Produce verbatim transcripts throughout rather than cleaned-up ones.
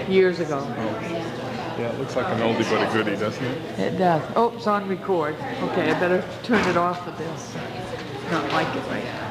years ago. Yeah, it looks like an oldie but a goodie, doesn't it? It does. Oh, it's on record. Okay, I better turn it off for this. Not like it right now.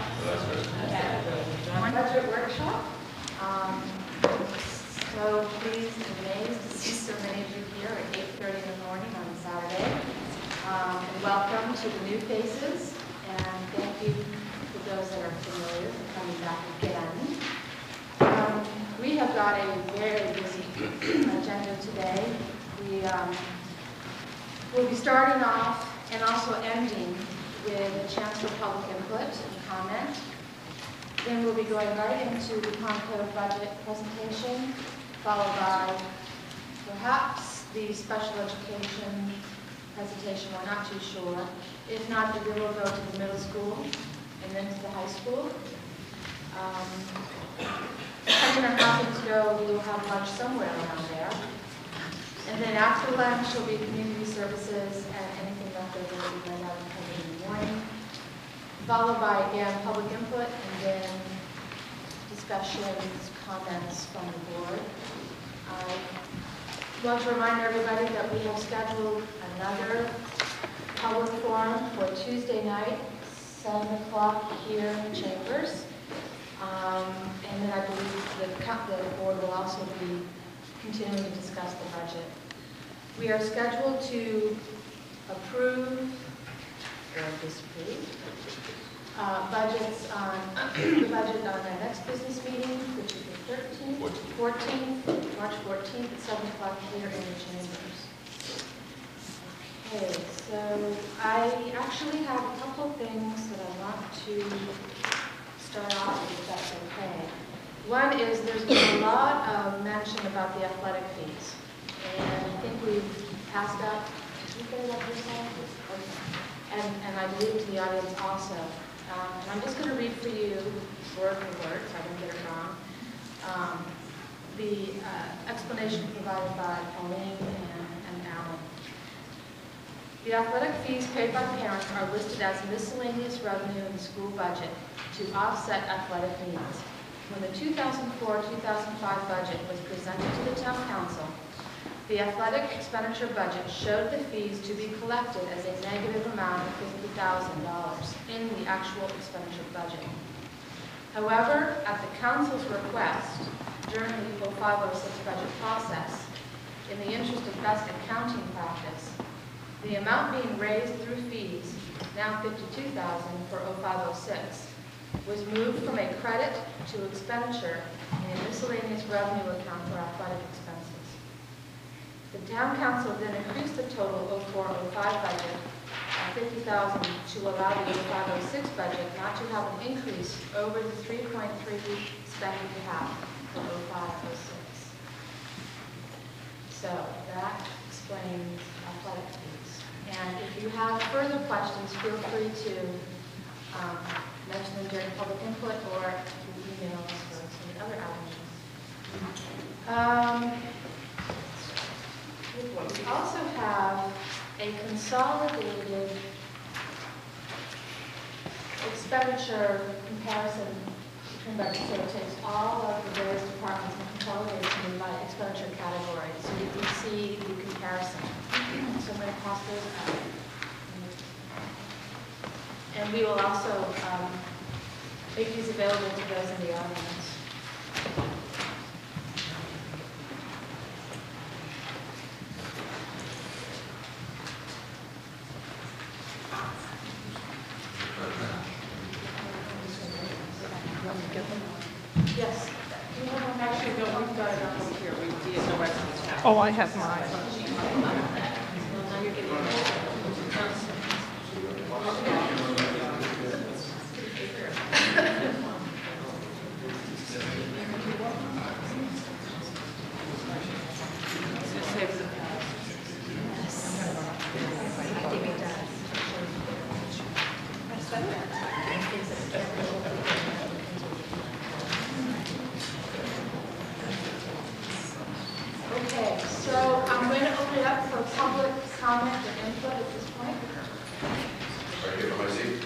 Budget workshop. Um, so pleased and amazed to see so many of you here at eight thirty in the morning on Saturday. Um, and welcome to the new faces, and thank you for those that are familiar for coming back again. Um, we have got a very busy agenda today. We um, will be starting off and also ending with a chance for public input and comment. Then we'll be going right into the Concode budget presentation, followed by perhaps the special education presentation. We're not too sure. If not, then we'll go to the middle school and then to the high school. Um, depending on how things go, we'll have lunch somewhere around there. And then after lunch will be community services and anything left over that we might have covered in the morning. Followed by, again, public input, and then discussions, comments from the board. I want to remind everybody that we have scheduled another public forum for Tuesday night, seven o'clock here in the chambers. Um, and then I believe the, the board will also be continuing to discuss the budget. We are scheduled to approve or disapprove Uh, budgets on the budget on our next business meeting, which is the thirteenth, fourteenth, March fourteenth at seven o'clock here in the chambers. Okay, so I actually have a couple things that I want to start off with, if that's okay. One is there's been a lot of mention about the athletic fees, and I think we've passed up. Did you get it up yourself? And, and I believe to the audience also. Um, and I'm just going to read for you, word for word, so I don't get it wrong, um, the uh, explanation provided by Pauline and, and Alan. The athletic fees paid by parents are listed as miscellaneous revenue in the school budget to offset athletic needs. When the two thousand four two thousand five budget was presented to the town council, the athletic expenditure budget showed the fees to be collected as a negative amount of fifty thousand dollars in the actual expenditure budget. However, at the council's request, during the oh five oh six budget process, in the interest of best accounting practice, the amount being raised through fees, now fifty-two thousand dollars for oh five oh six, was moved from a credit to expenditure in a miscellaneous revenue account for athletic expenses. The town council then increased the total oh four oh five budget by fifty thousand dollars to allow the oh five oh six budget not to have an increase over the three point three spending cap for oh five oh six. So that explains athletic fees. And if you have further questions, feel free to um, mention them during public input or through emails or some other avenues. Um, We also have a consolidated expenditure comparison between budgets. So it takes all of the various departments and consolidates them by expenditure category. So you can see the comparison. So I'm going to pass those out. And we will also um, make these available to those in the audience. Yes. Actually, no, we've got it up here. We did the rest of the staff. Oh, I have mine. Now you're getting Okay, so I'm going to open it up for public comment and input at this point. Right here for my seat?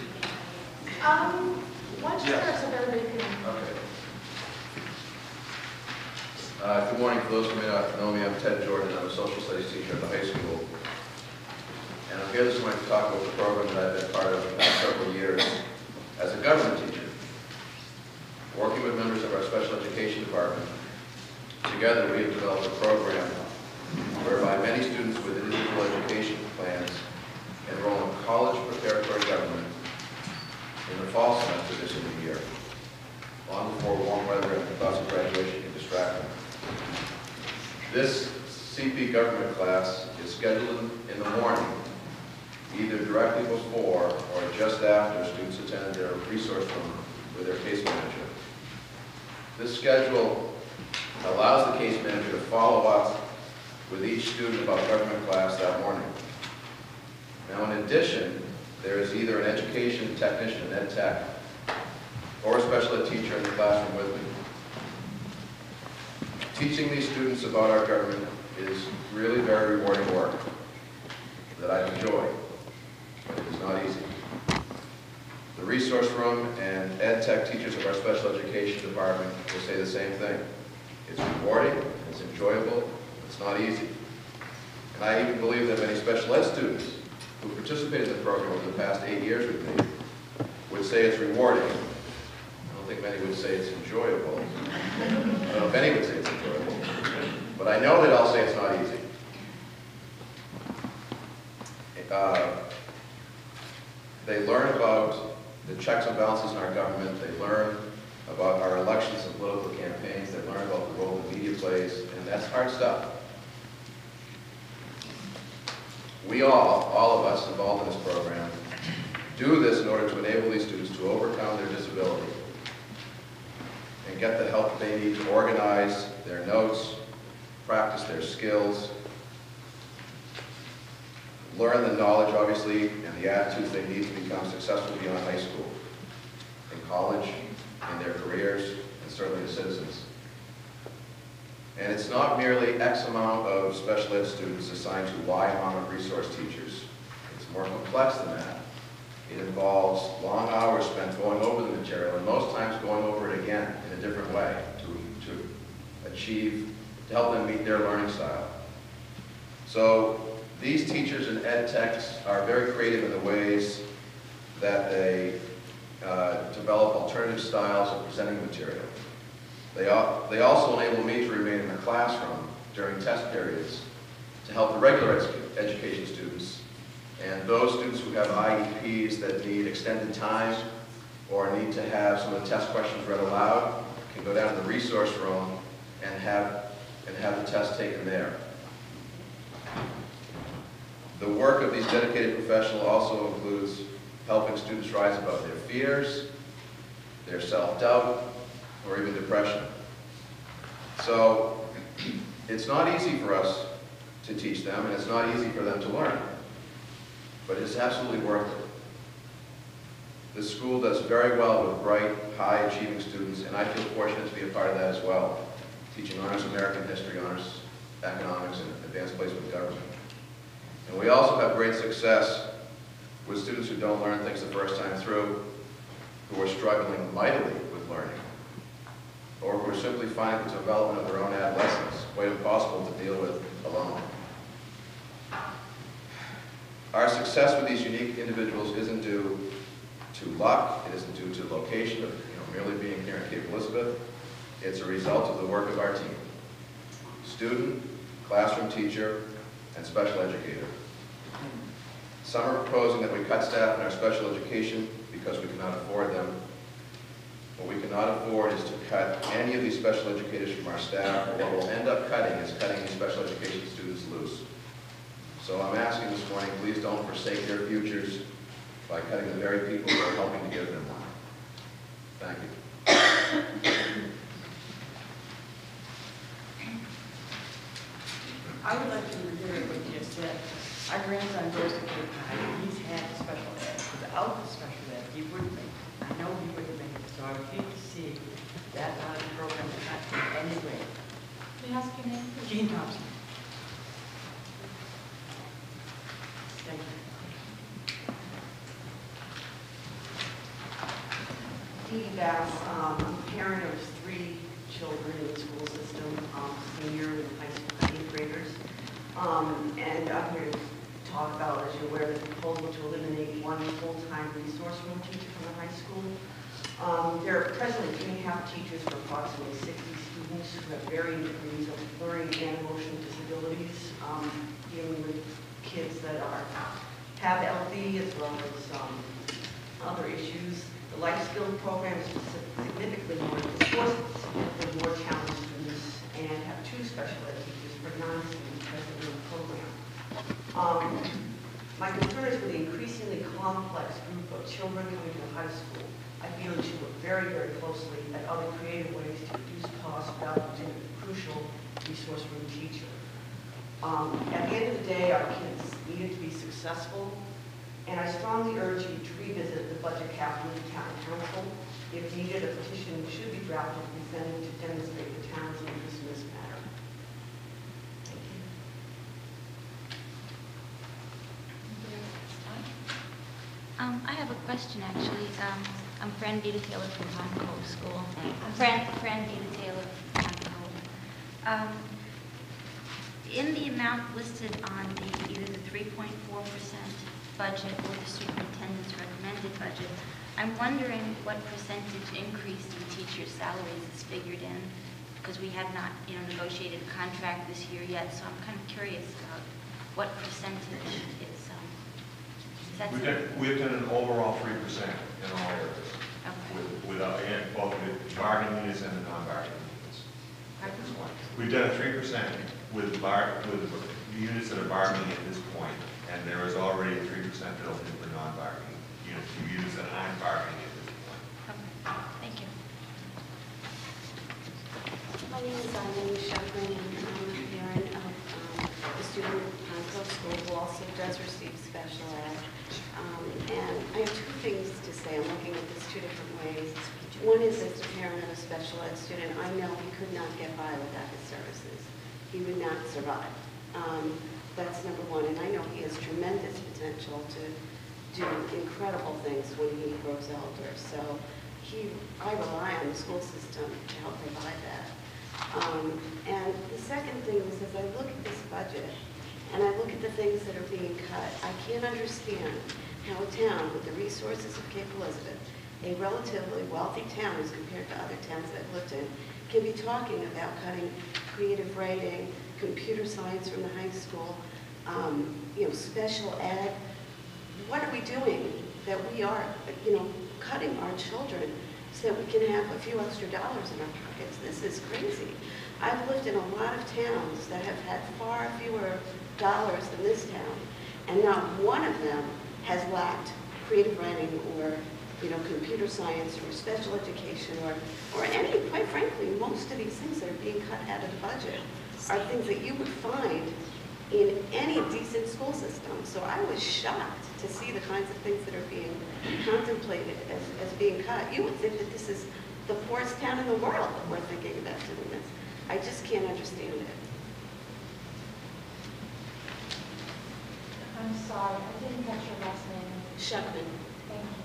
Um, why don't you Yes. start so everybody can... Okay. Uh, Good morning. For those who may not know me, I'm Ted Jordan. I'm a social studies teacher at the high school. And I'm here this morning to talk about the program that I've been part of for the past several years as a government teacher. Working with members of our special education department, together we have developed a program whereby many students with individual education plans enroll in college preparatory government in the fall semester this of the year, long before warm weather and the thoughts of graduation can distract them. This C P government class is scheduled in the morning, either directly before or just after students attend their resource room with their case manager. This schedule allows the case manager to follow up with each student about government class that morning. Now, in addition, there is either an education technician, an ed tech, or a special ed teacher in the classroom with me. Teaching these students about our government is really very rewarding work that I enjoy, but it is not easy. The resource room and ed tech teachers of our special education department will say the same thing. It's rewarding, it's enjoyable, it's not easy. And I even believe that many special ed students who participated in the program over the past eight years with me would say it's rewarding. I don't think many would say it's enjoyable. I don't know if any would say it's enjoyable. But I know they'd all say it's not easy. Uh, they learn about the checks and balances in our government. They learn about our elections and political campaigns. They learn about the role the media plays, and that's hard stuff. We all, all of us involved in this program, do this in order to enable these students to overcome their disability and get the help they need to organize their notes, practice their skills, learn the knowledge, obviously, and the attitudes they need to become successful beyond high school, in college, in their careers, and certainly as citizens. And it's not merely X amount of special ed students assigned to Y amount of resource teachers. It's more complex than that. It involves long hours spent going over the material, and most times going over it again in a different way to, to achieve, to help them meet their learning style. So these teachers and ed techs are very creative in the ways that they uh, develop alternative styles of presenting material. They, al they also enable me to remain in the classroom during test periods to help the regular edu education students and those students who have I E Ps that need extended time or need to have some of the test questions read aloud can go down to the resource room and have, and have the test taken there. The work of these dedicated professionals also includes helping students rise above their fears, their self-doubt, or even depression. So it's not easy for us to teach them, and it's not easy for them to learn, but it's absolutely worth it. The school does very well with bright, high-achieving students, and I feel fortunate to be a part of that as well, teaching honors American history, honors economics, and advanced placement government. And we also have great success with students who don't learn things the first time through, who are struggling mightily with learning, or who are simply finding the development of their own adolescence quite impossible to deal with alone. Our success with these unique individuals isn't due to luck, it isn't due to location of you know, merely being here in Cape Elizabeth. It's a result of the work of our team. Student, classroom teacher, and special educator. Some are proposing that we cut staff in our special education because we cannot afford them. What we cannot afford is to cut any of these special educators from our staff, or what we'll end up cutting is cutting these special education students loose. So I'm asking this morning, please don't forsake their futures by cutting the very people who are helping to give them one. Thank you. I would like to reiterate what you just said. Our grandson goes to Cape Cod, and he's had special ed. Without the special ed, he wouldn't make it. I know he wouldn't make it, so I would hate to see that out of the program cut in any way. May I ask your name, please? Gene Thompson. Thank you. Dee Bass, um, I'm a parent of three children in the school system. Um, Um, and I'm here to talk about, as you're aware, the proposal to eliminate one full-time resource room teacher from the high school. Um, there are presently three and a half teachers for approximately sixty students who have varying degrees of learning and emotional disabilities, um, dealing with kids that are have L D as well as um, other issues. The life skills program is significantly more, significantly more challenged students and have two special ed teachers for non-students present in the program. Um, my concern is for the increasingly complex group of children coming to the high school. I feel we should look very, very closely at other creative ways to reduce costs without using a crucial resource room teacher. Um, at the end of the day, our kids needed to be successful, and I strongly urge you to revisit the budget cap with the town council. If needed, a petition should be drafted and presented to demonstrate the town's interest in this matter. Thank you. Um, I have a question, actually. Um, I'm Fran Vita Taylor from Pond Cove School. Fran, Fran Vita Taylor from Pond Cove. Um, in the amount listed on the either the three point four percent budget or the superintendent's recommended budget, I'm wondering what percentage increase in teachers' salaries is figured in, because we have not, you know, negotiated a contract this year yet. So I'm kind of curious about what percentage is. Um, is that We've done, we've done an overall three percent in all areas, okay. with, with uh, and both the bargaining units and the non-bargaining units. At this point, we've done a three percent with bar with the units that are bargaining at this point, and there is already a three percent built in for non-bargaining units, units that aren't bargaining at this point. Okay. Thank you. My name is Eileen Shuckman, and I'm a parent of um, a student at Pond Cove School who also does receive special ed. Um, and I have two things to say. I'm looking at this two different ways. One is, as a parent of a special ed student, I know he could not get by without his services. He would not survive. Um, that's number one. And I know he has tremendous potential to do incredible things when he grows older. So he, I rely on the school system to help provide that. Um, and the second thing is, as I look at this budget, and I look at the things that are being cut, I can't understand how a town with the resources of Cape Elizabeth, a relatively wealthy town as compared to other towns that I've lived in, can be talking about cutting creative writing, computer science from the high school, um, you know, special ed. What are we doing that we are, you know, cutting our children so that we can have a few extra dollars in our pockets? This is crazy. I've lived in a lot of towns that have had far fewer dollars than this town, and not one of them has lacked creative writing or, you know, computer science or special education or, or any, quite frankly, most of these things that are being cut out of the budget are things that you would find in any decent school system. So I was shocked to see the kinds of things that are being contemplated as, as being cut. You would think that this is the poorest town in the world that we're thinking about doing this. I just can't understand it. I'm sorry, I didn't catch your last name. Shuckman. Thank you.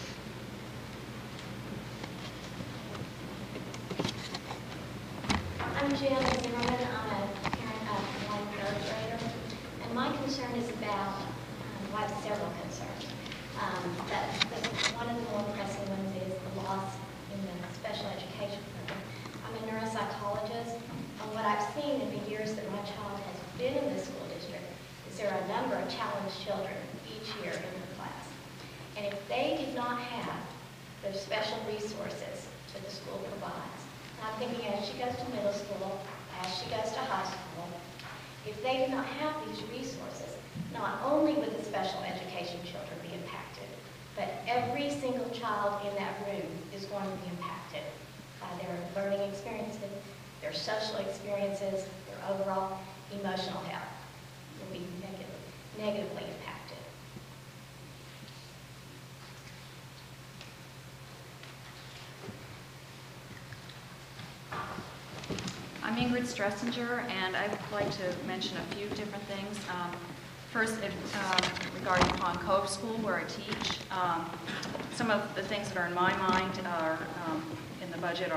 I'm Janet Zimmerman. I'm a parent of one third grader, and my concern is about, um, well, I have several concerns. Um, but, but one of the more pressing ones is the loss in the special education program. I'm a neuropsychologist, and what I've seen in the years that my child has been in the school district is there are a number of challenged children each year in the class. And if they did not have the special resources that the school provides, I'm thinking as she goes to middle school, as she goes to high school, if they do not have these resources, not only would the special education children be impacted, but every single child in that room is going to be impacted by their learning experiences, their social experiences, their overall emotional health will be negative, negatively impacted. I'm Ingrid Stressinger, and I would like to mention a few different things. Um, first, if, um, regarding Pond Cove School, where I teach, um, some of the things that are in my mind are, um, in the budget are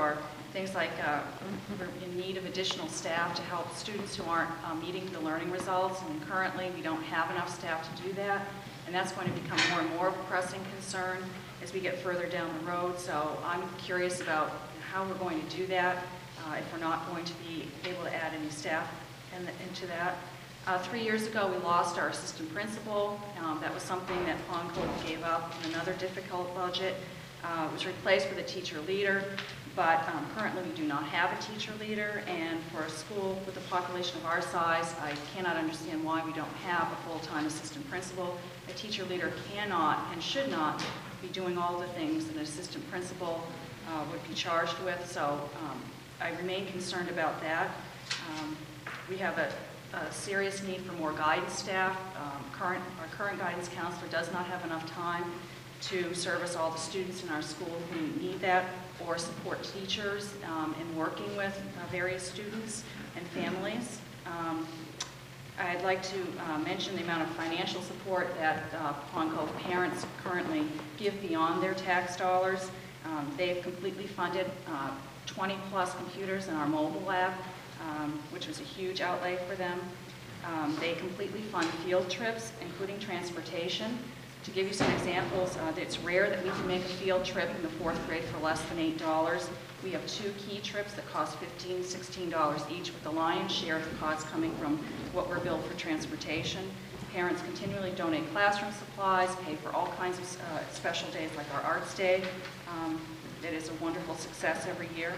things like uh, we're in need of additional staff to help students who aren't uh, meeting the learning results, and currently we don't have enough staff to do that, and that's going to become more and more of a pressing concern as we get further down the road. So I'm curious about how we're going to do that, uh, if we're not going to be able to add any staff in the, into that. Uh, three years ago, we lost our assistant principal. Um, that was something that Pond Cove gave up in another difficult budget. Uh, it was replaced with a teacher leader, but um, currently we do not have a teacher leader, and for a school with a population of our size, I cannot understand why we don't have a full-time assistant principal. A teacher leader cannot and should not be doing all the things that an assistant principal uh, would be charged with, so um, I remain concerned about that. Um, we have a a serious need for more guidance staff. Um, current, our current guidance counselor does not have enough time to service all the students in our school who need that, or support teachers um, in working with uh, various students and families. Um, I'd like to uh, mention the amount of financial support that uh, Pond Cove parents currently give beyond their tax dollars. Um, they've completely funded uh, twenty plus computers in our mobile lab, Um, which was a huge outlay for them. Um, they completely fund field trips, including transportation. To give you some examples, uh, it's rare that we can make a field trip in the fourth grade for less than eight dollars. We have two key trips that cost fifteen dollars, sixteen dollars each, with the lion's share of the cost coming from what we're billed for transportation. Parents continually donate classroom supplies, pay for all kinds of uh, special days like our Arts Day. Um, it is a wonderful success every year.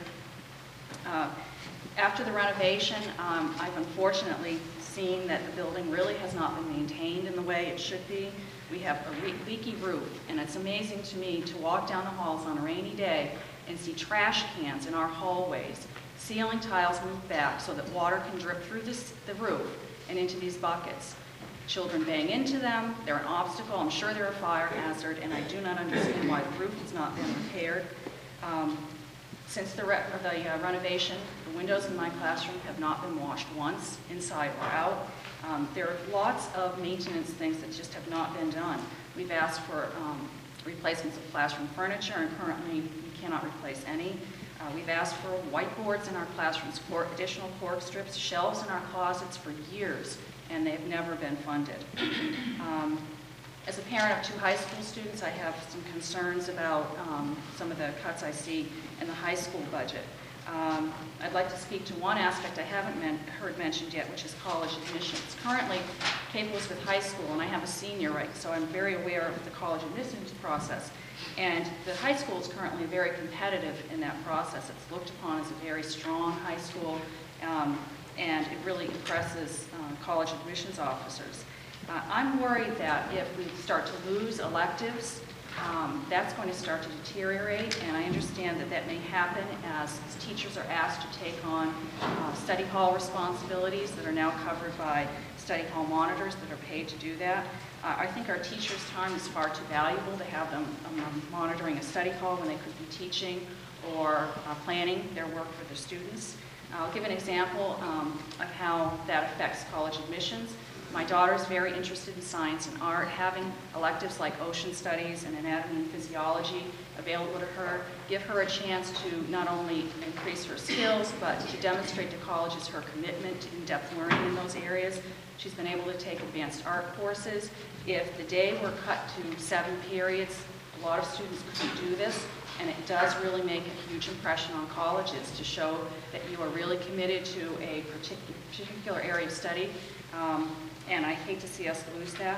Uh, After the renovation, um, I've unfortunately seen that the building really has not been maintained in the way it should be. We have a leaky roof, and it's amazing to me to walk down the halls on a rainy day and see trash cans in our hallways, ceiling tiles moved back so that water can drip through this, the roof and into these buckets. Children bang into them, they're an obstacle, I'm sure they're a fire hazard, and I do not understand why the roof has not been repaired. Um, Since the, re the uh, renovation, the windows in my classroom have not been washed once, inside or out. Um, there are lots of maintenance things that just have not been done. We've asked for um, replacements of classroom furniture, and currently we cannot replace any. Uh, we've asked for whiteboards in our classrooms, for additional cork strips, shelves in our closets for years, and they've never been funded. Um, As a parent of two high school students, I have some concerns about um, some of the cuts I see in the high school budget. Um, I'd like to speak to one aspect I haven't men heard mentioned yet, which is college admissions. Currently, Cape Elizabeth High School, and I have a senior, right, so I'm very aware of the college admissions process. And the high school is currently very competitive in that process. It's looked upon as a very strong high school, um, and it really impresses uh, college admissions officers. Uh, I'm worried that if we start to lose electives, um, that's going to start to deteriorate, and I understand that that may happen as teachers are asked to take on uh, study hall responsibilities that are now covered by study hall monitors that are paid to do that. Uh, I think our teachers' time is far too valuable to have them um, monitoring a study hall when they could be teaching or uh, planning their work for their students. I'll give an example um, of how that affects college admissions. My daughter is very interested in science and art. Having electives like ocean studies and anatomy and physiology available to her give her a chance to not only increase her skills, but to demonstrate to colleges her commitment to in-depth learning in those areas. She's been able to take advanced art courses. If the day were cut to seven periods, a lot of students couldn't do this, and it does really make a huge impression on colleges to show that you are really committed to a particular, particular area of study. Um, And I hate to see us lose that.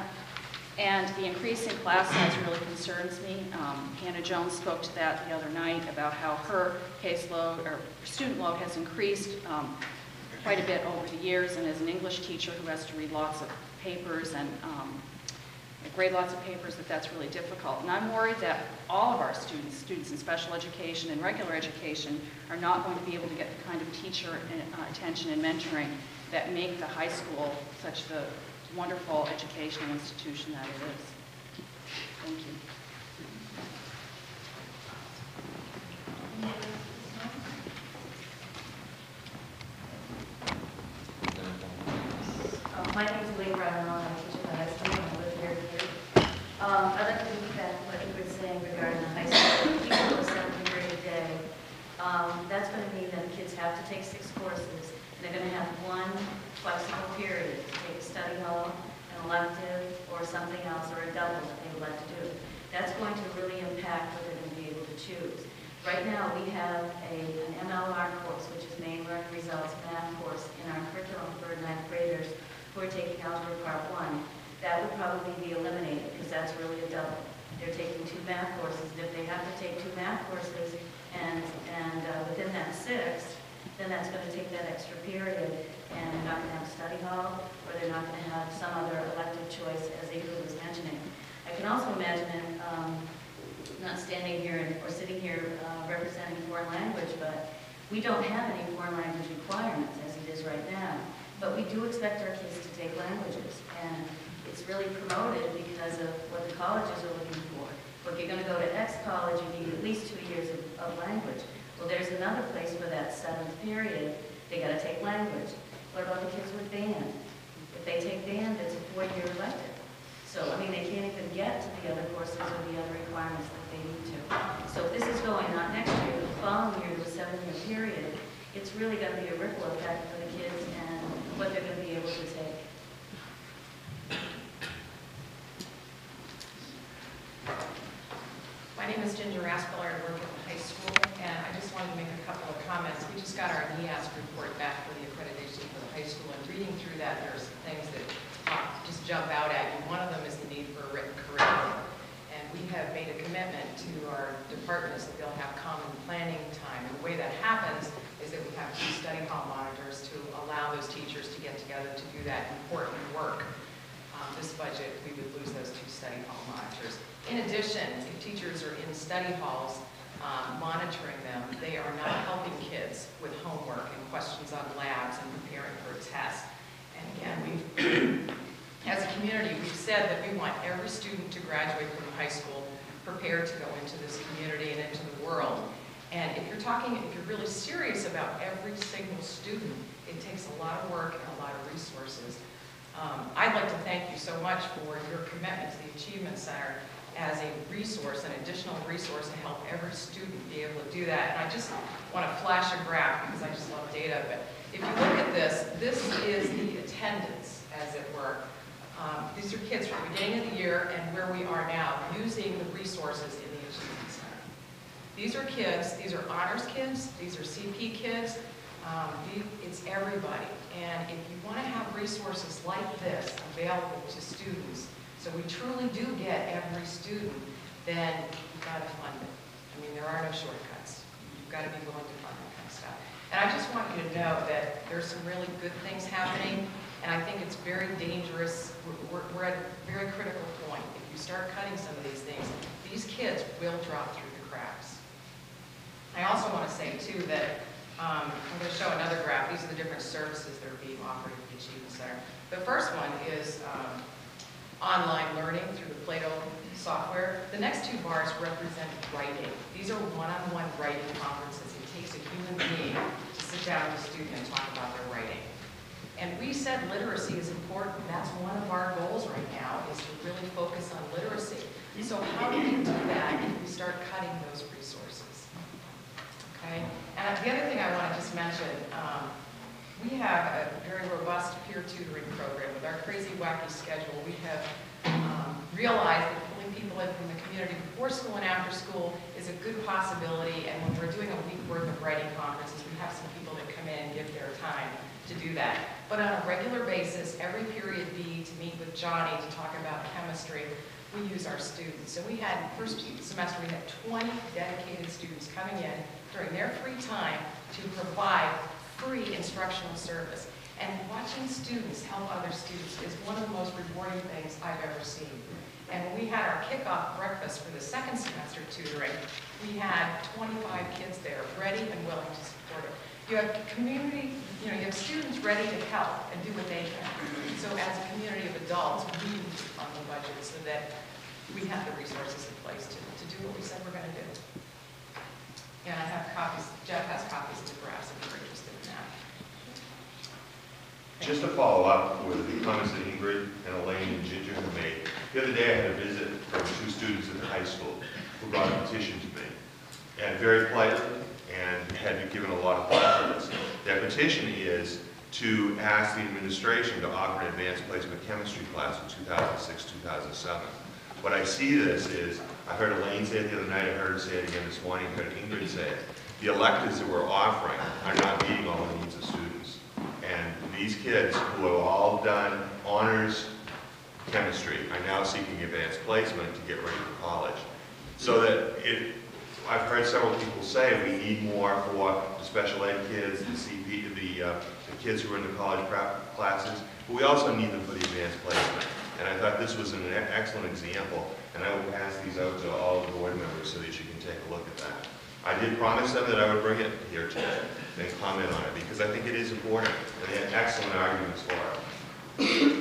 And the increase in class size really concerns me. Um, Hannah Jones spoke to that the other night about how her caseload or student load has increased um, quite a bit over the years, and as an English teacher who has to read lots of papers and um, grade lots of papers, that that's really difficult. And I'm worried that all of our students, students in special education and regular education, are not going to be able to get the kind of teacher and, uh, attention and mentoring that make the high school such the wonderful educational institution that it is. Thank you. Uh, my name is Lee Brown, I'm a teacher at the high school, and I live here too. Um, I'd like to piggyback what you were saying regarding the high school, even though seven period a day. Um, that's going to mean that the kids have to take six courses, and they're going to have one flexible period to take a study hall, an elective, or something else, or a double that they would like to do. That's going to really impact what they're going to be able to choose. Right now, we have a, an M L R course, which is Main Learning Results Math course, in our curriculum for ninth graders who are taking Algebra Part one. That would probably be eliminated, because that's really a double. They're taking two math courses, and if they have to take two math courses, and, and uh, within that six, then that's going to take that extra period, and they're not going to have a study hall, or they're not going to have some other elective choice, as Ingrid was mentioning. I can also imagine, um, not standing here and, or sitting here uh, representing foreign language, but we don't have any foreign language requirements as it is right now. But we do expect our kids to take languages, and it's really promoted because of what the colleges are looking for. If you're going to go to X college, you need at least two years of, of language. Well, there's another place for that seventh period. They got to take language. What about the kids with band? If they take band, it's a four-year elective. So, I mean, they can't even get to the other courses or the other requirements that they need to. So if this is going on next year, the following year to a seven-year period, it's really going to be a ripple effect for the kids and what they're going to be able to take. My name is Ginger Raspler. I work at the high school, and I just wanted to make a couple of comments. We just got our N E A S report back for the accreditation for the high school, and reading through that, there's things that uh, just jump out at you. One of them is the need for a written curriculum, and we have made a commitment to our departments that they'll have common planning time. And the way that happens is that we have two study hall monitors to allow those teachers to get together to do that important work. Um, this budget, we would lose those two study hall monitors. In addition, if teachers are in study halls um, monitoring them, they are not helping kids with homework and questions on labs and preparing for a test. And again, we've, as a community, we've said that we want every student to graduate from high school prepared to go into this community and into the world. And if you're talking, if you're really serious about every single student, it takes a lot of work and a lot of resources. Um, I'd like to thank you so much for your commitment to the Achievement Center as a resource, an additional resource to help every student be able to do that. And I just want to flash a graph because I just love data. But if you look at this, this is the attendance, as it were. Um, these are kids from the beginning of the year and where we are now using the resources in the Achievement Center. These are kids, these are honors kids, these are C P kids, um, it's everybody. And if you want to have resources like this available to students, so we truly do get every student, then you've got to fund it. I mean, there are no shortcuts. You've got to be willing to fund that kind of stuff. And I just want you to know that there's some really good things happening, and I think it's very dangerous. We're, we're, we're at a very critical point. If you start cutting some of these things, these kids will drop through the cracks. I also want to say, too, that um, I'm going to show another graph. These are the different services that are being offered at the Achievement Center. The first one is um, online learning through the Plato software. The next two bars represent writing. These are one-on-one writing conferences. It takes a human being to sit down with a student and talk about their writing. And we said literacy is important. That's one of our goals right now, is to really focus on literacy. So how do we do that if we start cutting those resources? Okay? And the other thing I want to just mention, um, we have a very robust peer tutoring program. With our crazy, wacky schedule, we have um, realized that pulling people in from the community before school and after school is a good possibility. And when we're doing a week worth of writing conferences, we have some people that come in and give their time to do that. But on a regular basis, every period B, to meet with Johnny to talk about chemistry, we use our students. So we had, first semester, we had twenty dedicated students coming in during their free time to provide free instructional service. And watching students help other students is one of the most rewarding things I've ever seen. And when we had our kickoff breakfast for the second semester tutoring, we had twenty-five kids there ready and willing to support it. You have community, you know, you have students ready to help and do what they can. So as a community of adults, we need to fund the budget so that we have the resources in place to, to do what we said we're going to do. And I have copies, Jeff has copies of the graphs if you're interested in that. Just to follow up with the comments that Ingrid and Elaine and Ginger have made, the other day I had a visit from two students at the high school who brought a petition to me. And very politely and had given a lot of thought to this. Their petition is to ask the administration to offer an advanced placement chemistry class in two thousand six, two thousand seven. What I see this is, I heard Elaine say it the other night, I heard her say it again this morning, I heard Ingrid say it. The electives that we're offering are not meeting all the needs of students. And these kids who have all done honors chemistry are now seeking advanced placement to get ready for college. So that it, I've heard several people say we need more for the special ed kids, the C P, the, uh, the kids who are in the college prep classes, but we also need them for the advanced placement. And I thought this was an excellent example, and I will pass these out to all the board members so that you can take a look at that. I did promise them that I would bring it here today and comment on it, because I think it is important, and they have excellent arguments for it.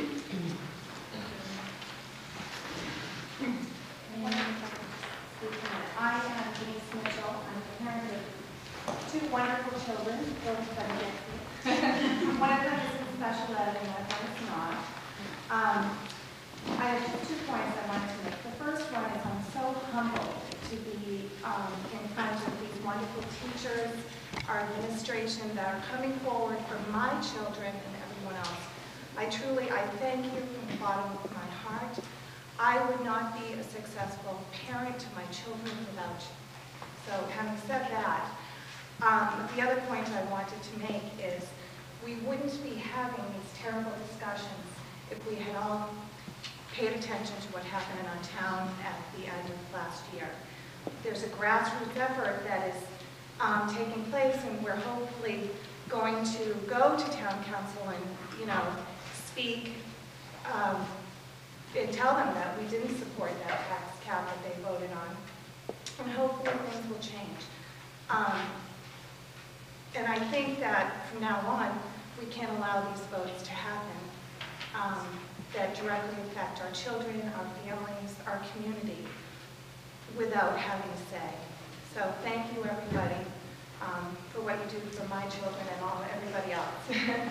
I am Denise Mitchell. I'm the parent of two wonderful children, both of them get One of them is in special ed and one of them is not. Um, I have just two points I wanted to make. The first one is I'm so humbled to be um, in front of these wonderful teachers, our administration that are coming forward for my children and everyone else. I truly, I thank you from the bottom of my heart. I would not be a successful parent to my children without you. So having said that, um, the other point I wanted to make is we wouldn't be having these terrible discussions if we had all paid attention to what happened in our town at the end of last year. There's a grassroots effort that is um, taking place, and we're hopefully going to go to town council and, you know, speak um, and tell them that we didn't support that tax cap that they voted on, and hopefully things will change. Um, and I think that from now on, we can't allow these votes to happen um, that directly affect our children, our families, our community, without having a say. So thank you, everybody, um, for what you do for my children and all everybody else.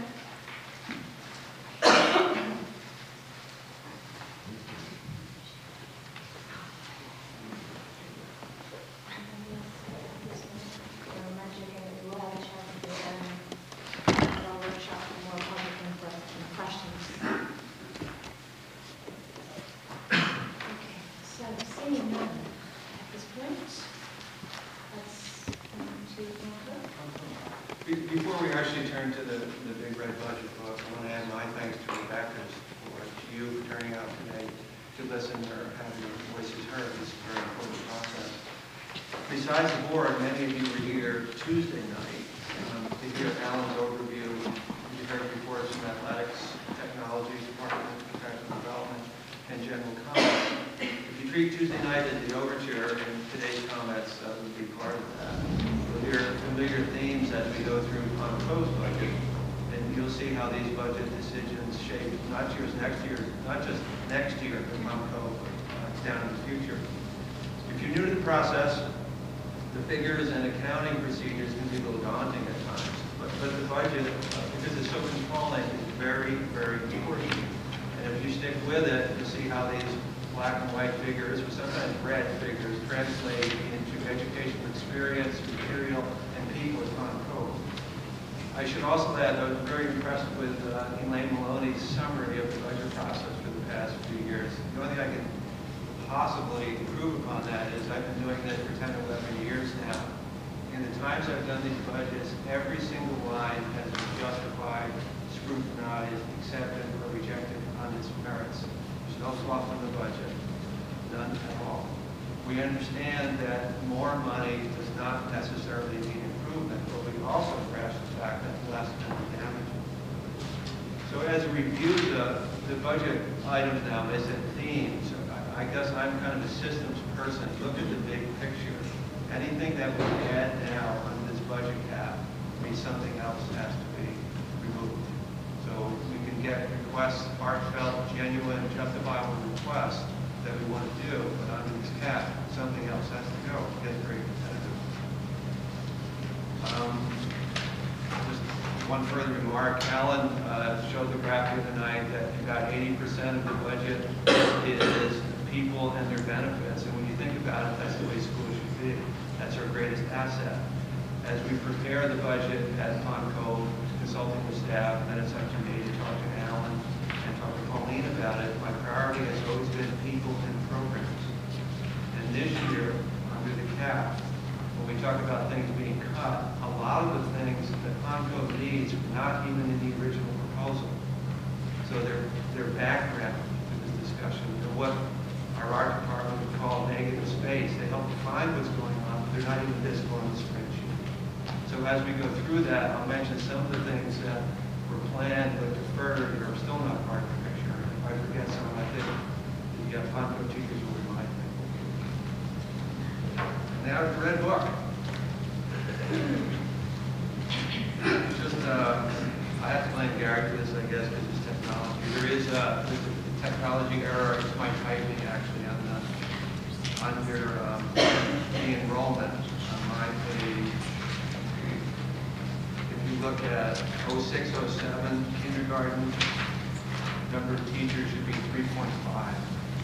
Before we actually turn to the, the big red budget book, I want to add my thanks to Rebecca's for to you for turning out today to listen or have your voices heard. This is a very important process. Besides the board, many of you were here Tuesday night um, to hear Alan's overview. You heard reports from athletics, technology, department, professional development, and general comments. If you treat Tuesday night as the overture, and today's comments uh, would be part of that. You'll hear familiar themes as we go through on proposed budget, and you'll see how these budget decisions shape not just next year, not just next year, but Momco uh, down in the future. If you're new to the process, the figures and accounting procedures can be a little daunting at times, but, but the budget, uh, because it's so controlling, is very, very important. And if you stick with it, you'll see how these black and white figures, or sometimes red figures, translate into educational experience, material, and people at Concom. I should also add I was very impressed with uh, Elaine Maloney's summary of the budget process for the past few years. The only thing I can possibly improve upon that is I've been doing this for ten or eleven years now. In the times I've done these budgets, every single line has been justified, scrutinized, accepted, or rejected on its merits. There's no fluff in the budget, none at all. We understand that more money does not necessarily mean improvement, but we also grasp the fact that less can be damaging. So as we review the, the budget items now as in themes, I, I guess I'm kind of a systems person. Look at the big picture. Anything that we add now on this budget cap means something else has to be removed. So we can get requests, heartfelt, genuine, justifiable requests that we want to do, but under this cap, something else has to go. It gets very competitive. Um, just one further remark. Alan uh, showed the graph here tonight that about eighty percent of the budget is people and their benefits. And when you think about it, that's the way schools should be. That's our greatest asset. as we prepare the budget at Ponco, consulting with staff, and then it's up to me to talk to Alan and talk to Pauline about it, my priority has always been people and programs. And this year, under the cap, when we talk about things being cut, a lot of the things that Ponco needs were not even in the original proposal. So they're, they're background to this discussion. They're what our art department would call negative space. They help define what's going on, but they're not even visible on the spreadsheet. So as we go through that, I'll mention some of the things that were planned but deferred or are still not part of the picture. If I forget some, I think the uh, Ponco teachers will remind me. Now the red book. Just, uh, I have to blame Gary for this, I guess, because it's technology. There is a, there's a technology error. It's my typing actually on the under um, the enrollment on my page. If you look at oh six oh seven kindergarten, number of teachers should be three point five.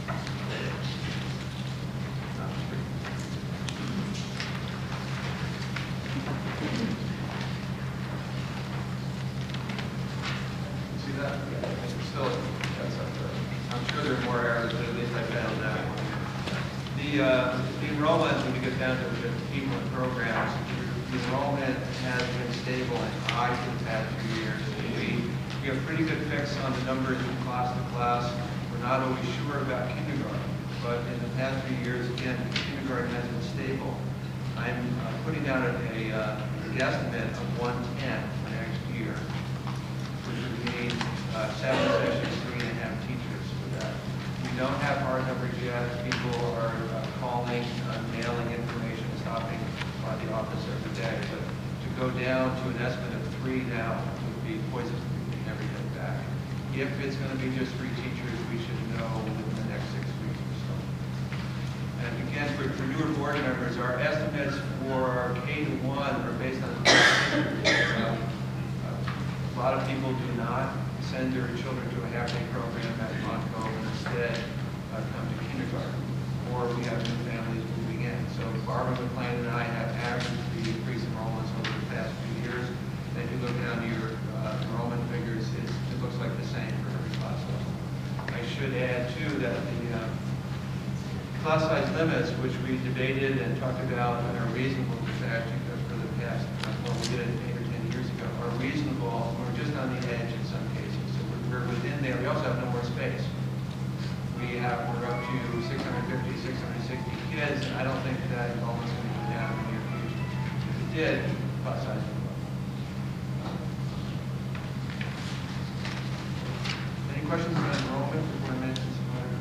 See that? Still, that's up there. I'm sure there are more errors, but at least I found that one. The, uh, the enrollment, when we get down to the people and programs, the enrollment has been stable and high for the past few years. We, we have a pretty good fix on the numbers from class to class. We're not always sure about kindergarten, but in the past few years, again, kindergarten has been stable. I'm uh, putting out a, a uh, guesstimate of one ten for next year, which would mean uh, seven sessions, three and a half teachers for that. We don't have hard numbers yet. People are uh, calling, uh, mailing information, stopping by the office every day. But to go down to an estimate of three now would be poison. We never get back. If it's going to be just three teachers, we should know within the next six weeks or so. And again, for, for newer board members, our estimates for K to one are based on uh, a lot of people do not send their children to a half-day program at Ponco and instead uh, come to kindergarten, or we have new families moving in. So Barbara McLean and I have averaged the increased enrollments over the past few years. And if you look down to your uh, enrollment figures, it's, it looks like the same for every class level. I should add, too, that the uh, class size limits, which we debated and talked about and are reasonable for the past, well, we did it eight or ten years ago, are reasonable. We're just on the edge in some cases. So we're, we're within there. We also have no more space. We have, we're up to six hundred fifty, six hundred sixty kids. I don't think that enrollment's going to go down in the near future. If it did, class size would go up. Any questions about enrollment before I mention some other?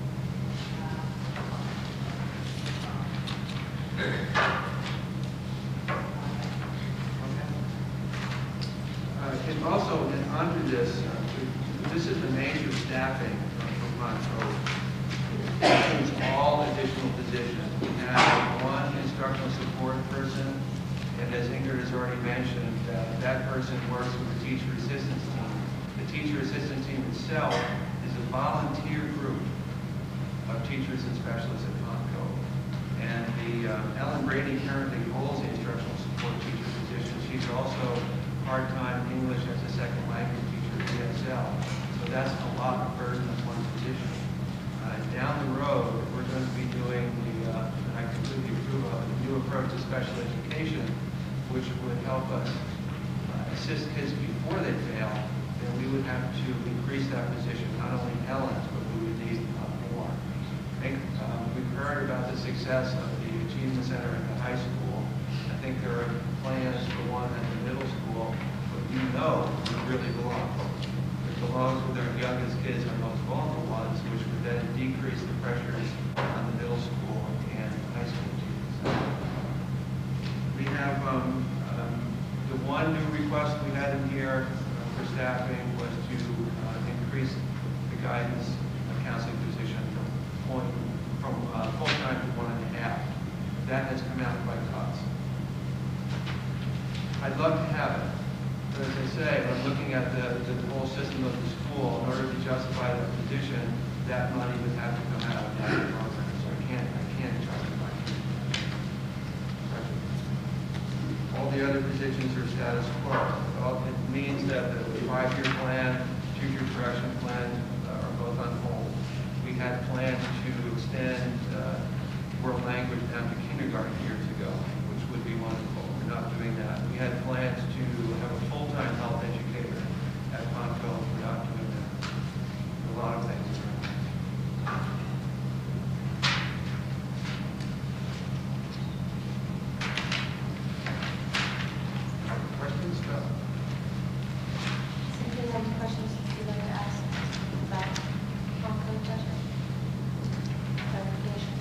Uh, and also, and under this, uh, this is the major staffing for Ponco. It includes all additional positions. We have one instructional support person, and as Ingrid has already mentioned, uh, that person works with the teacher assistance team. The teacher assistance team itself is a volunteer group of teachers and specialists at Ponco. And the uh, Ellen Brady currently holds the instructional support teacher position. She's also part-time English as a second language teacher at E S L. So that's a lot of burden on one position. Uh, down the road, we're going to be doing the, uh, and I completely approve of, the new approach to special education, which would help us uh, assist kids before they fail. Then we would have to increase that position, not only Ellen's, but we would need uh, more. I think um, we've heard about the success of the Achievement Center at the high school. I think there are plans for one at the middle school, but you know it really belongs. It belongs with our youngest kids, our most vulnerable ones, which would then decrease the pressures on the middle school and high school teachers. We have um, um, the one new request we had in here uh, for staffing was to uh, increase the guidance uh, counseling position from point from uh, full time to one and a half. That has come out by cuts. I'd love to have it, but as I say, when looking at the, the whole system of the school, in order to justify the position, that money would have to come out of that program. So I can't, I can't justify it. all the other positions are status quo. Well, it means that the five-year plan, two-year correction plan uh, are both on hold. We had plans to extend uh, world language down to kindergarten years ago, which would be wonderful. We're not doing that. We had plans to have a full-time health educator at Conco. We're not doing that. A lot of things. Questions? No. Cynthia, any questions you'd like to ask about Concord budget? Clarifications?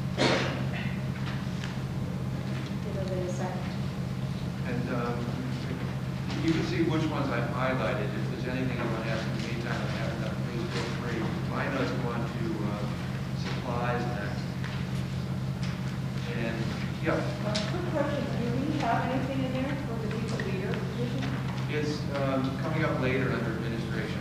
Give it a second. And um, you can see which ones I've highlighted. If there's anything you want to ask in the meantime, I have enough, please feel free. My notes go on to uh, supplies next. And, yeah, Uh, quick question, do we have anything in there for the people leader position? it's um, coming up later under administration.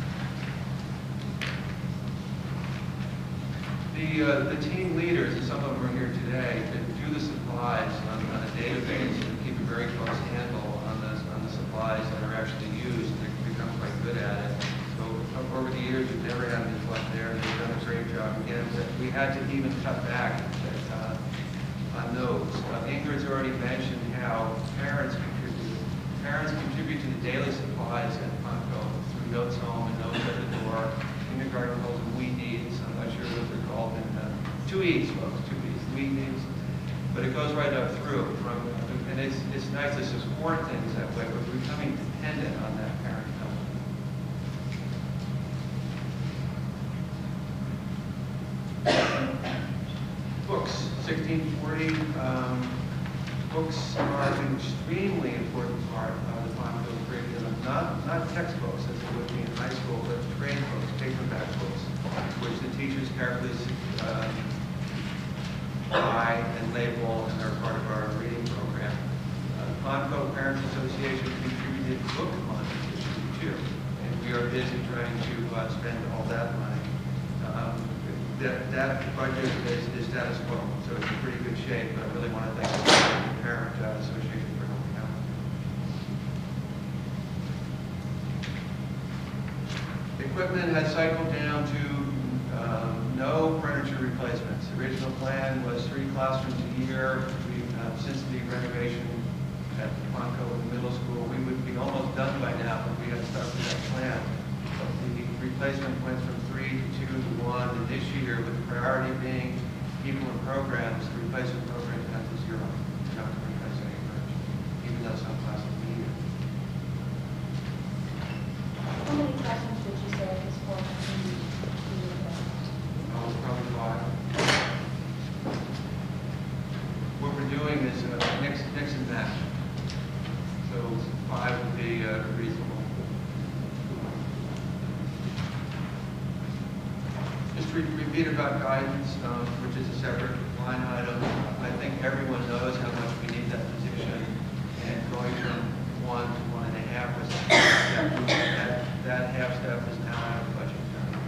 The, uh, the team leaders, and some of them are here today, that do the supplies on, on a database and keep a very close handle on the, on the supplies that are actually used, and they've become quite good at it. So o- over the years, we've never had any flush there, and they've done a great job. Again, we had to even cut back uh, on those. Uh, Ingrid's already mentioned how parents contribute. Parents contribute to the daily supplies at Conco through notes home and notes at the door. Kindergarten calls them we needs. I'm not sure what they're called. In, uh, two E's, folks, two E's, we needs. But it goes right up through. From, and it's, it's nice to support things that way. We're becoming dependent on that parent help. Books, sixteen forty. Um, books are an extremely important part of the Conco curriculum. Not, not textbooks, as it would be in high school, but trade books, paperback books, which the teachers carefully uh, buy and label, and they're part of our reading program. Uh, Conco Parents Association contributed book money this year, too, and we are busy trying to uh, spend all that money. Um, that, that budget is, is status quo, so it's in pretty good shape, but I really want to thank the Parent uh, Association for helping out. Equipment has cycled down to um, no furniture replacements. The original plan was three classrooms a year. We, uh, since the renovation at Conco in the middle school, we would be almost done by now if we had stuck to that plan. But the replacement went from three to two to one, and this year, with the priority being people and programs, the replacement program is down to zero. We're not going to replace any furniture, even though some classes need it. How many classrooms did you say at this point? Oh, probably five. What we're doing is uh, mix, mix and match. So five would be uh, reasonable. Just to re repeat about guidance, um, which is a separate line item. I think everyone knows how much we need that position, and going from one to one and a half percent, that, that half step is now out of the budget.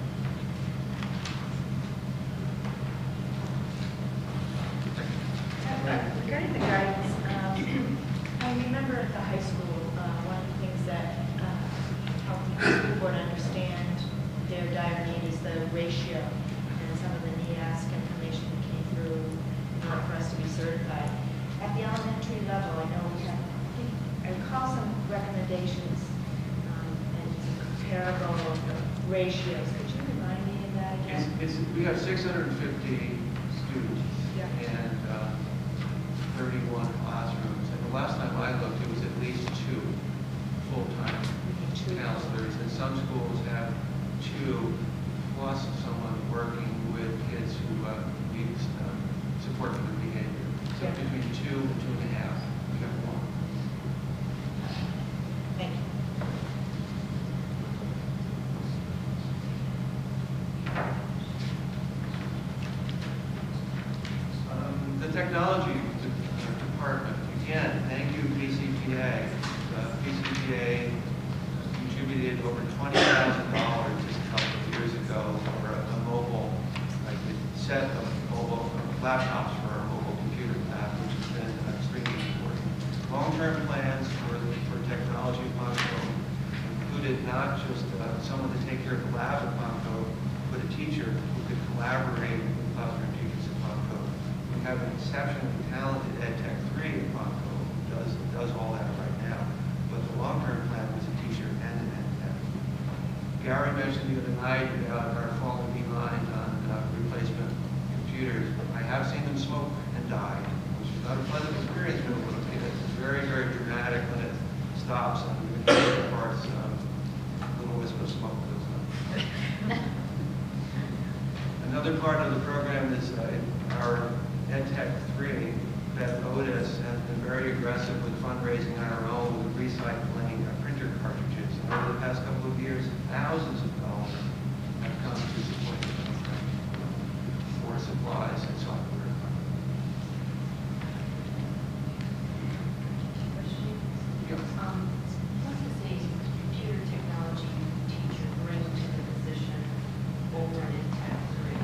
Regarding the guidance, um, I remember at the high school, uh, one of the things that uh, helped the school board understand their dire need is the ratio, and some of the N E A S C information that came through in order for us to be certified. At the elementary level, I know we have, I recall some recommendations um, and some comparable ratios. Could you remind me of that again? It's, it's, we have six hundred fifty students Yeah. and uh, thirty-one classrooms. And the last time I looked, it was at least two full-time counselors. And some schools have two plus someone working with kids who uh, need um, support for their behavior. So Yeah. between two and two and a half, we have one. Thank you. Um, the technology de- department, again, thank you, P C P A. Uh, P C P A contributed over twenty thousand dollars just a couple of years ago for a, a mobile, like a set of mobile laptops for our mobile computer lab, which has been extremely important. Long-term needed not just uh, someone to take care of the lab at Palmco, but a teacher who could collaborate with classroom teachers at Palmco. We have an exceptionally talented Ed Tech three at Palmco who does, does all that right now. But the long-term plan was a teacher and an Ed Tech. Gary mentioned the other night about our falling behind on uh, replacement computers. I have seen them smoke and die, which is not a pleasant experience, but it's very, very dramatic when it stops and the parts, um, a little wisp of smoke goes up. Another part of the program is uh, our Ed Tech three. Beth Otis has been very aggressive with fundraising on our own with recycling uh, printer cartridges. And over the past couple of years, thousands of dollars have come to support the program for supplies and software. Um, what does a computer technology teacher bring to the position over in Tech three?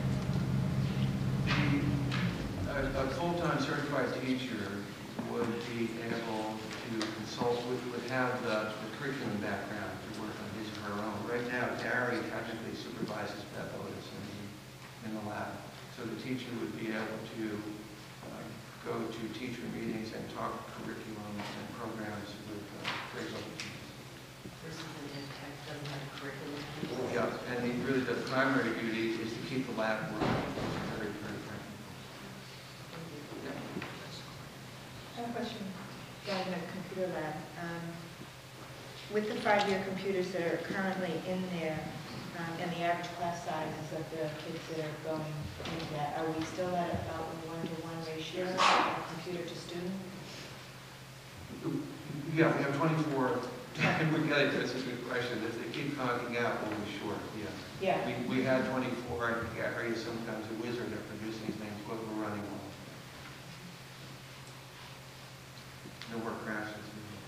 The, a, a full-time certified teacher would be able to consult, would, would have the, the curriculum background to work on his or her own. Right now, Gary technically supervises Beth Otis in the, in the lab. So the teacher would be able to uh, go to teacher meetings and talk curriculum and programs with uh, grade level teams. Versus an Ed Tech doesn't have a curriculum. Yeah, and the, really the primary duty is to keep the lab working. Very, very practical. I have a question regarding the computer lab. Um, with the five-year computers that are currently in there, um, and the average class sizes of the kids that are going into that, are we still at about a one-to-one ratio of computer to student? Yeah, we have twenty-four. We got it. That's a good question. If they keep conking out, we'll be short. Yes. Yeah. We we had twenty-four, and Gary is sometimes a wizard at producing things, but we're running well. No more crashes.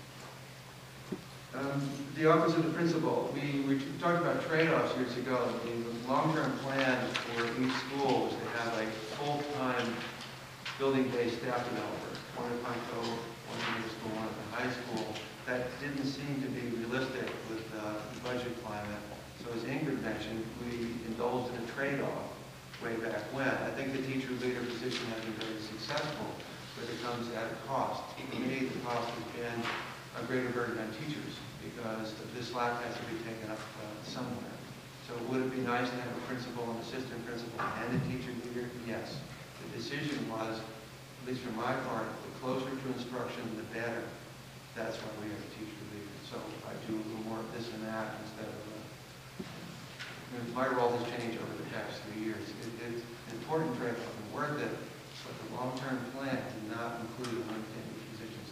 Um, the Office of the Principal. We we talked about trade-offs years ago. The long-term plan for each school was to have a full-time building-based staff developer. One at Palmco, one at middle school, one at the high school. That didn't seem to be realistic with uh, the budget climate. So as Ingrid mentioned, we indulged in a trade-off way back when. I think the teacher leader position has been very successful, but it comes at a cost. For me, the cost has been a greater burden on teachers because this slack has to be taken up uh, somewhere. So would it be nice to have a principal, an assistant principal, and a teacher leader? Yes. The decision was, at least for my part, the closer to instruction, the better. That's why we have a teacher leader. So I do a little more of this and that instead of, uh, my role has changed over the past three years. It, it's an important trade-off and worth it, but the long-term plan did not include unintended positions.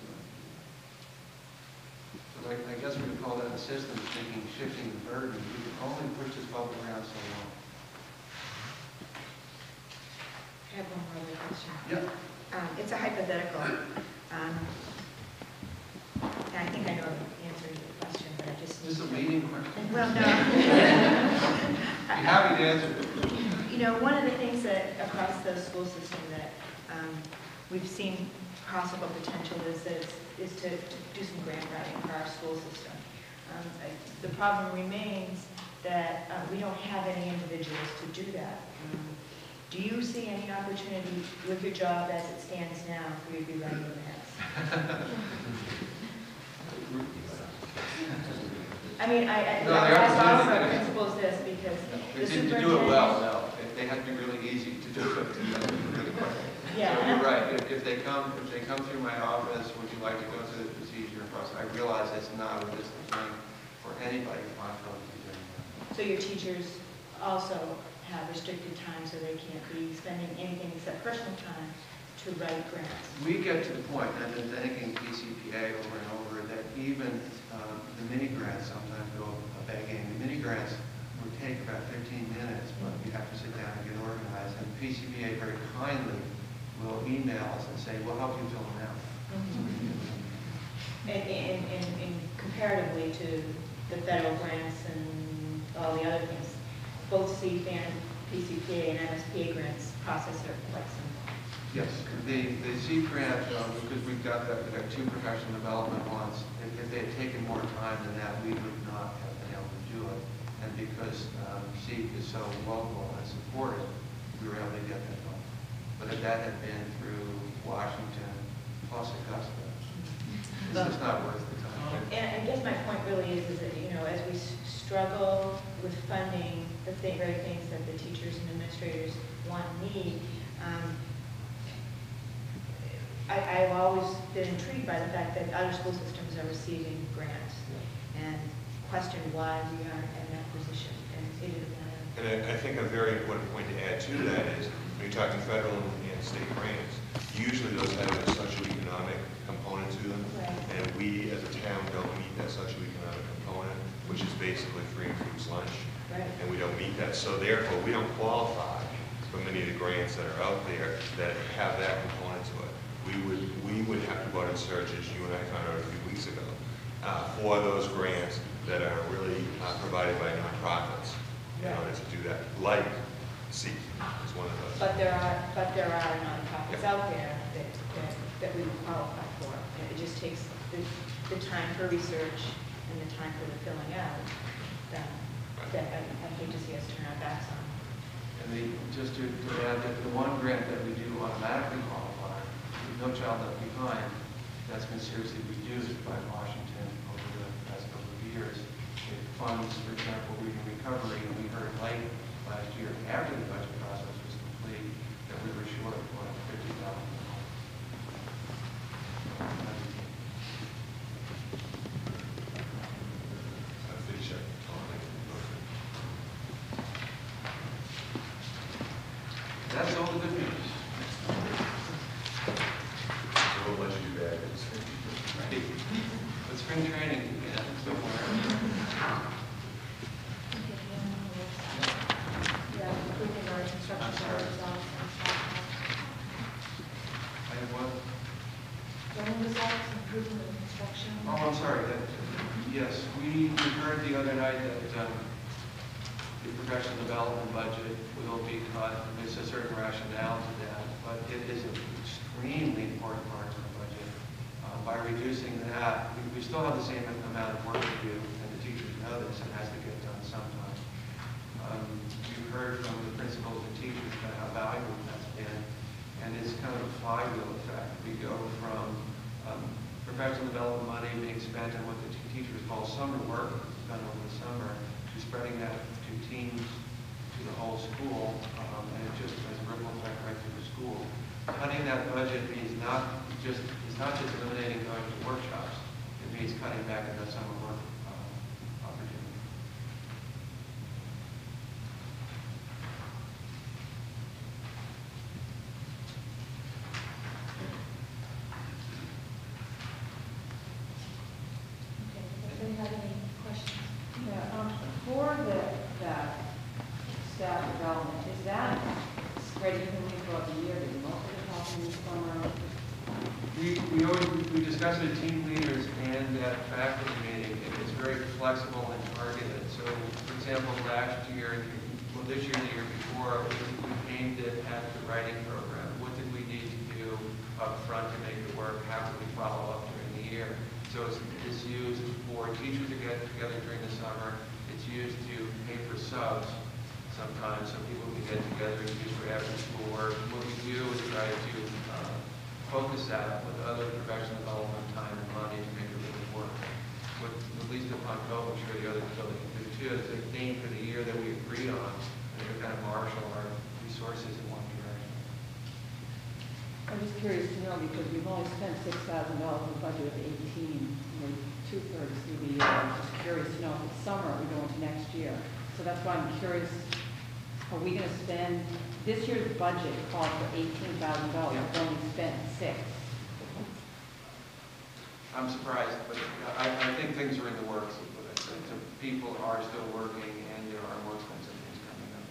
So I, I guess we would call that a systems thinking, shifting the burden. We can only push this bubble around so long. I have one more other question. Yeah. Um, it's a hypothetical. Um, and I think I know the answer to the question, but I just... This is a leading question. Well, no. Be happy to answer it. You know, one of the things that across the school system that um, we've seen possible potential is, is, is to, to do some grant writing for our school system. Um, I, the problem remains that uh, we don't have any individuals to do that. Um, do you see any opportunity with your job as it stands now for you to be writing grants? I mean, I, I, no, I they ask all of are our principals this because no, the to, superintendent... to do it well, no. They, they have to be really easy to do it. Really yeah. So you're right. If, if they come, if they come through my office, would you like to go through the procedure and process? I realize it's not a realistic thing for anybody on to be doing that. So your teachers also have restricted time, so they can't be spending anything except personal time to write grants. We get to the point, and I've been thanking P C P A over and over, that even um, the mini grants sometimes go a begging. The mini grants would take about fifteen minutes, but you have to sit down and get organized. And P C P A very kindly will email us and say, we'll help you fill them out. Mm-hmm. and, and, and, and comparatively to the federal grants and all the other things, both C F A N, P C P A, and M S P A grants process are quite simple. Yes, the, the C grant, um, because we've got that, we've got two professional development ones, it if they had taken more time than that, we would not have been able to do it. And because um, SEEK is so local and supported, we were able to get that done. But if that had been through Washington plus Augusta, it's just not worth the time. And I guess my point really is, is that, you know, as we s- struggle with funding the th- very things that the teachers and administrators want and need, um, I, I've always been intrigued by the fact that other school systems are receiving grants and question why we aren't in that position. And it is And I, I think a very important point to add to that is, when you're talking federal and state grants, usually those have a socioeconomic component to them. Right. And we, as a town, don't meet that socioeconomic component, which is basically free and fruits lunch. Right. And we don't meet that. So therefore, we don't qualify for many of the grants that are out there that have that component to it. We would, we would have to go out and search, as you and I found out a few weeks ago, uh, for those grants that are really uh, provided by nonprofits in order to do that, like SEEK is one of those. But there are, but there are nonprofits out there that, that, that we would qualify for. And it just takes the, the time for research and the time for the filling out that, that I, I hate to see us turn our backs on. And the, just to, to add that the one grant that we do automatically qualify, No Child Left Behind, that's been seriously reduced by Washington over the past couple of years. It funds, for example, reading recovery, and we heard late last year, after the budget process was complete, that we were short of what, fifty thousand dollars. That's all the good news. We'll let you do that. Right. But spring training began somewhere. Yeah, improving our construction services on I have one. learning results, improving the construction. Oh, I'm sorry. That, yes, we, we heard the other night that um, the professional development budget will be cut. There's a certain rationale to that, but it is an extremely important part of the budget. Uh, by reducing that, we, we still have the same amount of work to do, and the teachers know this, and it has to get done sometime. Um, you heard from the principals and teachers kind of how valuable that's been, and it's kind of a flywheel effect. We go from um, professional development money being spent on what the t- teachers call summer work, done over the summer, to spreading that to teams, to the whole school, um, and it just has a ripple effect right through the school. Cutting that budget means not just is not just eliminating going to workshops. It means cutting back on that summer work uh, opportunity. Okay, does anybody have any questions? Yeah, um, for the, the staff development, is that spread evenly throughout the year? Does most of it happen in summer? We, we always, we discuss it at team leaders and at faculty meeting, and it's very flexible and targeted. So, for example, last year, well, this year, the year before, we we aimed it at the writing program. What did we need to do up front to make it work? How could we follow up during the year? So it's, it's used for teachers to get together during the summer. It's used to pay for subs sometimes, so people can get together and use for after school work. What we do is try to uh, focus that with other professional development time and money to make it really work. With, at least upon COVID, I'm sure the other building can do too. It's a theme for the year that we agreed on, and to kind of marshal our resources in one direction. I'm just curious to know, because we've only spent six thousand dollars in a budget of eighteen, we're two-thirds through the year. I'm just curious to know if it's summer, we go into next year. So that's why I'm curious, are we going to spend, this year's budget called for eighteen thousand dollars, we've only spent six. I'm surprised, but I, I think things are in the works. But the people are still working, and there are more expensive things coming up.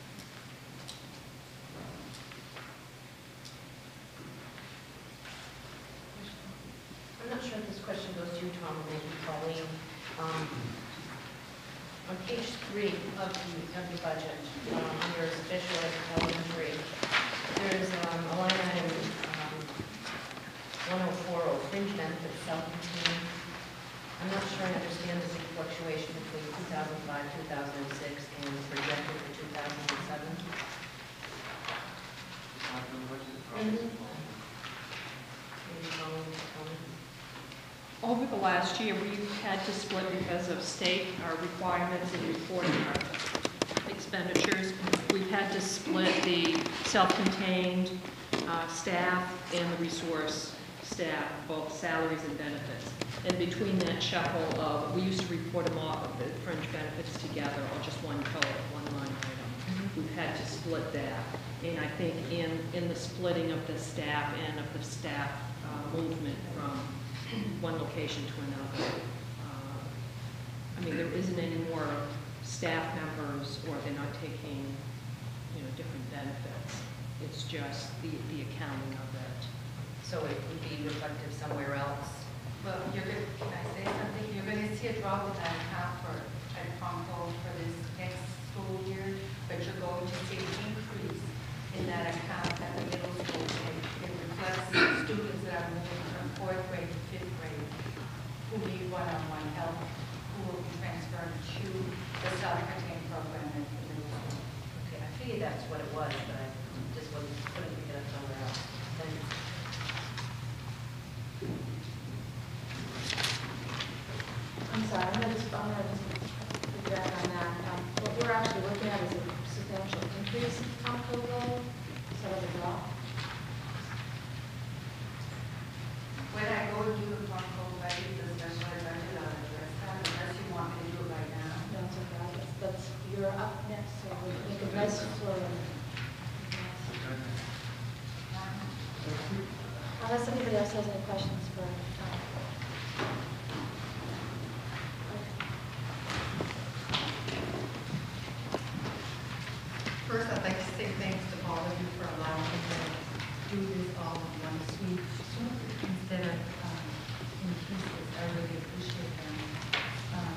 I'm not sure if this question goes to you, Tom, or maybe Colleen. Um, On page three of the, of the budget, um, under special ed elementary, there's um, a line item, um, one oh four oh, fringe benefits, self-contained. I'm not sure I understand the big fluctuation between two thousand five, two thousand six, and projected for two thousand seven. Over the last year, we've had to split because of state our requirements and reporting our expenditures. We've had to split the self-contained uh, staff and the resource staff, both salaries and benefits. And between that shuffle of, we used to report them all, the fringe benefits together, or just one total, one line item. We've had to split that. And I think in, in the splitting of the staff and of the staff uh, movement from one location to another, uh, I mean, there isn't any more staff members, or they're not taking, you know, different benefits. It's just the, the accounting of it. So it would be reflective somewhere else? Well, you're going, can I say something? You're going to see a drop in that account for, at Concom for this next school year, but you're going to see an increase in that account at the middle school. It, it reflects students that are moving from fourth grade to fifth grade who need one-on-one help, who will be transferred to the self-contained program at the middle school. Okay, I figured that's what it was, but I just wasn't putting it up somewhere else. Thank you. I'm sorry, I'm going to, I'm going to piggyback on that. Um, what we're actually looking at is a substantial increase in Concom goal instead of a drop. When I go to do the Concom budget, the special ed budget, I'll address that unless you want me to do it right now. No, it's okay. That's, that's, you're up next, so we'll make a nice flow. Unless anybody else has any questions for um, First, I'd like to say thanks to all of you for allowing me to do this all in one sweep instead of um, in pieces. I really appreciate them. Um,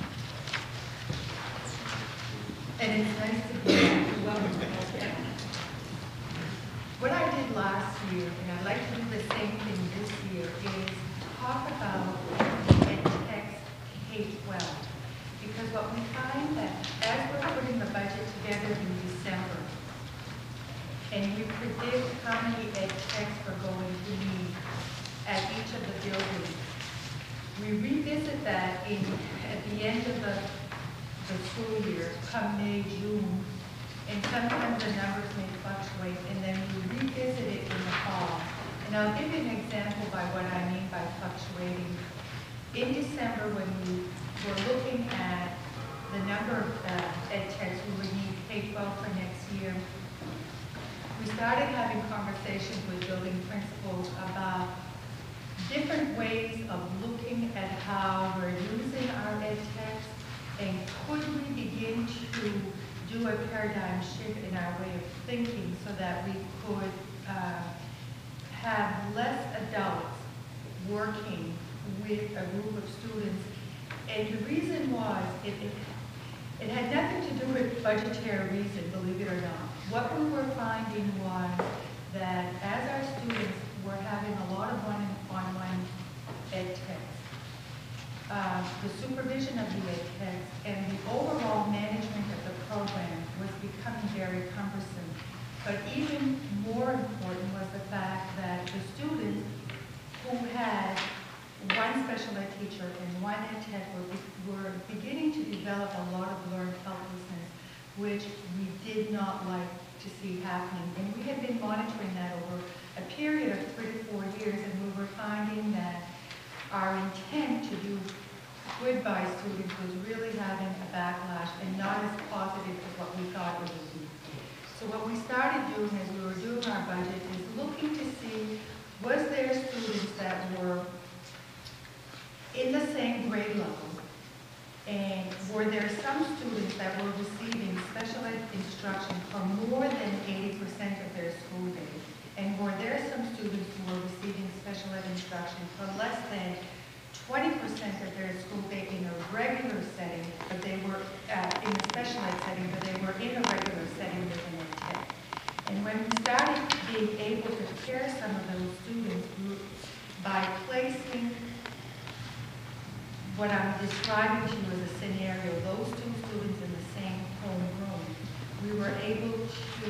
and it's nice to be welcome. What I did last year, and I'd like to do the same thing this year, is talk about ed text K twelve. Because what we find that as we're putting the budget together in December, and we predict how many ed techs we're going to need at each of the buildings, we revisit that in at the end of the, the school year, come May, June, and sometimes the numbers may fluctuate, and then we revisit it in the fall. And I'll give you an example by what I mean by fluctuating. In December, when we were looking at the number of uh, ed techs we would need K twelve for next year, we started having conversations with building principals about different ways of looking at how we're using our ed techs, and could we begin to do a paradigm shift in our way of thinking so that we could uh, have less adults working with a group of students. And the reason was, it, it, it had nothing to do with budgetary reason, believe it or not. What we were finding was that as our students were having a lot of one-on-one ed techs, uh, the supervision of the ed techs and the overall management of the program was becoming very cumbersome. But even more important was the fact that the students who had one special ed teacher and one ed tech were, be, were beginning to develop a lot of learned helplessness, which we did not like to see happening. And we had been monitoring that over a period of three to four years, and we were finding that our intent to do good by students was really having a backlash and not as positive as what we thought it would be. So what we started doing as we were doing our budget is looking to see, was there students that were in the same grade level, and were there some students that were receiving special ed instruction for more than eighty percent of their school day, and were there some students who were receiving special ed instruction for less than twenty percent of their school day in a regular setting, but they were uh, in a special ed setting, but they were in a regular setting within a tech. And when we started being able to pair some of those students by placing describing to you as a scenario, those two students in the same home room, we were able to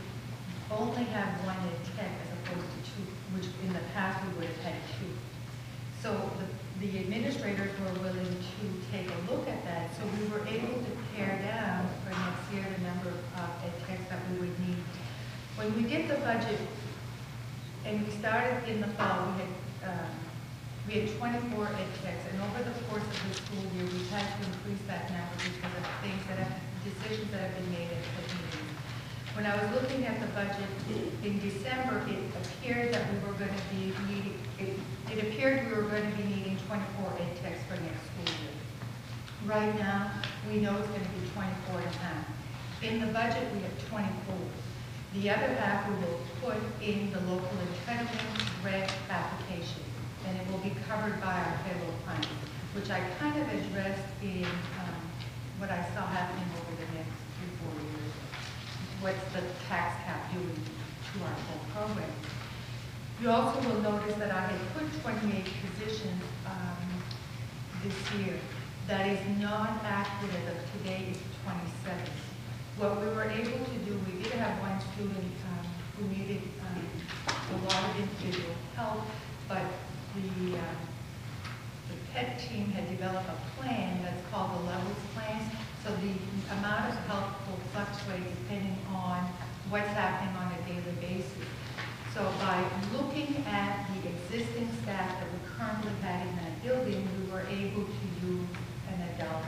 only have one ed tech as opposed to two, which in the past we would have had two. So the, the administrators were willing to take a look at that, so we were able to pare down for next year the number of uh, ed techs that we would need. When we did the budget, and we started in the fall, we had um, we had twenty-four ed techs, and over the course of the school year, we've had to increase that number because of things that have, decisions that have been made at the meetings. When I was looking at the budget in December, it appeared that we were going to be needing, it, it appeared we were going to be needing twenty-four ed techs for next school year. Right now, we know it's going to be twenty-four and a half. In the budget, we have twenty-four. The other half we will put in the local entitlement grant application, and it will be covered by our federal funds, which I kind of addressed in um, what I saw happening over the next three, four years. What's the tax cap doing to our whole program? You also will notice that I had put twenty-eight positions um, this year. That is not accurate as of today, it's twenty-seven. What we were able to do, we did have one student um, who needed um, a lot of individual help, but the, uh, the P E T team had developed a plan that's called the Levels Plan. So the amount of help will fluctuate depending on what's happening on a daily basis. So by looking at the existing staff that we currently had in that building, we were able to use an adult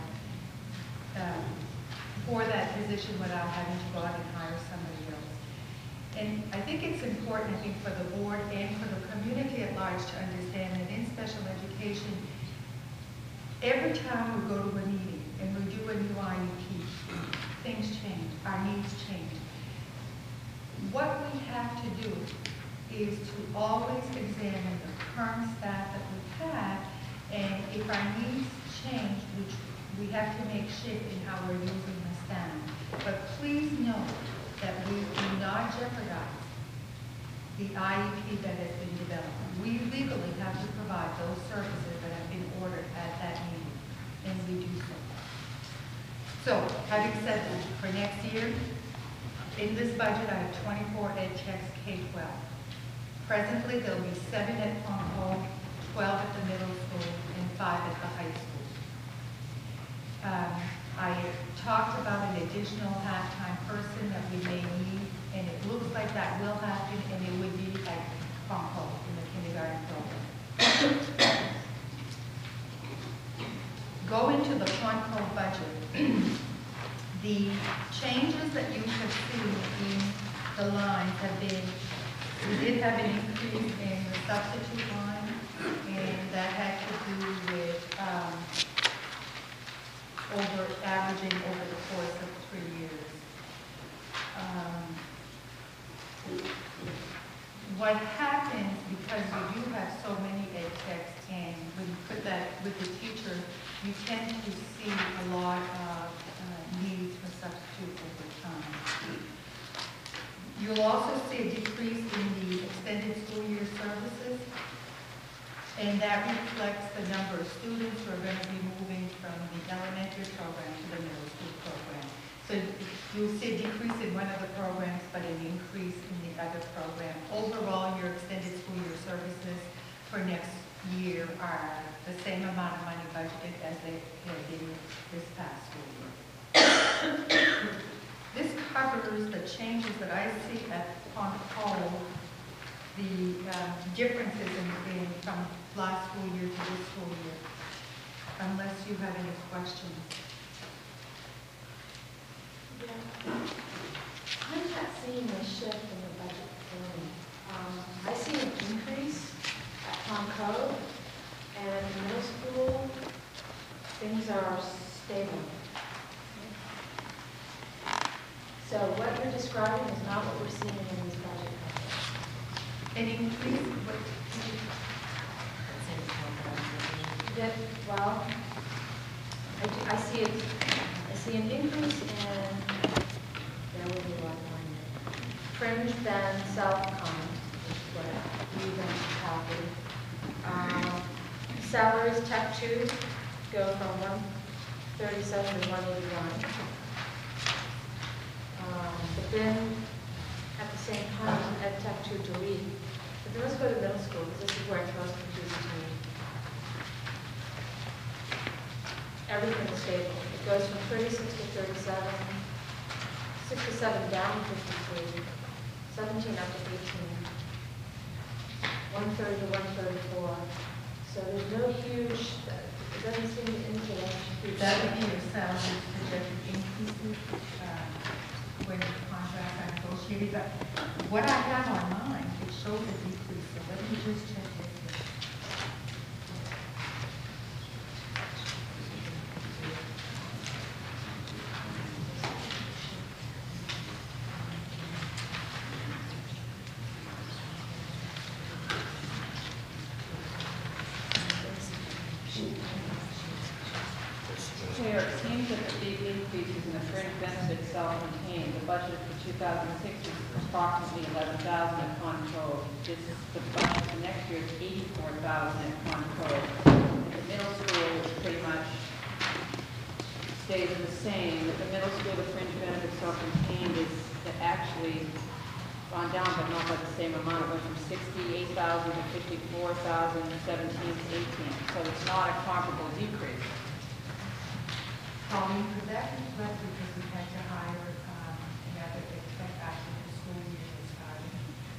um, for that position without having to go out and hire somebody else. And I think it's important, I think, for the board and for the community at large to understand that in special education, every time we go to a meeting and we do a new I E P, things change, our needs change. What we have to do is to always examine the current staff that we have, and if our needs change, which we have to make shift in how we're using the staff. But please note that we do not jeopardize the I E P that has been developed. We legally have to provide those services that have been ordered at that meeting, and we do so. So, having said that, for next year, in this budget, I have twenty-four ed techs K twelve. Presently, there'll be seven at Palm, twelve at the middle school, and five at the high school. Um, I talked about an additional half-time person that we may need, and it looks like that will happen, and it would be at Palm in the kindergarten program. Going to the Palm budget, the changes that you have seen in the lines have been, we did have an increase in the substitute line, and that had to do with um, over averaging over the course of three years. Um, what happens, because we do have so many ed techs, and when you put that with the teacher, you tend to see a lot of uh, needs for substitutes over time. You'll also see a decrease in the extended school year services, and that reflects the number of students who are going to be moving from the elementary program to the middle school program. So you'll see a decrease in one of the programs, but an increase in the other program. Overall, your extended school year services for next year are the same amount of money budgeted as they had been this past school year. This covers the changes that I see at on whole, the um, differences in, in from last school year to this school year, unless you have any questions. Yeah. I'm not seeing a shift in the budget clearly. Um, I see an increase at Concord, and in middle school, things are stable. So what you're describing is not what we're seeing in these budget cuts. An increase, what? Yeah, well, I, do, I see it. I see an increase in. There will be a lot more fringe than self-con, which is what we've been calculating. Um, salaries, tech two, go from one thirty-seven to one eighty-one. Um, But then, at the same time, Ed Tech to delete. But then let's go to middle school, because this is where it's most confusing to me. Everything is stable. It goes from thirty-six to thirty-seven, sixty-seven down to fifty-three, seventeen up to eighteen, one thirty to one thirty-four. So there's no huge, it doesn't seem to indicate huge. That would be your salary projected increases, uh, when the contracts are negotiated. But what I have on mine, it shows a decrease, so let me just check this. Chair, it seems that the big increases in the fringe benefits self-contained. The budget for two thousand six is approximately eleven thousand at Concode. This, the budget for next year is eighty-four thousand at Concode. The middle school is pretty much stays the same. At the middle school, the fringe benefits self-contained is actually gone down, but not by the same amount. It went from sixty-eight thousand to fifty-four thousand, seventeen to eighteen. So it's not a comparable decrease. Colleen, could that be correct because we had to hire, um, another exec after the school year was started?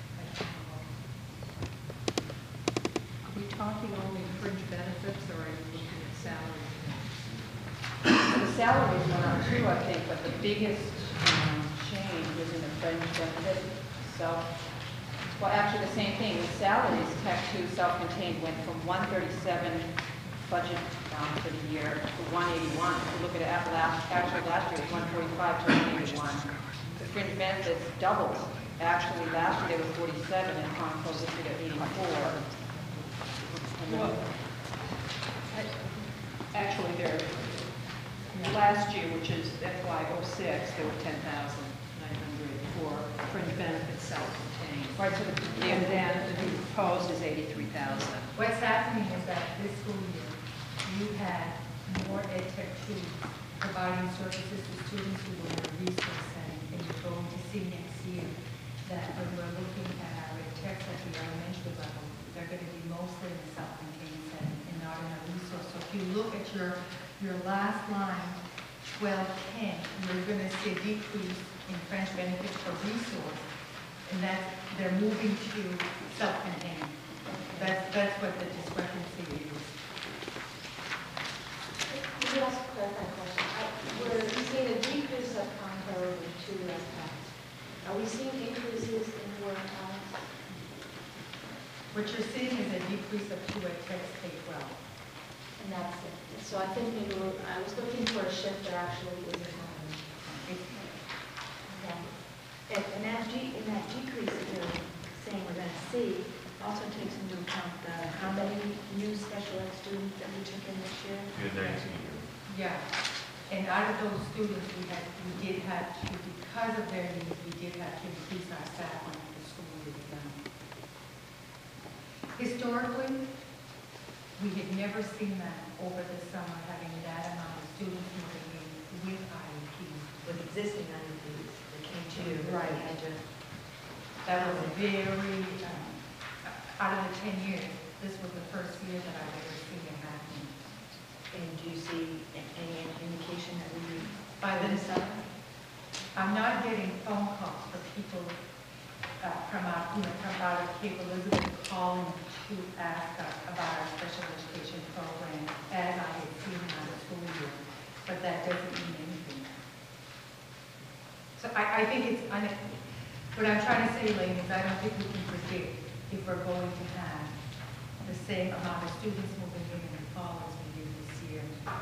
Are we talking only fringe benefits, or are you looking at salaries? The salaries went up too, I think, but the biggest um, change was in the fringe benefit. So, well, actually the same thing. The salaries, Tech two self-contained, went from one thirty-seven budget down for the year to one eighty-one. If you look at it, after last, actually last year it was one forty-five to one eighty-one. The fringe benefits doubled. Actually, last year they were forty-seven and Concorde this year at eighty-four. And then- Well, actually, there, last year, which is F Y oh six, there were ten thousand nine hundred for fringe benefits self-contained. Right, so the, And then the proposed is eighty-three thousand. What's happening is that this school year, you had more ed tech two providing services to students who were in a resource setting, and you're going to see next year that when we're looking at our ed techs at the elementary level, they're going to be mostly in a self-contained setting and not in a resource. So if you look at your, your last line, twelve ten, you're going to see a decrease in French benefits for resource, and that's, they're moving to self-contained. That's, that's what the discrepancy is. Can you ask a clarifying question? I- We're seeing a decrease of Concorde in two aspects. Are we seeing increases in work hours? What you're seeing is a decrease of two ed techs K twelve. And that's it. So I think maybe we're, I was looking for a shift that actually isn't happening. Okay. And and that de, and that decrease that you're saying we're gonna see also takes into account the, how many new special ed students that we took in this year? We had nineteen. Yeah. And out of those students, we had, we did have to, because of their needs, we did have to increase our staff when the school year began. Historically, we had never seen that over the summer, having that amount of students moving in with I E Ps. With existing I E Ps that came to you. Right. They had to, That was a very, um, out of the ten years, this was the first year that I've ever seen it happen. and do you see any indication that we would? By the summer, I'm not getting phone calls for people uh, from out, you know, from out of Cape Elizabeth calling to ask us about our special education program as I had seen out of school year, but that doesn't mean anything. So I, I think it's, un- what I'm trying to say, Elaine, is I don't think we can predict if we're going to have the same amount of students moving in in the fall as we did this year.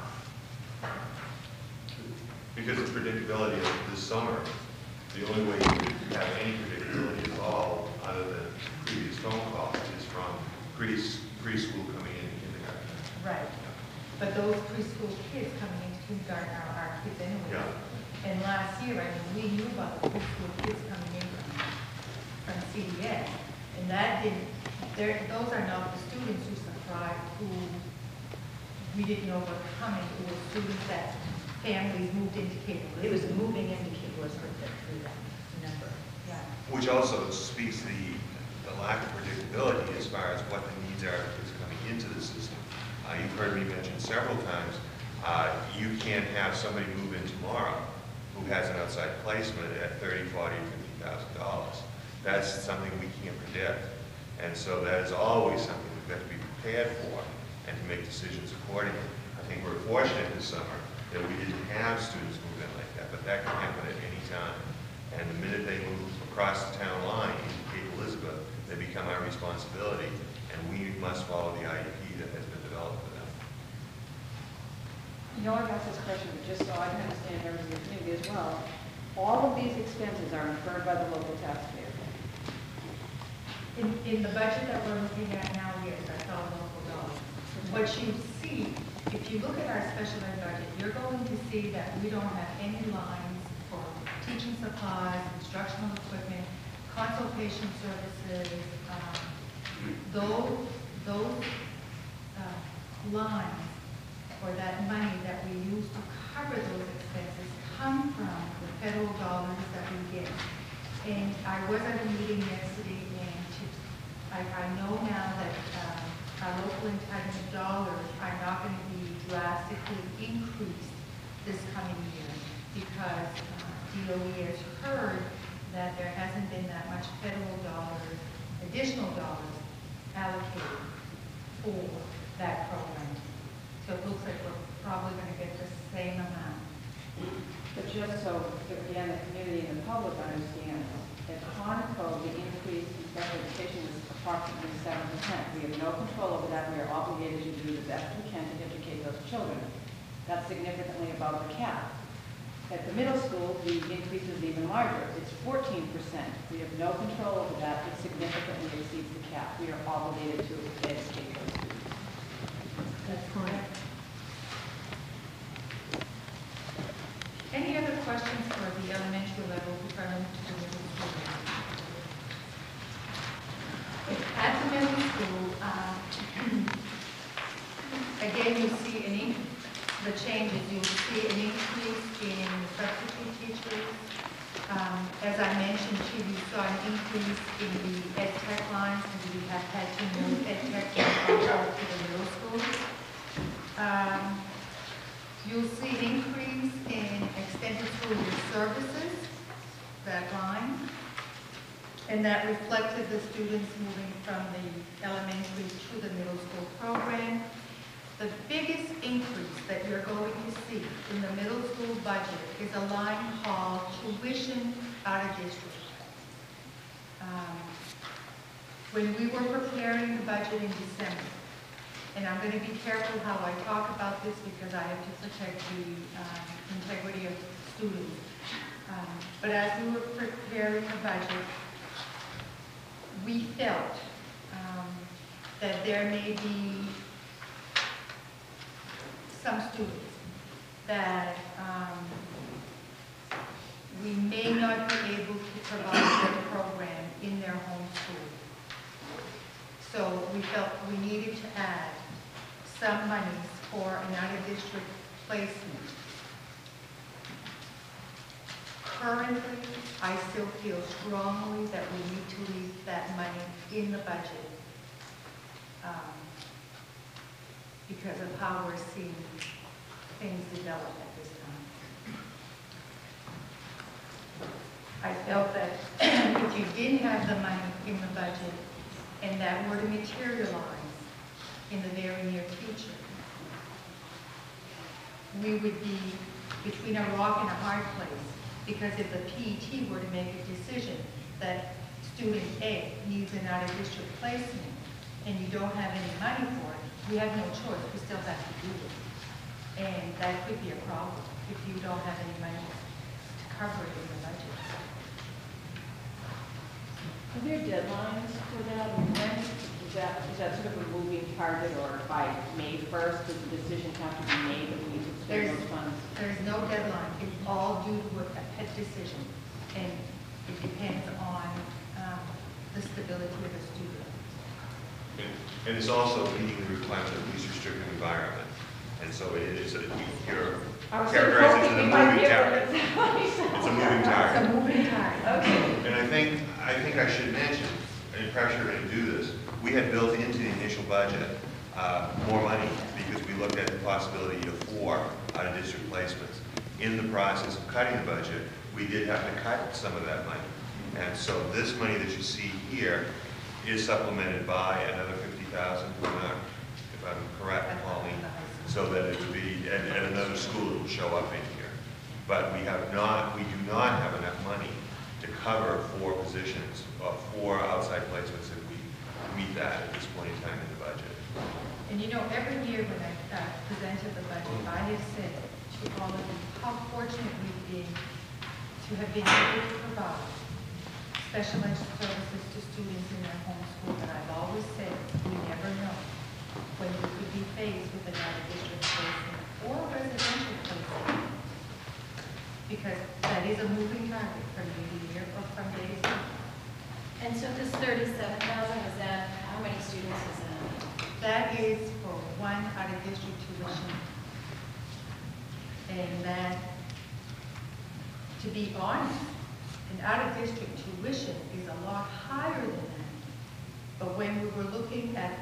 Because of predictability of this summer, the only way you could have any predictability at all, other than previous phone calls, is from pre preschool coming in kindergarten. Right. But those preschool kids coming into kindergarten are our kids anyway. Yeah. And last year, I mean, we knew about the preschool kids coming in from, from C D S. And that didn't, they're- those are not the students who surprised, who we didn't know were coming, it was students that families moved into Cape Elizabeth. It was moving into Cape Elizabeth that threw that number. Yeah. Which also speaks to the, the lack of predictability as far as what the needs are of kids coming into the system. Uh, you've heard me mention several times, uh, you can't have somebody move in tomorrow who has an outside placement at thirty, forty, fifty thousand dollars. That's something we can't predict. And so that is always something we've got to be prepared for and to make decisions accordingly. I think we're fortunate this summer that we didn't have students move in like that, but that can happen at any time. And the minute they move across the town line into Cape Elizabeth, they become our responsibility, and we must follow the I E P that has been developed for them. You know, I've asked this question, but just so I can understand members of the community as well, all of these expenses are incurred by the local taxpayer. In, in the budget that we're looking at now, yes, that's all local dollars. What you see, if you look at our special ed budget, you're going to see that we don't have any lines for teaching supplies, instructional equipment, consultation services. Um, those those uh, lines or that money that we use to cover those expenses come from the federal dollars that we get. And I was at a meeting yesterday, and to, I, I know now that um, our local entitlement dollars are not going to be drastically increased this coming year because uh, D O E has heard that there hasn't been that much federal dollars, additional dollars allocated for that program. So it looks like we're probably going to get the same amount. But just so, again, the community and the public understands, at Quantico, the increase in special education was approximately seven percent. We have no control over that. We are obligated to do the best we can to educate those children. That's significantly above the cap. At the middle school, the increase is even larger. It's fourteen percent. We have no control over that. It significantly exceeds the cap. We are obligated to educate those students. That's correct. Any other questions for the elementary level before I move to the middle school? At the middle school, uh, again, you see an in the changes. You see an increase in substitute teachers. Um, as I mentioned to you, you saw an increase in the ed tech lines, and we have had to move ed tech lines to the middle school. Um, You'll see an increase in extended school year services, that line, and that reflected the students moving from the elementary to the middle school program. The biggest increase that you're going to see in the middle school budget is a line called tuition out of district. Um, when we were preparing the budget in December, and I'm going to be careful how I talk about this because I have to protect the um, integrity of students. Um, but as we were preparing the budget, we felt um, that there may be some students that um, we may not be able to provide their program in their home school. So we felt we needed to add some monies for an out-of-district placement. Currently, I still feel strongly that we need to leave that money in the budget um, because of how we're seeing things develop at this time. I felt that if you didn't have the money in the budget and that were to materialize in the very near future, we would be between a rock and a hard place, because if the P E T were to make a decision that student A needs an out-of-district placement and you don't have any money for it, we have no choice. We still have to do it. And that could be a problem if you don't have any money to cover it in the budget. Are there deadlines for that? When is that, is that sort of a moving target, or by May first, does the decision have to be made that we need to spend There's, those funds? there's no deadline. It's all due to a a decision, and it depends on um, the stability of the student. And, and it's also meeting the requirement of least restrictive environment. And so it is, a- you're I was characterizing it as a hoping we might moving be able target. to- It's a moving target. It's a moving target, okay. And I think, I think I should mention, and perhaps you're going to do this, we had built into the initial budget uh, more money because we looked at the possibility of four out-of-district placements. In the process of cutting the budget, we did have to cut some of that money. And so this money that you see here is supplemented by another fifty thousand, if I'm not- if I'm correct, Pauline, so that it would be, and, and another school that will show up in here. But we have not, we do not have enough money to cover four positions, or four outside placements if we meet that at this point in time in the budget. And you know, every year when I uh, presented the budget, I have said to all of you how fortunate we've been to have been able to provide special ed services to students in their home school. But I've always said, we never know when we could be faced with an out-of-district placement or residential placement. Because that is a moving target from year to year or from day to day. And so this thirty-seven thousand, is that, how many students is that? That is for one out-of-district tuition. And that, to be honest, an out-of-district tuition is a lot higher than that. But when we were looking at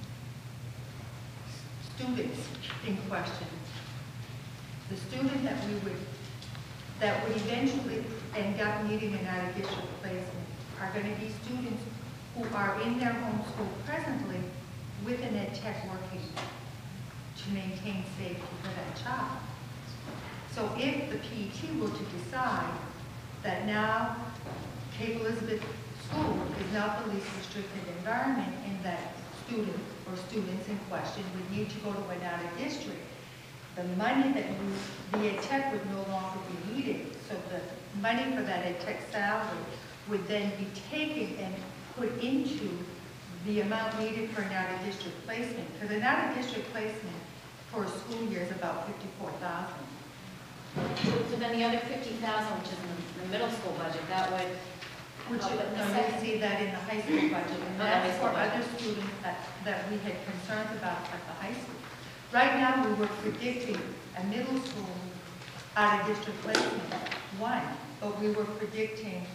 students in question, the student that we would, that would eventually end up needing an out-of-district placement are going to be students who are in their home school presently with an ed tech working to maintain safety for that child. So if the P E T were to decide that now Cape Elizabeth School is not the least restricted environment and that student or students in question would need to go to an out-of-district, the money that you, the ed tech would no longer be needed. So the money for that ed tech salary would then be taken and put into the amount needed for an out-of-district placement. Because an out-of-district placement for a school year is about fifty-four thousand. So then the other fifty thousand, which is in the- the middle school budget, that would, Which, help is- with the no, you second- see that in the high school budget, and Oh, the high that's school for budget. other students that, that we had concerns about at the high school. Right now, we were predicting a middle school out-of-district placement, one, but we were predicting,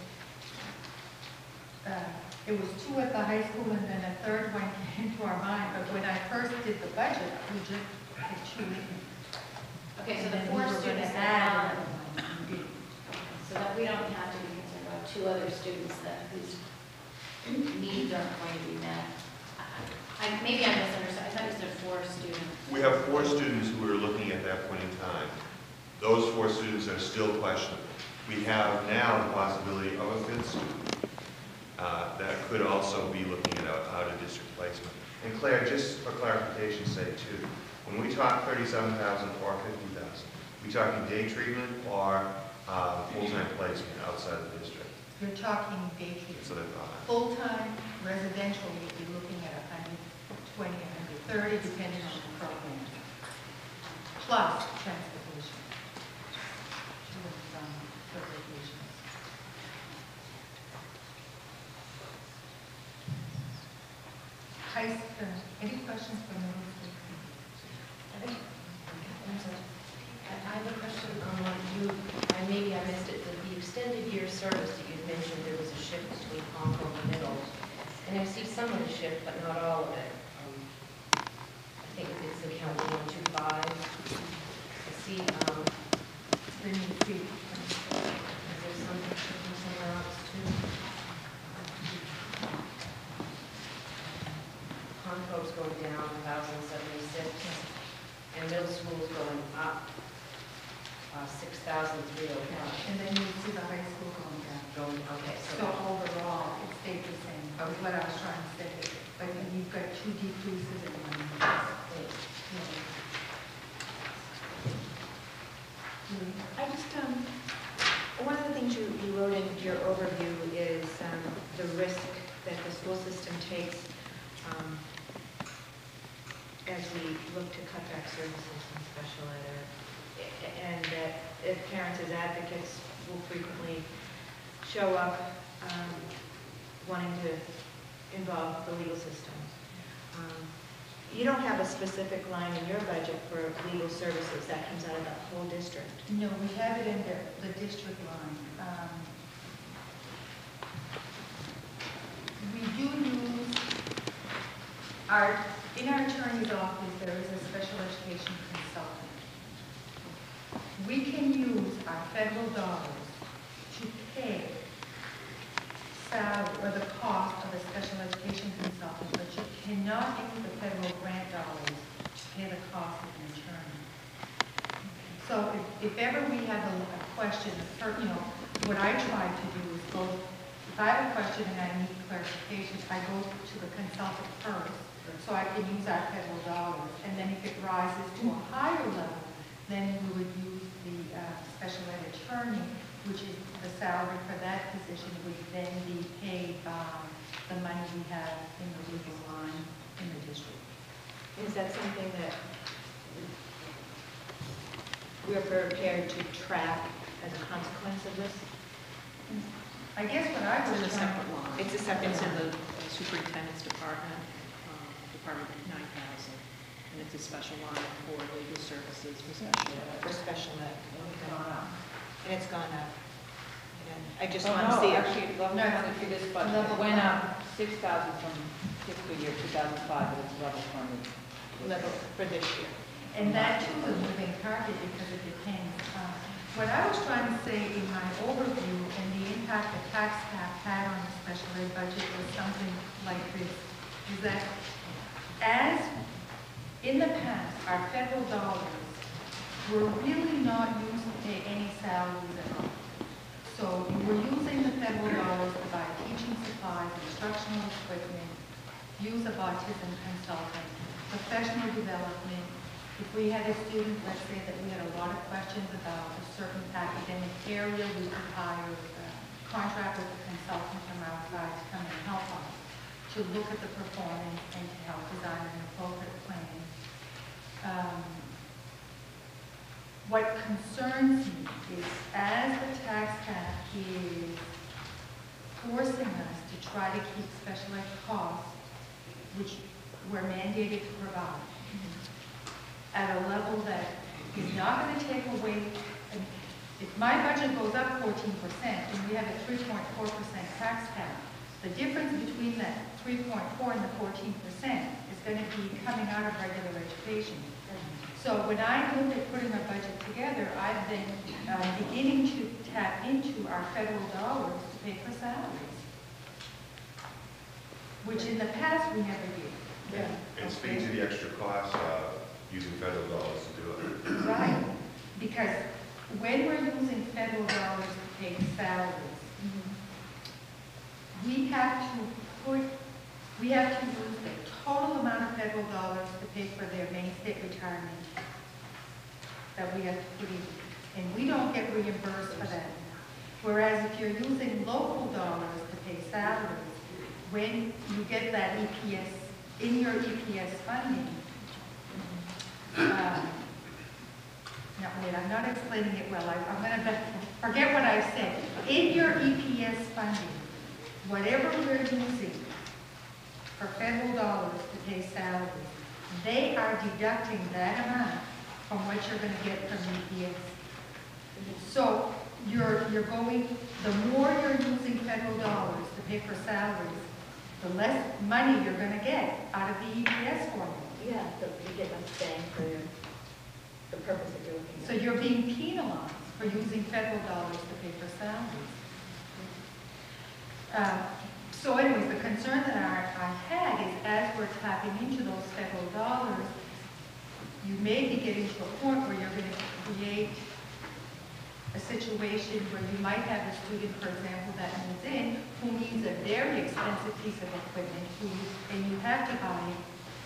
uh, it was two at the high school and then a third one came to our mind, but when I first did the budget, we just had two in. okay, so And the then we four were gonna students that add are, another one. so that we don't have to be concerned about two other students that, whose needs aren't going to be met. I, maybe I misunderstood, I thought you said four students. We have four students who we were looking at that point in time. Those four students are still questionable. We have now the possibility of a fifth student uh, that could also be looking at a- out-of-district placement. And Claire, just for clarification's sake too, when we talk thirty-seven thousand or fifty thousand, we talking day treatment or uh, full-time placement outside the district? You're talking day treatment. That's what I thought. Full-time residential, you'd be looking at one hundred twenty, one hundred thirty, depending on the program, plus transportation to and from the locations. High, uh, any questions for middle school? I have a question on what you, and maybe I missed it, the the extended year service that you mentioned, there was a shift between Concord and Middle. And I see some of the shift, but not all of it. Um, I think it's account one two five. I see, um, Then you see, is there something shifting somewhere else too? Concord's going down one thousand seventy-six, and middle school's going up uh, six thousand three oh five. and then you see the high school going down. Going, okay, So so, overall, it stayed the same, that was what I was trying to say. But then you've got two decreases in one increase. I just, um, one of the things you, you wrote in your overview is um, the risk that the school system takes um, as we look to cut back services in special ed, or, and that if parents as advocates will frequently show up um, wanting to involve the legal system. Um, you don't have a specific line in your budget for legal services, that comes out of the whole district. No, we have it in the, the district line. Um, We do use our, in our attorney's office, there is a special education consultant. We can use our federal dollars to pay salary or the cost of a special education consultant, but you cannot use the federal grant dollars to pay the cost of an attorney. So if, if ever we have a, a question, you know, what I try to do is go, if I have a question and I need clarification, I go to the consultant first, so I can use our federal dollars. And then if it rises to a higher level, then we would use the uh, special ed attorney, which is the salary for that position would then be paid by the money we have in the legal line in the district. Is that something that we're prepared to track as a consequence of this? I guess what I was It's a trying- separate line. It's a separate It's in line. the uh, superintendent's department, um, Department nine thousand, and it's a special line for legal services for special ed. For special ed. And it's gone up. And I just Oh, want to no, see it. actually, level funded for this budget. Level It went funded. up six thousand from fiscal year two thousand five, but it's level funded. Level for this year. And that too is a moving target because it depends. Uh, What I was trying to say in my overview and the impact the tax cap had on the special ed budget was something like this, is that as in the past, our federal dollars were really not used to pay any salaries at all. So you were using the federal dollars to buy teaching supplies, instructional equipment, use of autism consultant, professional development. If we had a student, let's say that we had a lot of questions about a certain academic area, we could hire a contract with a consultant from outside to come and help us to look at the performance and to help design an appropriate plan. Um, what concerns me is as the tax cap is forcing us to try to keep special ed costs, which we're mandated to provide, at a level that is not going to take away, and if my budget goes up fourteen percent and we have a three point four percent tax cap, the difference between that three point four and the fourteen percent is going to be coming out of regular education. So when I look at putting our budget together, I've been uh, beginning to tap into our federal dollars to pay for salaries, which in the past we never did. Yeah. And speak to the extra cost, uh, using federal dollars to do it. Right, because when we're using federal dollars to pay salaries, we have to put, we have to use the total amount of federal dollars to pay for their main state retirement that we have to put in, and we don't get reimbursed for that. Whereas if you're using local dollars to pay salaries, when you get that E P S, in your E P S funding, Um, no, wait, I'm not explaining it well. I, I'm going to forget what I said. In your E P S funding, whatever we're using for federal dollars to pay salaries, they are deducting that amount from what you're going to get from E P S. So you're, you're going, the more you're using federal dollars to pay for salaries, the less money you're going to get out of the E P S formula. Yeah, so you get less bang for the purpose that you're looking at. So you're being penalized for using federal dollars to pay for salaries. Uh, so anyways, the concern that I, I had is as we're tapping into those federal dollars, you may be getting to a point where you're going to create a situation where you might have a student, for example, that moves in who needs a very expensive piece of equipment, who, and you have to buy it.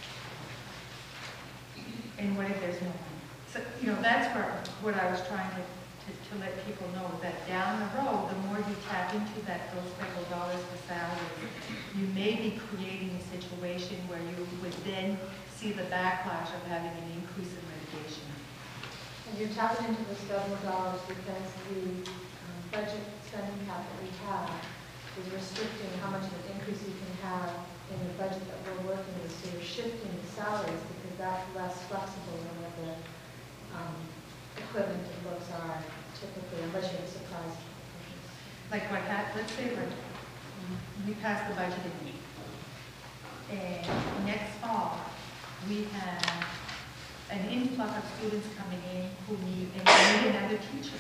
And what if there's no money? So, you know, that's where, what I was trying to, to, to let people know, that down the road, the more you tap into that, those federal dollars for salaries, you may be creating a situation where you would then see the backlash of having an increase in litigation. And you're tapping into the federal dollars because the um, budget spending cap that we have is restricting how much of an increase you can have in the budget that we're working with, so you're shifting the salaries because that's less flexible than what the um, equipment and books are typically, unless you have surprise. Like what happened, let's say like, we passed the budget in May. And next fall, we have an influx of students coming in who need, and they need another teacher.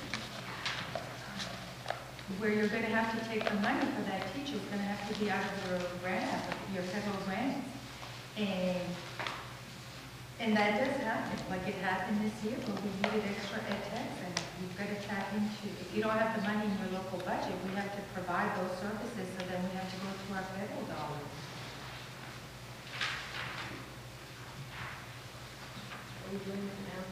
Where you're going to have to take the money for that teacher is going to have to be out of your grant, your federal grants. And, and that does happen, like it happened this year where we needed extra ed techs, and you've got to tap into, if you don't have the money in your local budget, we have to provide those services, so then we have to go to our federal dollars. Are we doing that now?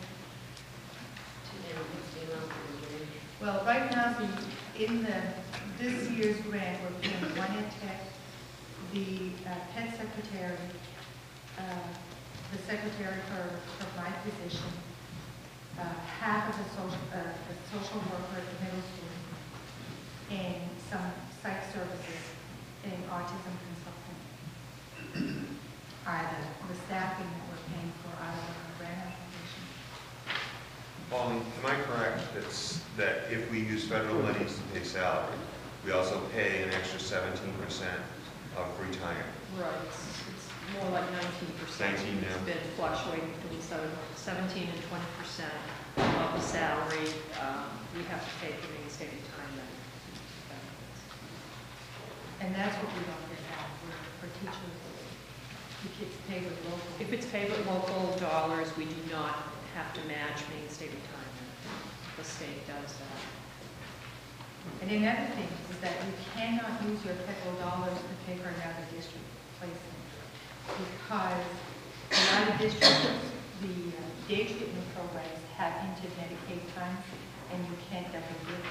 Well, right now, the, in the, this year's grant, we're paying one ed tech, the uh, pet secretary, uh, the secretary for, for my position, uh, half of the social, uh, the social worker at the middle school, and some psych services and autism consultant are the, the staffing that we're paying for out of our grant application. Pauline, am I correct that's, that if we use federal monies to pay salary, we also pay an extra seventeen percent of retirement? Right, it's, it's more like nineteen percent. nineteen now. It's been fluctuating between seven, seventeen and twenty percent of the salary. Um, we have to pay for mainstay retirement benefits. And that's what we don't get now for, for teachers. The kids pay with local. If it's paid with local dollars, we do not have to match mainstay retirement. The state does that. And another thing is that you cannot use your federal dollars to pay for another district placement, because a lot of districts, the uh, day treatment programs have into Medicaid time, and you can't double dip.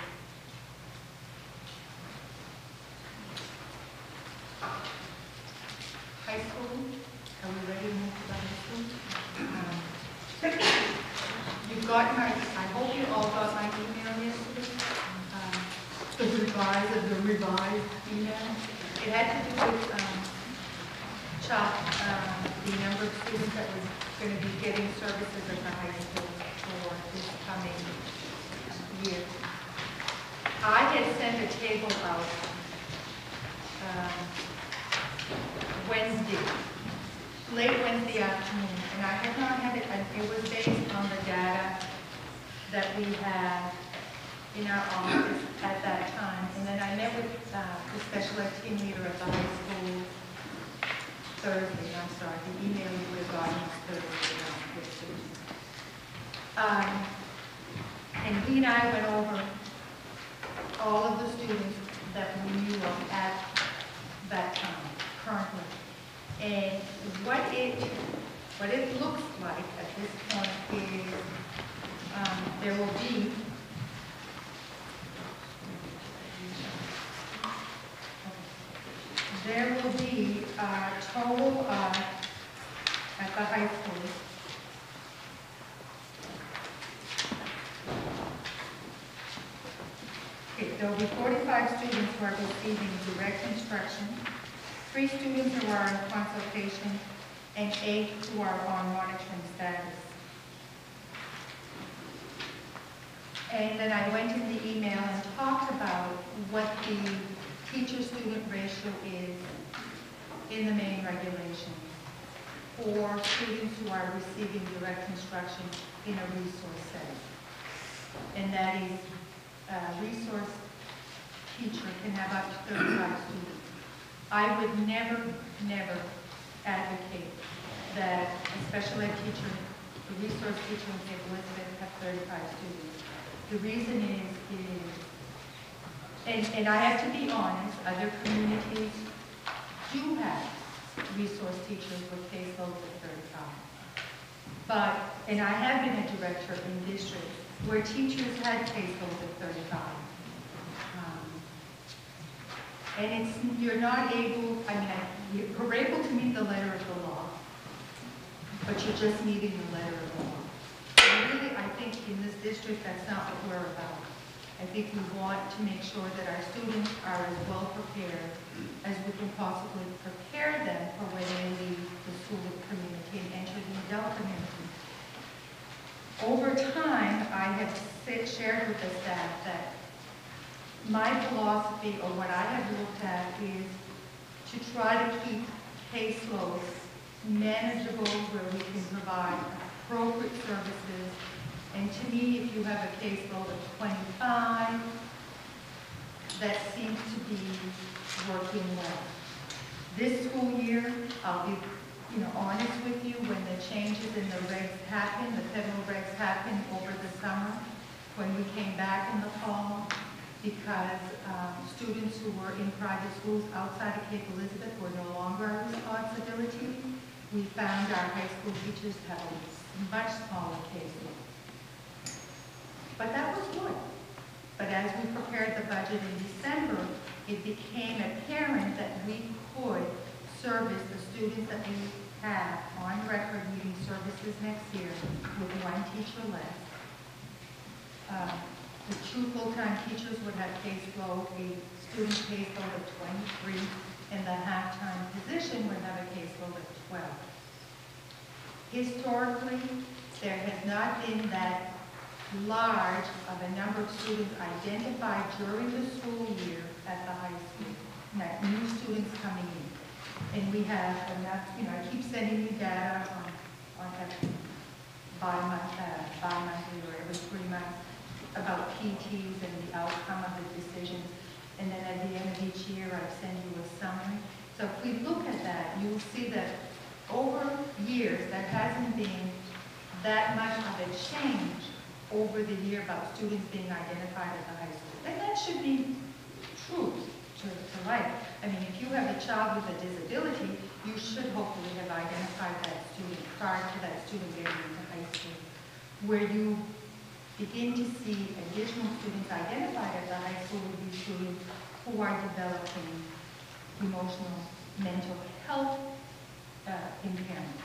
High school, are we ready to move to the high school? Um, You've got my, I hope you all got my email yesterday. Um, the revised, the revised email. It had to do with, um, Chuck, um, the number of students that was going to be getting services at the high school for this coming year. I had sent a table out, um, Wednesday, late Wednesday afternoon, and I had not had it, and it was based on the data that we had in our office at that time. And then I met with uh, the special ed team leader at the high school Thursday, I'm sorry, the email you would have gotten was Thursday, not Thursday. Um, and he and I went over all of the students that we knew of at that time, currently. And what it, what it looks like at this point is um, there will be there will be a total of, at the high school, okay, there will be forty-five students who are receiving direct instruction, three students who are in consultation, and eight who are on monitoring status. And then I went in the email and talked about what the teacher-student ratio is in the main regulations for students who are receiving direct instruction in a resource setting. And that is, a resource teacher can have up to thirty-five students. I would never, never advocate that a special ed teacher, a resource teacher in Saint Elizabeth have thirty-five students. The reason is, is and, and I have to be honest, other communities do have resource teachers with caseloads of thirty-five. But, and I have been a director in districts where teachers had caseloads of thirty-five. And it's, you're not able, I mean, you're able to meet the letter of the law, but you're just meeting the letter of the law. And really, I think in this district, that's not what we're about. I think we want to make sure that our students are as well prepared as we can possibly prepare them for when they leave the school community and enter the adult community. Over time, I have sit, shared with the staff that my philosophy, or what I have looked at, is to try to keep caseloads manageable where we can provide appropriate services. And to me, if you have a caseload of twenty-five, that seems to be working well. This school year, I'll be you know, honest with you, when the changes in the regs happened, the federal regs happened over the summer, when we came back in the fall, because um, students who were in private schools outside of Cape Elizabeth were no longer our responsibility, we found our high school teachers had a much smaller caseload. But that was good. But as we prepared the budget in December, it became apparent that we could service the students that we have on record needing services next year with one teacher less. Uh, the two full-time teachers would have caseload, a student caseload of twenty-three, and the half-time position would have a caseload of twelve. Historically, there has not been that large of a number of students identified during the school year at the high school, like new students coming in. And we have, and that's, you know, I keep sending you data on, on that bi-month, uh, bi-monthly or every three months about P Ts and the outcome of the decisions. And then at the end of each year, I send you a summary. So if we look at that, you will see that over years, there hasn't been that much of a change over the year about students being identified at the high school. And that should be true to, to life. I mean, if you have a child with a disability, you should hopefully have identified that student prior to that student getting into high school. Where you begin to see additional students identified at the high school will be students who are developing emotional, mental health uh, impairments.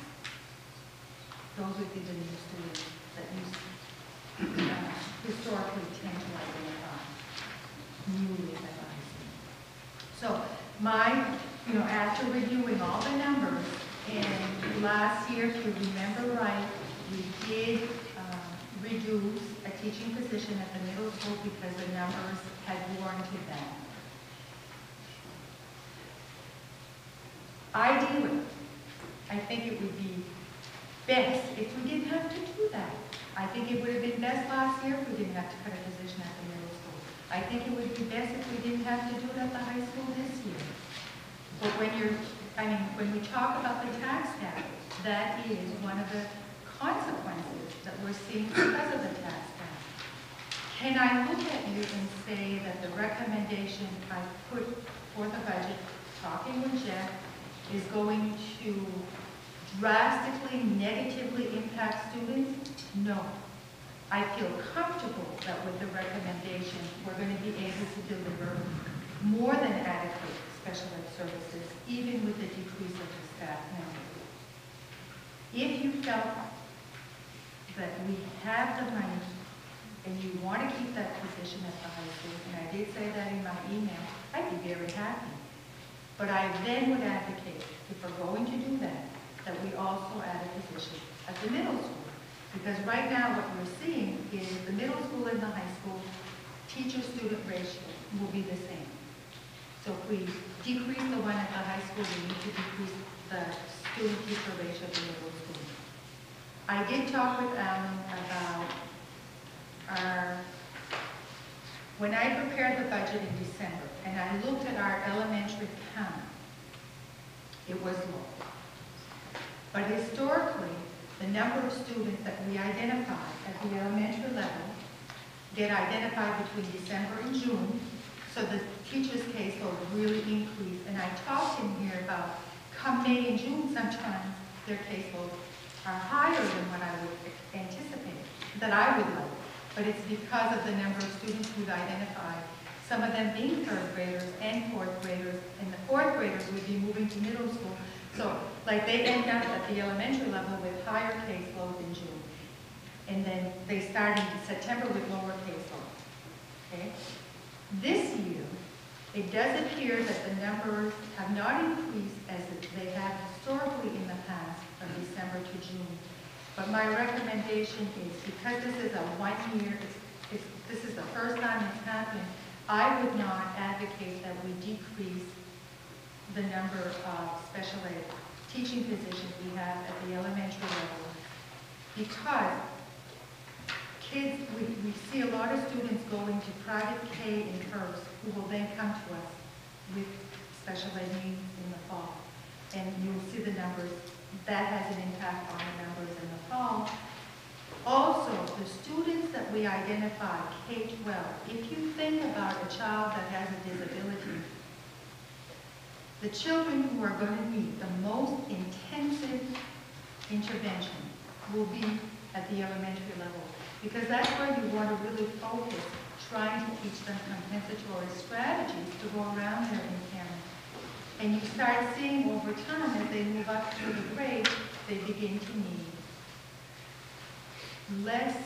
Those would be the new students that you uh, historically tend to identify newly at the high school. So my, you know, after reviewing all the numbers, and last year, if you remember right, we did uh, reduce a teaching position at the middle school because the numbers had warranted that. Ideally, I think it would be best if we didn't have to do that. I think it would have been best last year if we didn't have to cut a position at the middle school. I think it would be best if we didn't have to do it at the high school this year. But when you're, I mean, when we talk about the tax cap, that is one of the consequences that we're seeing because of the tax cap. Can I look at you and say that the recommendation I put for the budget, talking with Jeff, is going to drastically negatively impact students? No. I feel comfortable that with the recommendation, we're going to be able to deliver more than adequate special ed services, even with the decrease of the staff number. If you felt that we have the money and you want to keep that position at the high school, and I did say that in my email, I'd be very happy. But I then would advocate, if we're going to do that, that we also add a position at the middle school. Because right now what we're seeing is the middle school and the high school teacher-student ratio will be the same. So if we decrease the one at the high school, we need to decrease the student-teacher ratio at the middle school. I did talk with Alan about our, when I prepared the budget in December, and I looked at our elementary count, it was low. But historically, the number of students that we identify at the elementary level get identified between December and June, so the teacher's caseload really increased. And I talked in here about come May and June, sometimes their caseloads are higher than what I would anticipate, that I would like. But it's because of the number of students we've identified, some of them being third graders and fourth graders, and the fourth graders would be moving to middle school. So, like, they end up at the elementary level with higher caseloads in June. And then they start in September with lower caseloads, okay? does appear that the numbers have not increased as they have historically in the past from December to June. But my recommendation is, because this is a one-year, it's, it's, this is the first time it's happened, I would not advocate that we decrease the number of special ed teaching positions we have at the elementary level, because kids, we, we see a lot of students going to private K and Curves who will then come to us with special ed needs in the fall. And you'll see the numbers. That has an impact on the numbers in the fall. Also, the students that we identify, K twelve, if you think about a child that has a disability, the children who are going to need the most intensive intervention will be at the elementary level, because that's where you want to really focus, trying to teach them compensatory strategies to go around their impairment. And you start seeing over time, as they move up through the grades, they begin to need less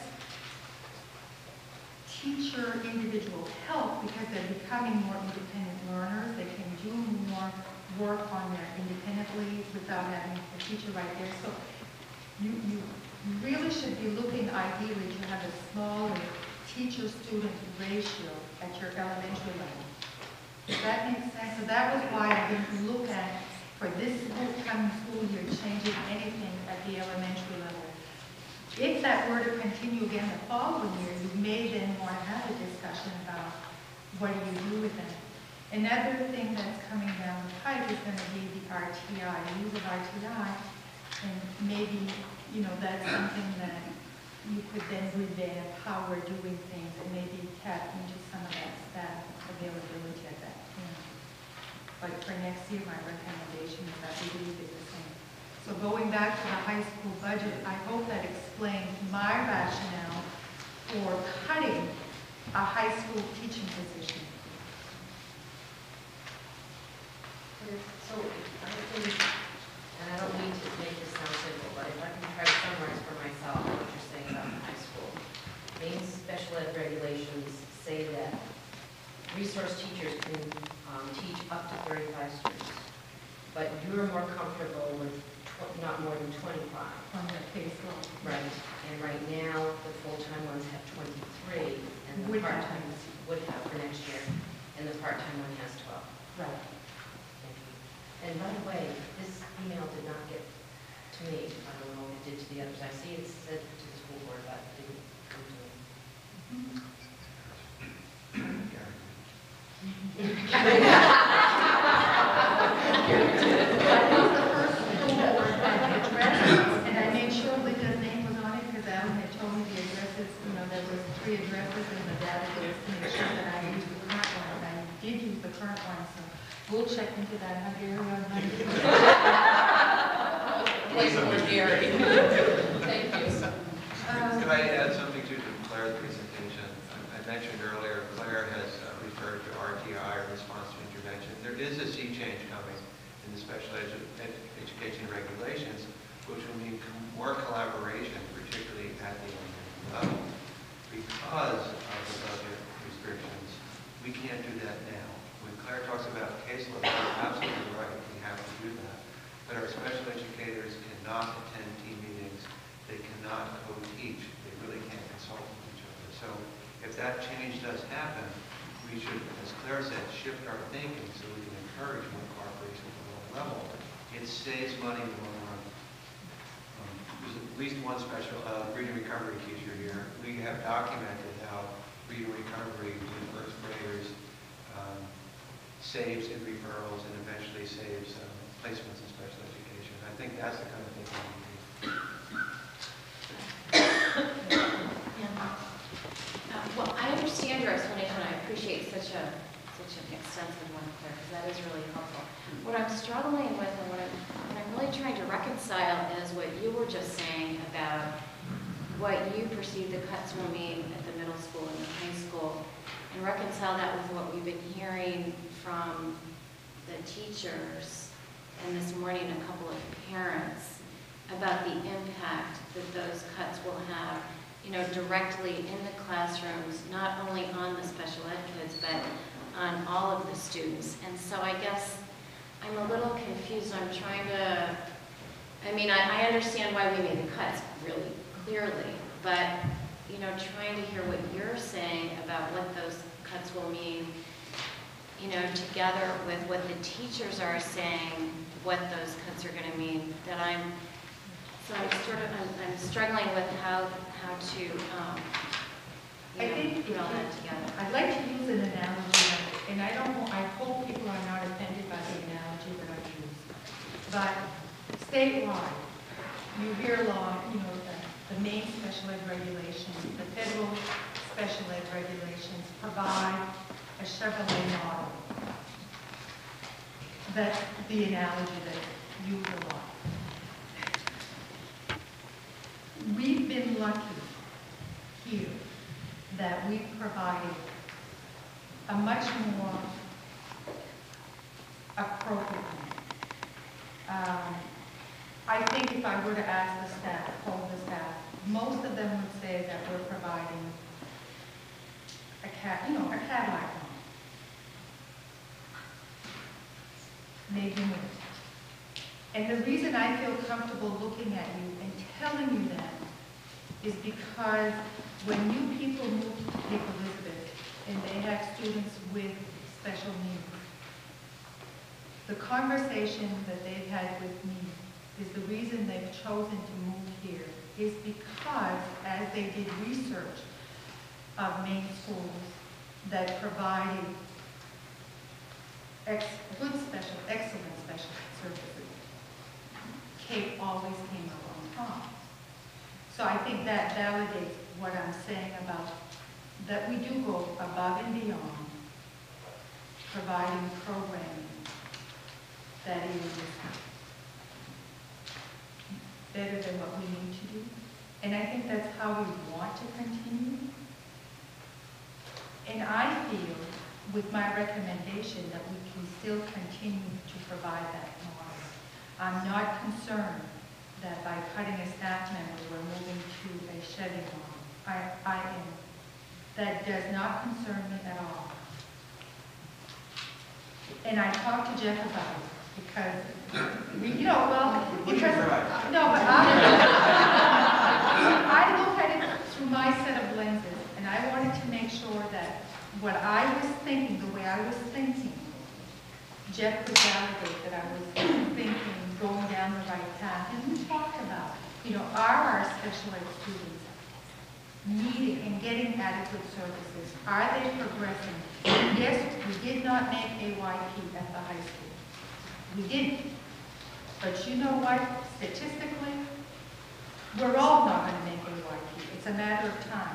teacher individual help, because they're becoming more independent learners. They can do more work on their independently without having a teacher right there. So you, you really should be looking ideally to have a smaller teacher-student ratio at your elementary level. Does that make sense? So that was why I didn't look at, for this whole coming school year, changing anything at the elementary level. If that were to continue again the following year, you may then want to have a discussion about what do you do with them. Another thing that's coming down the pipe is going to be the R T I, use of R T I, and maybe, you know, that's something that you could then revamp how we're doing things and maybe tap into some of that staff availability at that point. But for next year, my recommendation is that we leave it the same. So going back to the high school budget, I hope that explains my rationale for cutting a high school teaching position. So, I think, and I don't mean to make this sound simple, but if I can try to summarize for myself what you're saying about the high school. Maine special ed regulations say that resource teachers can um, teach up to thirty-five students, but you're more comfortable with tw not more than twenty-five. On the case level. Right, and right now, the full-time ones have twenty-three, and the Would part-time have. would have for next year, and the part-time one has twelve. Right. And by the way, this email did not get to me. I don't know if it did to the others. I see it said to the school board, but it didn't come to me. And I made sure Linda's name was on it, because Alan had told me the addresses, you know, there was three addresses in the database to make sure that I used the current one, and I did use the current one, so we'll check into that area on Monday. Place for Gary. Thank you. Could I add something to Claire's presentation? I I mentioned earlier, Claire has uh, referred to R T I, or response to intervention. There is a sea change coming in the special edu ed education regulations, which will mean com more collaboration, particularly at the elementary level. Because of the budget restrictions, we can't do that now. When Claire talks about caseload, you're absolutely right, we have to do that. But our special educators cannot attend team meetings. They cannot co-teach. They really can't consult with each other. So if that change does happen, we should, as Claire said, shift our thinking so we can encourage more cooperation at the local level. It saves money in the long run. Um, there's at least one special uh, reading recovery teacher here. We have documented how reading recovery with first graders um, saves in referrals and eventually saves uh, placements in special education. I think that's the kind of thing we need to do. Uh, Well, I understand your explanation. I appreciate such a such an extensive one, Claire, because that is really helpful. What I'm struggling with and what I'm, what I'm really trying to reconcile is what you were just saying about what you perceive the cuts will mean at the middle school and the high school, and reconcile that with what we've been hearing from the teachers, and this morning a couple of parents, about the impact that those cuts will have, you know, directly in the classrooms, not only on the special ed kids, but on all of the students. And so I guess I'm a little confused. I'm trying to, I mean, I, I understand why we made the cuts really clearly, but, you know, trying to hear what you're saying about what those cuts will mean, you know, together with what the teachers are saying, what those cuts are going to mean, that I'm, so I'm sort of, I'm, I'm struggling with how, how to, um, you I know, think put all that together. I'd like to use an analogy, and I don't, I hope people are not offended by the analogy that I use. But statewide, you hear a lot, you know, the, the main special ed regulations, the federal special ed regulations provide a Chevrolet model. That's the analogy that you use a lot. We've been lucky here that we've provided a much more appropriate plan. Um, I think if I were to ask the staff, poll the staff, most of them would say that we're providing a cat, you know, a Cadillac model. Maybe more. And the reason I feel comfortable looking at you and telling you that is because when new people moved to Cape Elizabeth and they had students with special needs, the conversation that they've had with me is the reason they've chosen to move here is because as they did research of Maine schools that provided ex good special, excellent special services, Cape always came up on top. So I think that validates what I'm saying about that we do go above and beyond providing programming that is better than what we need to do. And I think that's how we want to continue. And I feel with my recommendation that we can still continue to provide that model. I'm not concerned that by cutting a staff member, we're moving to a Chevy model. I, I am. That does not concern me at all. And I talked to Jeff about it because, we, you know, well, because, no, but I, I look at it through my set of lenses, and I wanted to make sure that what I was thinking, the way I was thinking, Jeff could validate that I was thinking, going down the right path. And we talked about, you know, are our special ed students needing and getting adequate services? Are they progressing? Yes, we did not make A Y P at the high school. We didn't. But you know what? Statistically, we're all not going to make A Y P. It's a matter of time.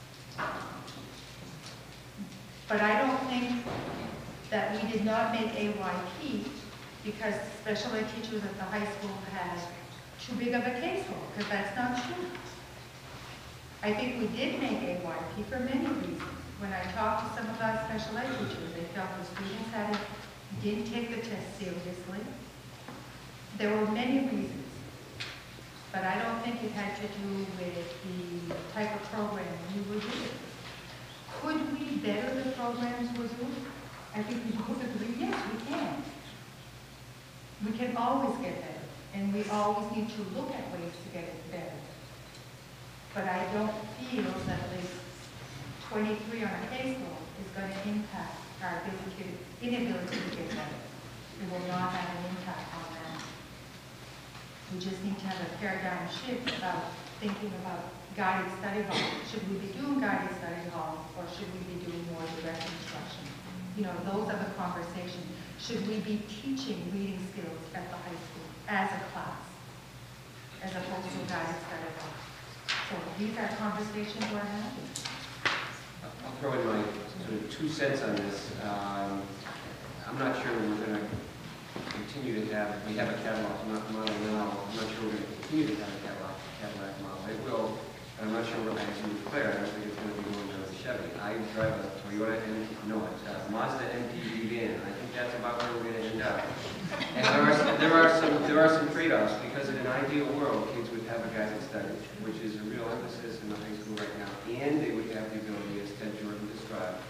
But I don't think that we did not make A Y P because special ed teachers at the high school had too big of a caseload, because that's not true. I think we did make A Y P for many reasons. When I talked to some of our special ed teachers, they felt the students had didn't take the test seriously. There were many reasons, but I don't think it had to do with the type of program we were doing. Could we better the programs we're doing? I think we both agree, yes, we can. We can always get better, and we always need to look at ways to get it better. But I don't feel that this twenty-three on a caseload is going to impact our ability, inability to get better. It will not have an impact on that. We just need to have a paradigm shift about thinking about guided study hall. Should we be doing guided study hall, or should we be doing more direct instruction? You know, those are the conversations. Should we be teaching reading skills at the high school as a class, as opposed to a guided study hall? So these are conversations we're having. I'll throw in my sort of two cents on this. Um, I'm not sure we're going to continue to have, we have a Cadillac model now. I'm not sure we're going to continue to have a Cadillac, Cadillac model. It will, I'm not sure we're going to be clear. I don't think it's going to be going to a Chevy. I drive a Toyota, and no, it's a Mazda M P V van. I think that's about where we're going to end up. And there are, some, there are some, there are some trade-offs, because in an ideal world, kids would have a guided study, which is a real emphasis in the high school right now, and they would have the ability, as Ted Jordan described, to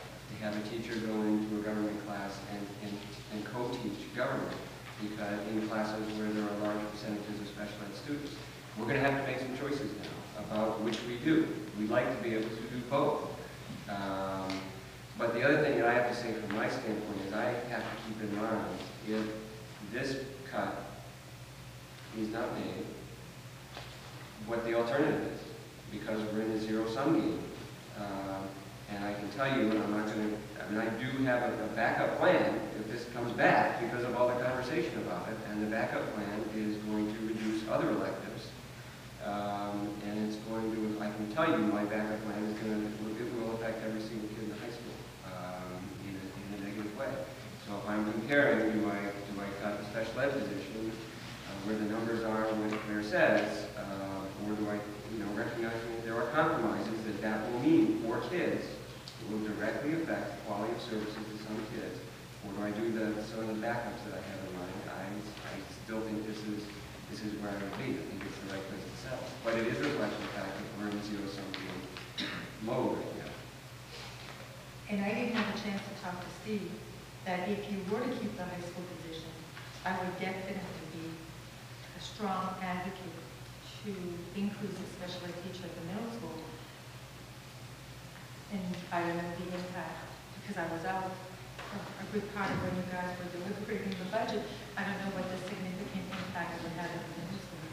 have a teacher go into a government class and, and, and co-teach government because in classes where there are large percentages of special ed students. We're going to have to make some choices now about which we do. We'd like to be able to do both. Um, but the other thing that I have to say from my standpoint is I have to keep in mind if this cut is not made, what the alternative is, because we're in a zero-sum game. Um, and I can tell you, and I'm not going to, I mean, I do have a, a backup plan if this comes back because of all the conversation about it, and the backup plan is going to reduce other electives. Um, and it's going to, I can tell you, my backup plan is going to, it will affect every single kid in the high school um, in, a, in a negative way. So if I'm comparing, do I, do I cut the special ed position uh, where the numbers are what Claire says, uh, or do I, you know, recognizing that there are compromises that that will mean for kids, it will directly affect the quality of services to some kids, or do I do the, some of the backups that I have in mind? I, I still think this is, this is where I would be. I think it's the right place to settle. But it is a reflection of the fact that we're in zero-sum game mode right now. And I didn't have a chance to talk to Steve, that if you were to keep the high school position, I would definitely be a strong advocate to increase the special ed teacher at the middle school. And I remember the impact, because I was out for a good part of when you guys were deliberating the budget. I don't know what the significant impact it would have at the middle school.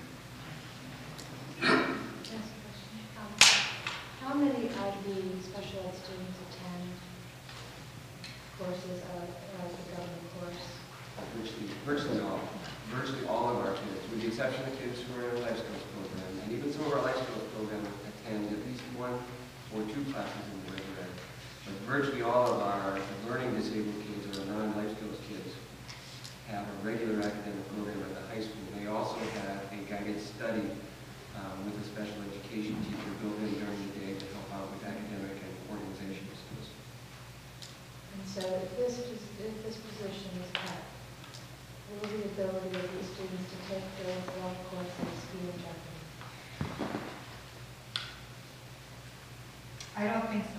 Um, How many of the special ed students attend courses of uh, the government course? Virtually, virtually all. Virtually all of our kids, with the exception of kids who are in a life skills program. And even some of our life skills program attend at least one or two classes in the regular ed. But virtually all of our learning disabled kids or non-life skills kids have a regular academic program at the high school. They also have a guided study um, with a special education teacher built in during the day to help out with academic and organizational skills. And so if this, if this position is cut, what will the ability of these students to take their life courses be adjusted? I don't think so.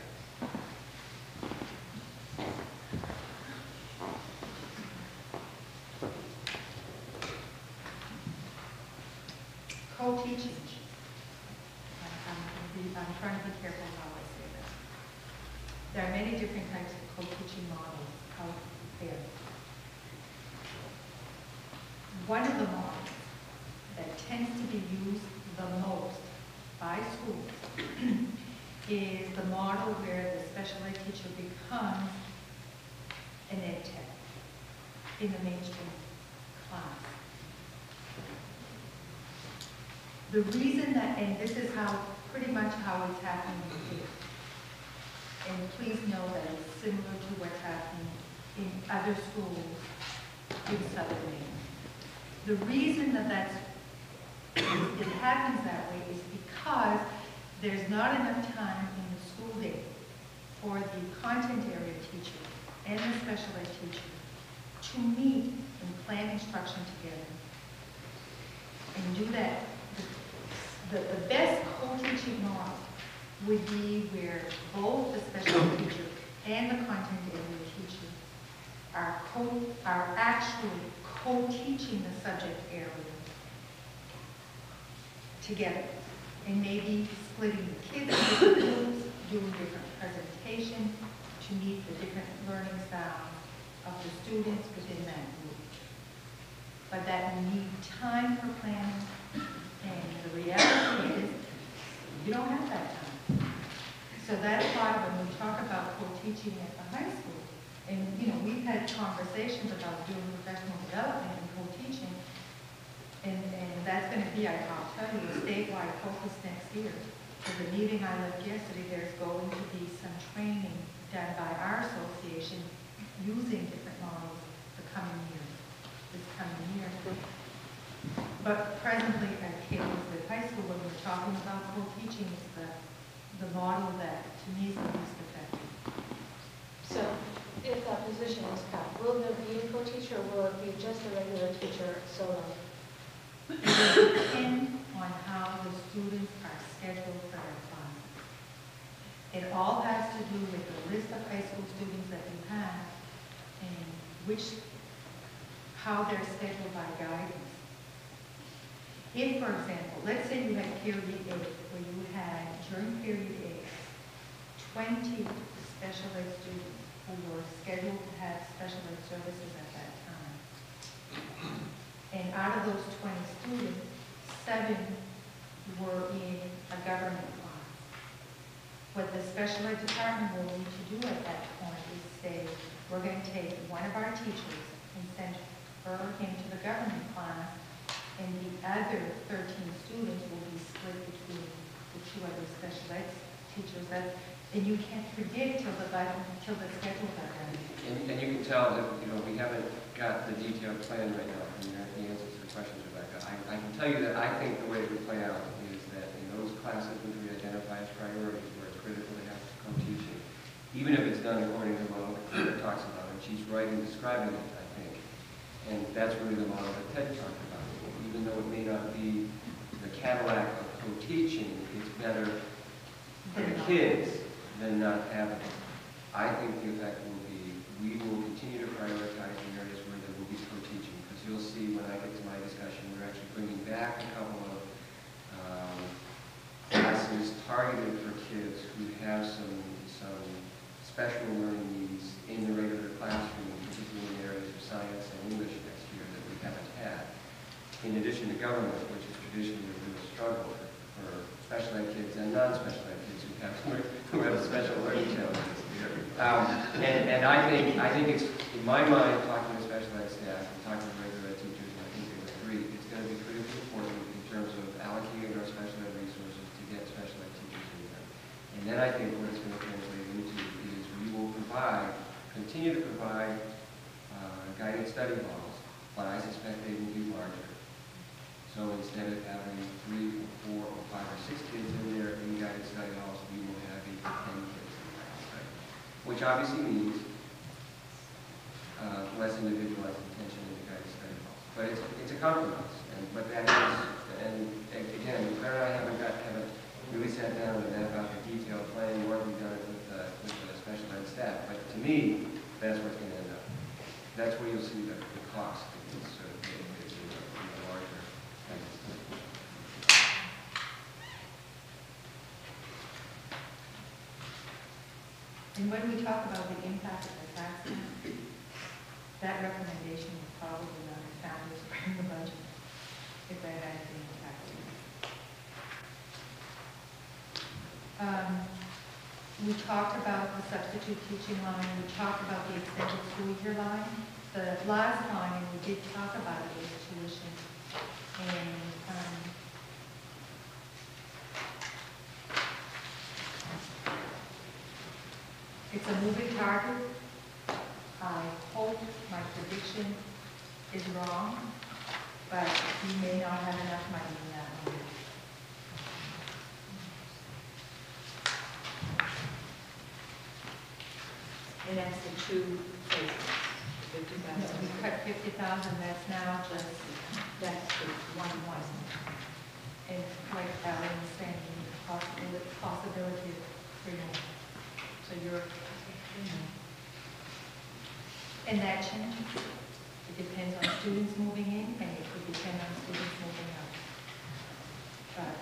Co-teaching. I'm, I'm, I'm trying to be careful how I say this. There are many different types of co-teaching models out there. One of the models that tends to be used the most by schools is the model where the special ed teacher becomes an ed tech in the mainstream class. The reason that, and this is how, pretty much how it's happening here, and please know that it's similar to what's happening in other schools in Southern Maine. The reason that that's, it happens that way is because there's not enough time in the school day for the content area teacher and the special ed teacher to meet and plan instruction together and do that. The, the best co-teaching model would be where both the special ed teacher and the content area teacher are, co are actually co-teaching the subject area together, and maybe splitting the kids into different groups, doing different presentations to meet the different learning styles of the students within that group. But that we need time for planning, and the reality is you don't have that time. So that's why when we talk about co-teaching at the high school, and you know, we've had conversations about doing professional development and co-teaching, and, and that's going to be, I'll tell you, a statewide focus next year. For the meeting I left yesterday, there's going to be some training done by our association using different models the coming year, this coming year. But presently at Kingswood High School, when we're talking about co-teaching, it's the, the model that to me is the least effective. So if that position is cut, will there be a co-teacher or will it be just a regular teacher solo? It will depend on how the students are scheduled for their classes. It all has to do with the list of high school students that you have and which, how they're scheduled by guidance. If, for example, let's say you had period eight, where you had, during period eight, twenty special ed students who were scheduled to have special ed services at that time. And out of those twenty students, seven were in a government class. What the special ed department will need to do at that point is say, we're going to take one of our teachers and send her into the government class, and the other thirteen students will be split between the two other special ed teachers. That, and you can't predict till the, till the schedules are done. And, and you can tell that, you know, we haven't got the detailed plan right now from the the answers to the questions, Rebecca. I, I can tell you that I think the way it would play out is that in those classes which we identify as priorities, where it's critical to have co-teaching, even if it's done according to the model that Claire talks about, and she's right in describing it, I think. And that's really the model that Ted talked about. Even though it may not be the Cadillac of co-teaching, it's better for the kids than not having it. I think the effect will be, we will continue to prioritize the areas where there will be co-teaching, because you'll see when I get to my discussion, we're actually bringing back a couple of um, classes targeted for kids who have some, some special learning needs in the regular classroom, particularly in areas of science and English next year that we haven't had. In addition to government, which is traditionally a real struggle for, for special ed kids and non-special ed kids who have, who have special learning challenges. Um, and, and I think I think it's, in my mind, talking to special ed staff and talking to regular ed teachers, and I think they would agree, it's going to be critically important in terms of allocating our special ed resources to get special ed teachers in there. And then I think what it's going to translate into is we will provide, continue to provide uh, guided study halls, but I suspect they will be larger. So instead of having three or four or five or six kids in there in guided study halls, we will have eight to ten kids in guided study, which obviously means uh, less individualized attention in the guided study halls. But it's it's a compromise, and but that is, and again, Claire and I haven't got haven't really sat down and map out the detailed plan, nor have we done it with uh, with the special ed staff. But to me, that's what's going to end up. That's where you'll see the, the cost. It's sort of big, it's in the, in the larger. And when we talk about the impact of the taxes, that recommendation was probably not found as part of the budget if that had been impacted. Um, we talked about the substitute teaching line. We talked about the extended school year line. The last line, and we did talk about it, was tuition. And um, it's a moving target. I hope my prediction is wrong, but we may not have enough money in that one. And that's the two places, fifty thousand. We cut fifty thousand, that's now just, That's the one one. and like Alan was saying, possibility, possibility of three more. So you're, you know. And that changes. It depends on students moving in, and it could depend on students moving out. But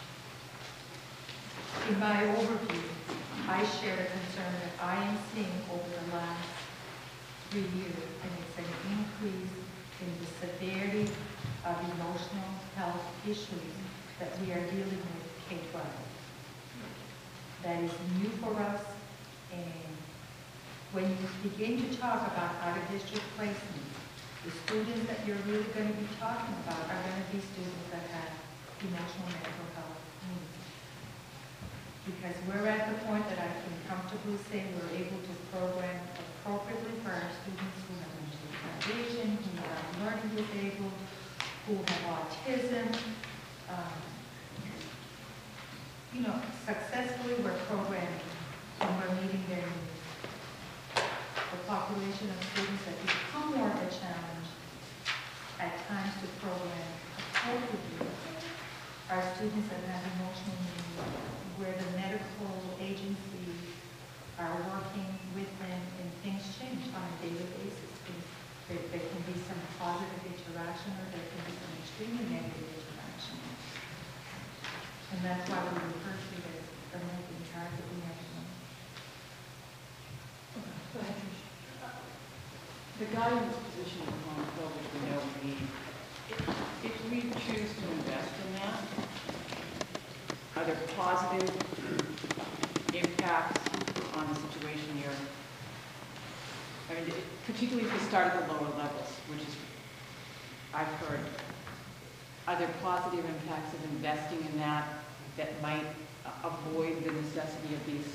in my overview, I share a concern that I am seeing over the last three years, and it's an increase in the severity of emotional health issues that we are dealing with K twelve. That is new for us, and when you begin to talk about out-of-district placements, the students that you're really going to be talking about are going to be students that have emotional mental health needs. Because we're at the point that I can comfortably say we're able to program appropriately for our students who have mental retardation, who are learning disabled, who have autism. Um, you know, successfully we're programming and we're meeting their needs. The population of students that become more of a challenge at times to program appropriately are students that have emotional needs, where the medical agencies are working with There, there can be some positive interaction or there can be some extremely negative interaction. And that's why we refer to it as the moving target we have to know. Go ahead, Trish. The guidance position of Montville, which we know we need, if, if we choose to invest in that, are there positive impacts on the situation here? I mean, particularly if we start at the lower levels, which is, I've heard, are there positive impacts of investing in that that might avoid the necessity of these?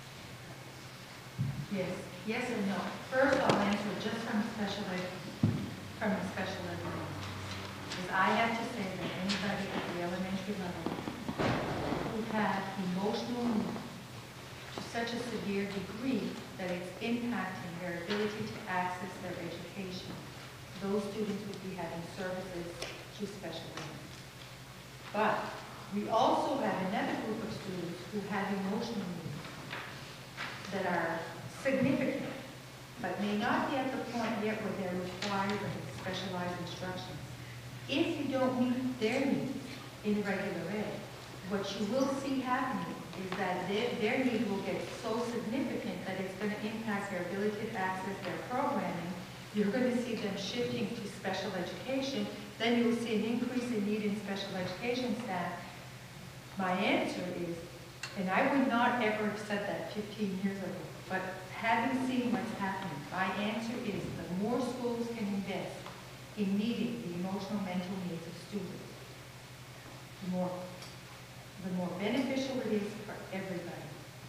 Yes, yes and no. First, I'll answer just from special ed, from the special ed level. Because I have to say that anybody at the elementary level who have emotional needs to such a severe degree that it's impacting their ability to access their education, those students would be having services to special ed. But we also have another group of students who have emotional needs that are significant, but may not be at the point yet where they're requiring specialized instructions. If you don't meet their needs in regular ed, what you will see happening is that their, their need will get so significant that it's going to impact their ability to access their programming. You're going to see them shifting to special education. Then you'll see an increase in need in special education staff. My answer is, and I would not ever have said that fifteen years ago, but having seen what's happening, my answer is the more schools can invest in meeting the emotional mental needs of students, the more, the more beneficial it is for everybody.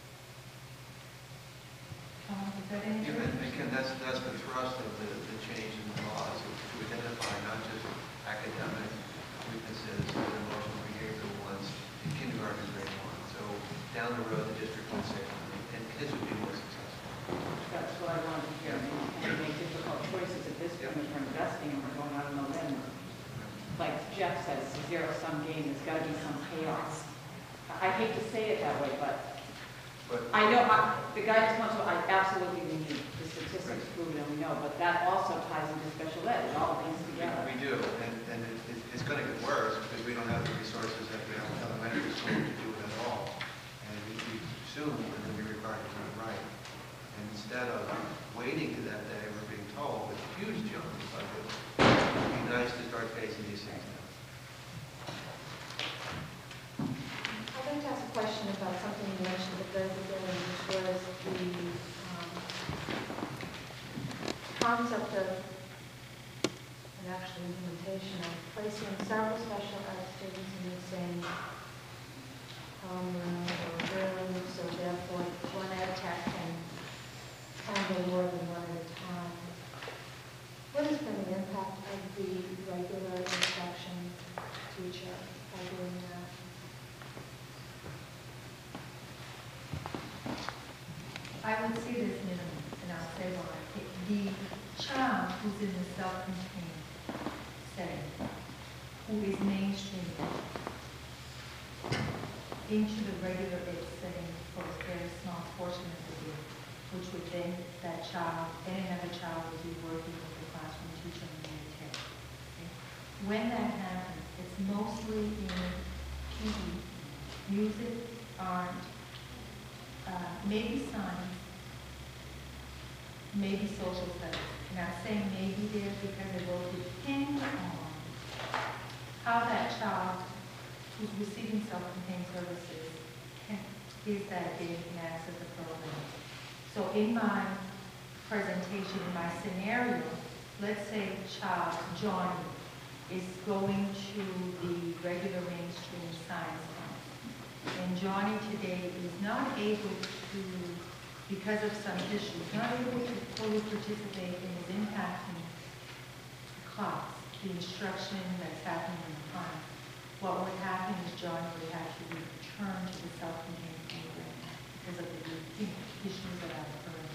Um, is that anything? Yeah, and again, that's, that's the thrust of the, the change in the laws, to identify not just academic weaknesses, but emotional behavioral ones in kindergarten and grade one. So down the road, the district would say, and kids would be more successful. That's what I wanted to hear. And make difficult choices at this point when we're investing and we're going out on the limb. Like Jeff says, zero-sum game, there's got to be some payoff. I hate to say it that way, but, but I know I, the guidance council, I absolutely need the statistics prove it, and we know, but that also ties into special ed. It all links together. We do, and, and it, it, it's going to get worse because we don't have the resources at the elementary school to do it at all. And we, we soon we're going to be required to do it right. And instead of waiting to that day, we're being told with a huge jump in budget, it would be nice to start facing these things now. I'd like to ask a question about something you mentioned at the beginning, which was the um, concept of, and actually implementation of placing several special ed students in the same homeroom or room, so therefore one ed tech can handle more than one at a time. What has been the impact of the regular instruction teacher by doing that? I would say this minimum, and I'll say why. The child who's in the self-contained setting, who is mainstreamed into the regular ed setting for a very small portion of the day, which would then, that child, and another child would be working with the classroom teacher in the tech. Okay? When that happens, it's mostly in P E, music, art, uh, maybe science, maybe social studies. And I'm saying maybe there because it will depend on how that child who's receiving self-contained services can, is that day can access the program. So in my presentation, in my scenario, let's say child Johnny is going to the regular mainstream science class. And Johnny today is not able to, because of some issues, not able to fully participate in his impacting class, the instruction that's happening in the class. What would happen is Johnny would have to return to the self-contained program because of the you know, issues that I've heard.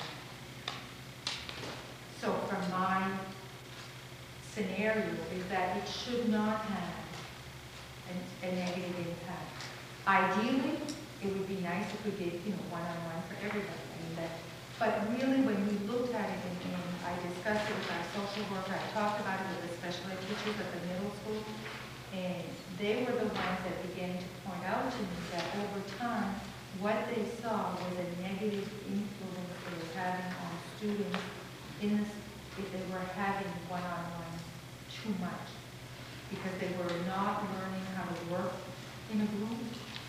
So from my scenario is that it should not have an, a negative impact. Ideally, it would be nice if we did, you know, one-on-one for everybody. I mean, that, but really, when we looked at it and, and I discussed discussed it with our social worker, I talked about it with the special ed teachers at the middle school, and they were the ones that began to point out to me that over time, what they saw was a negative influence they were having on students in this, if they were having one-on-one too much, because they were not learning how to work in a group.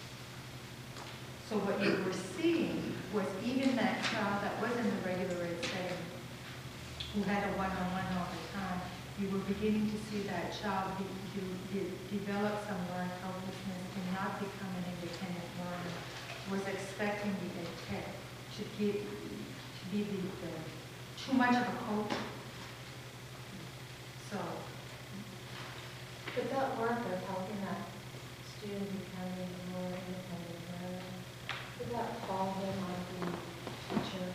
So what you were seeing was even that child that was in the regular ed setting, who had a one-on-one all the time, you were beginning to see that child be, be, be, develop some learned helplessness and not become an independent learner, was expecting the ed tech to, give, to be the, the, too much of a coach. So. But that work of helping that student become a more independent learner, did that fall in on the teacher?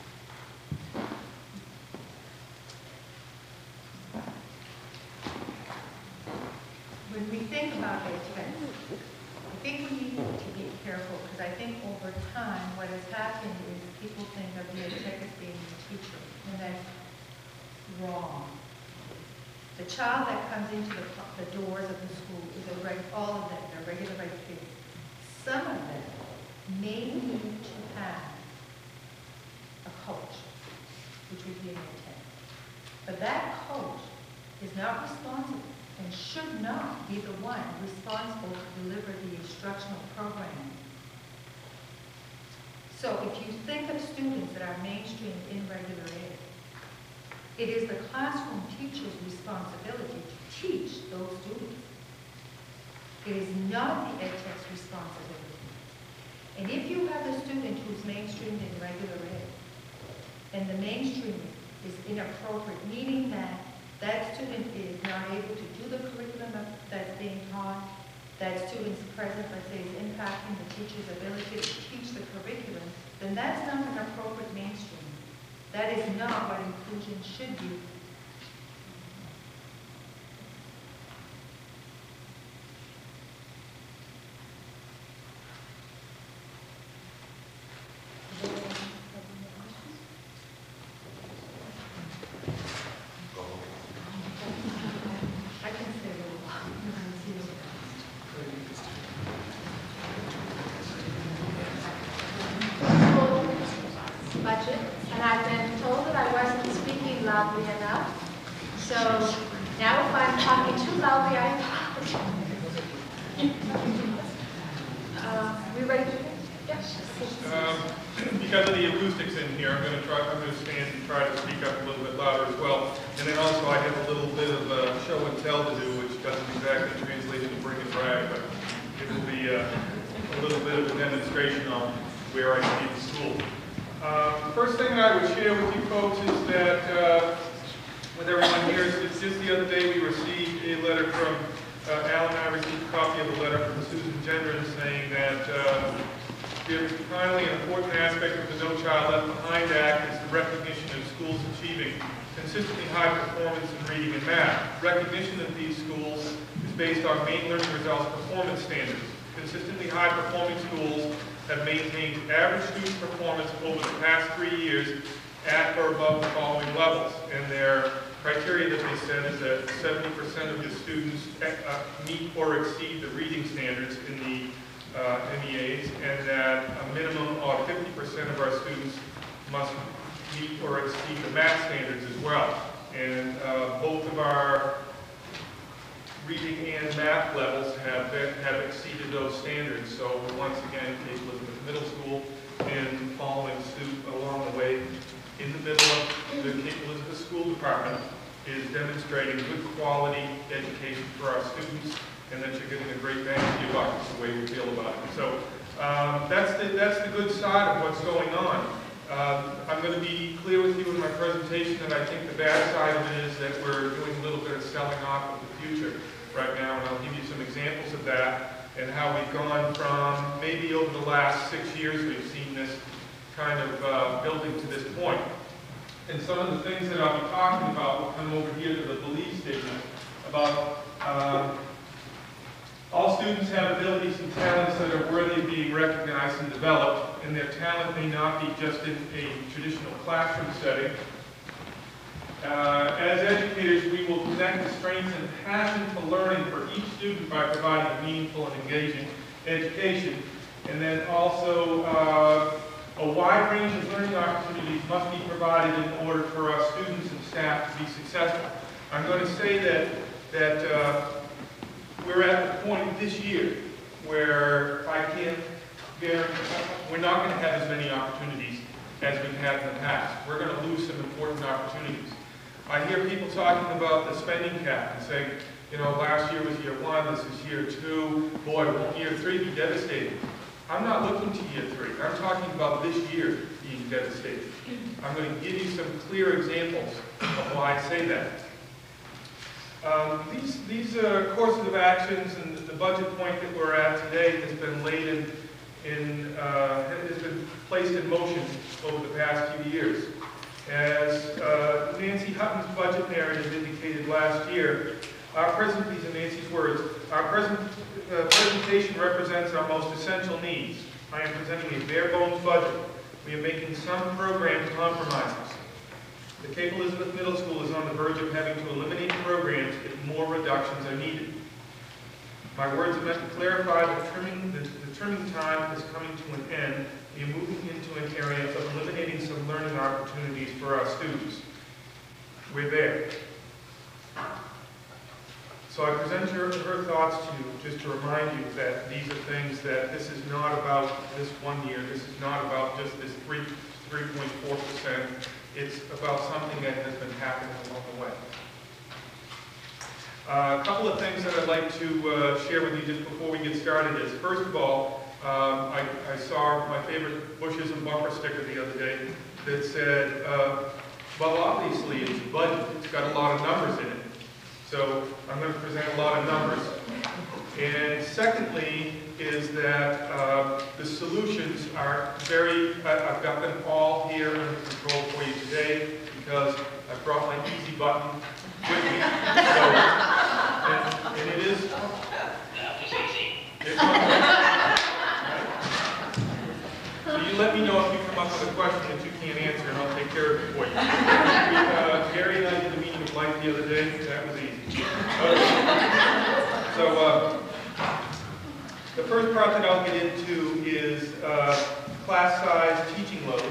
When we think about ed tech, I think we need to be careful, because I think over time what has happened is people think of the ed tech as being the teacher, and that's wrong. The child that comes into the, the doors of the school is a reg, all of them, they're regular ed kids. Some of them may need to have a coach, which would be an ed tech. But that coach is not responsible and should not be the one responsible to deliver the instructional program. So if you think of students that are mainstreamed in regular ed, it is the classroom teacher's responsibility to teach those students. It is not the ed tech's responsibility. And if you have a student who's mainstreamed in regular ed, and the mainstreaming is inappropriate, meaning that that student is not able to do the curriculum that's being taught, that student's presence, let's say, is impacting the teacher's ability to teach the curriculum, then that's not an appropriate mainstream. That is not what inclusion should be. I can say a little while. Budget, and I've been told that I wasn't speaking loudly enough. So now if I'm talking too loudly, I apologize. uh, we ready to Yes. Um, because of the acoustics in here, I'm going to try. I'm going to stand and try to speak up a little bit louder as well. And then also, I have a little bit of uh, show and tell to do, which doesn't exactly translate into bring and brag, but it will be uh, a little bit of a demonstration on where I see the school. Um, first thing I would share with you folks is that, uh, with everyone here, is just the other day we received a letter from, uh, Al and I received a copy of a letter from Susan Gendron saying that uh, finally an important aspect of the No Child Left Behind Act is the recognition of schools achieving consistently high performance in reading and math. Recognition of these schools is based on main learning results performance standards. Consistently high performing schools have maintained average student performance over the past three years at or above the following levels. And their criteria that they said is that seventy percent of the students uh, meet or exceed the reading standards in the uh, M E As, and that a minimum of fifty percent of our students must meet or exceed the math standards as well. And uh, both of our reading and math levels have been, have exceeded those standards. So once again, Cape Elizabeth Middle School, and following suit along the way in the middle of the Cape Elizabeth School Department, is demonstrating good quality education for our students, and that you're getting a great bang for your buck. That's the way we feel about it. So um, that's the that's the good side of what's going on. Uh, I'm going to be clear with you in my presentation that I think the bad side of it is that we're doing a little bit of selling off of the future right now, and I'll give you some examples of that and how we've gone from maybe over the last six years we've seen this kind of uh, building to this point. And some of the things that I'll be talking about will come over here to the belief statement about uh, all students have abilities and talents that are worthy of being recognized and developed, and their talent may not be just in a traditional classroom setting. Uh, as educators, we will connect the strengths and passion for learning for each student by providing a meaningful and engaging education. And then also, uh, a wide range of learning opportunities must be provided in order for our students and staff to be successful. I'm going to say that, that uh, we're at the point this year where I can't guarantee, we're not going to have as many opportunities as we've had in the past. We're going to lose some important opportunities. I hear people talking about the spending cap and saying, you know, last year was year one, this is year two, boy, won't year three be devastating? I'm not looking to year three. I'm talking about this year being devastating. I'm going to give you some clear examples of why I say that. Um, these these uh, courses of actions and the budget point that we're at today has been laid in, in uh, has been placed in motion over the past few years. As uh, Nancy Hutton's budget narrative indicated last year, our present, these are Nancy's words, our present uh, presentation represents our most essential needs. I am presenting a bare bones budget. We are making some program compromises. The Cape Elizabeth Middle School is on the verge of having to eliminate programs if more reductions are needed. My words are meant to clarify that trimming, the, the trimming time is coming to an end. We are moving into an area of eliminating some learning opportunities for our students. We're there. So I present her, her thoughts to you just to remind you that these are things that this is not about this one year. This is not about just this three point four percent. It's about something that has been happening along the way. Uh, a couple of things that I'd like to uh, share with you just before we get started is, first of all, um, I, I saw my favorite Bushes and Bumper sticker the other day that said, uh, well, obviously it's a budget. It's got a lot of numbers in it. So I'm going to present a lot of numbers. And secondly is that uh, the solutions are very, I, I've got them all here under control for you today because I brought my easy button with me. So, and, and it is, it's so you let me know if you come up with a question that you can't answer and I'll take care of it for you. Uh, Gary and I did the meaning of life the other day. That was easy. Okay. So, uh, the first part that I'll get into is uh, class size, teaching loads.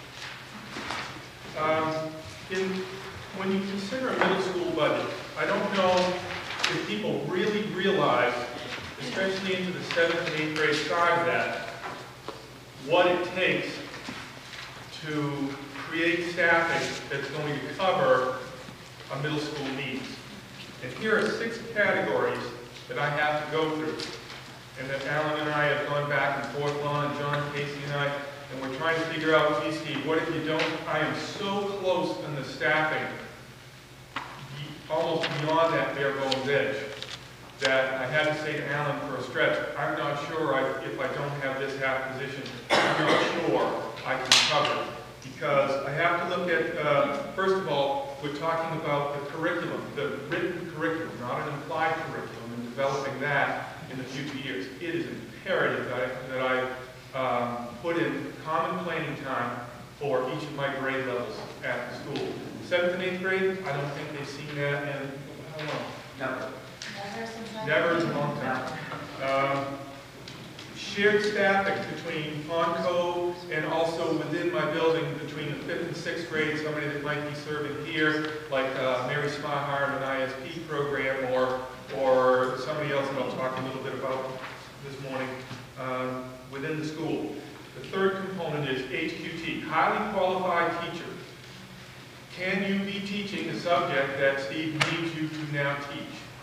Um, in, when you consider a middle school budget, I don't know if people really realize, especially into the seventh and eighth grade side of that, what it takes to create staffing that's going to cover a middle school needs. And here are six categories that I have to go through, and that Alan and I have gone back and forth on, John, Casey, and I, and we're trying to figure out, gee, Steve, what if you don't? I am so close in the staffing, almost beyond that bare bones edge, that I had to say to Alan for a stretch, I'm not sure I, if I don't have this half position, I'm not sure I can cover it. Because I have to look at, uh, first of all, we're talking about the curriculum, the written curriculum, not an implied curriculum, and developing that in the future years. It is imperative that I, that I um, put in common planning time for each of my grade levels at the school. Seventh and eighth grade, I don't think they've seen that in, I don't know. Never. Never in a long time. Um, shared staffing between Ponco and also within my building between the fifth and sixth grade, somebody that might be serving here, like uh, Mary Smahar in an I S P program, or or somebody else that I'll talk a little bit about this morning um, within the school. The third component is H Q T, highly qualified teacher. Can you be teaching a subject that Steve needs you to now teach?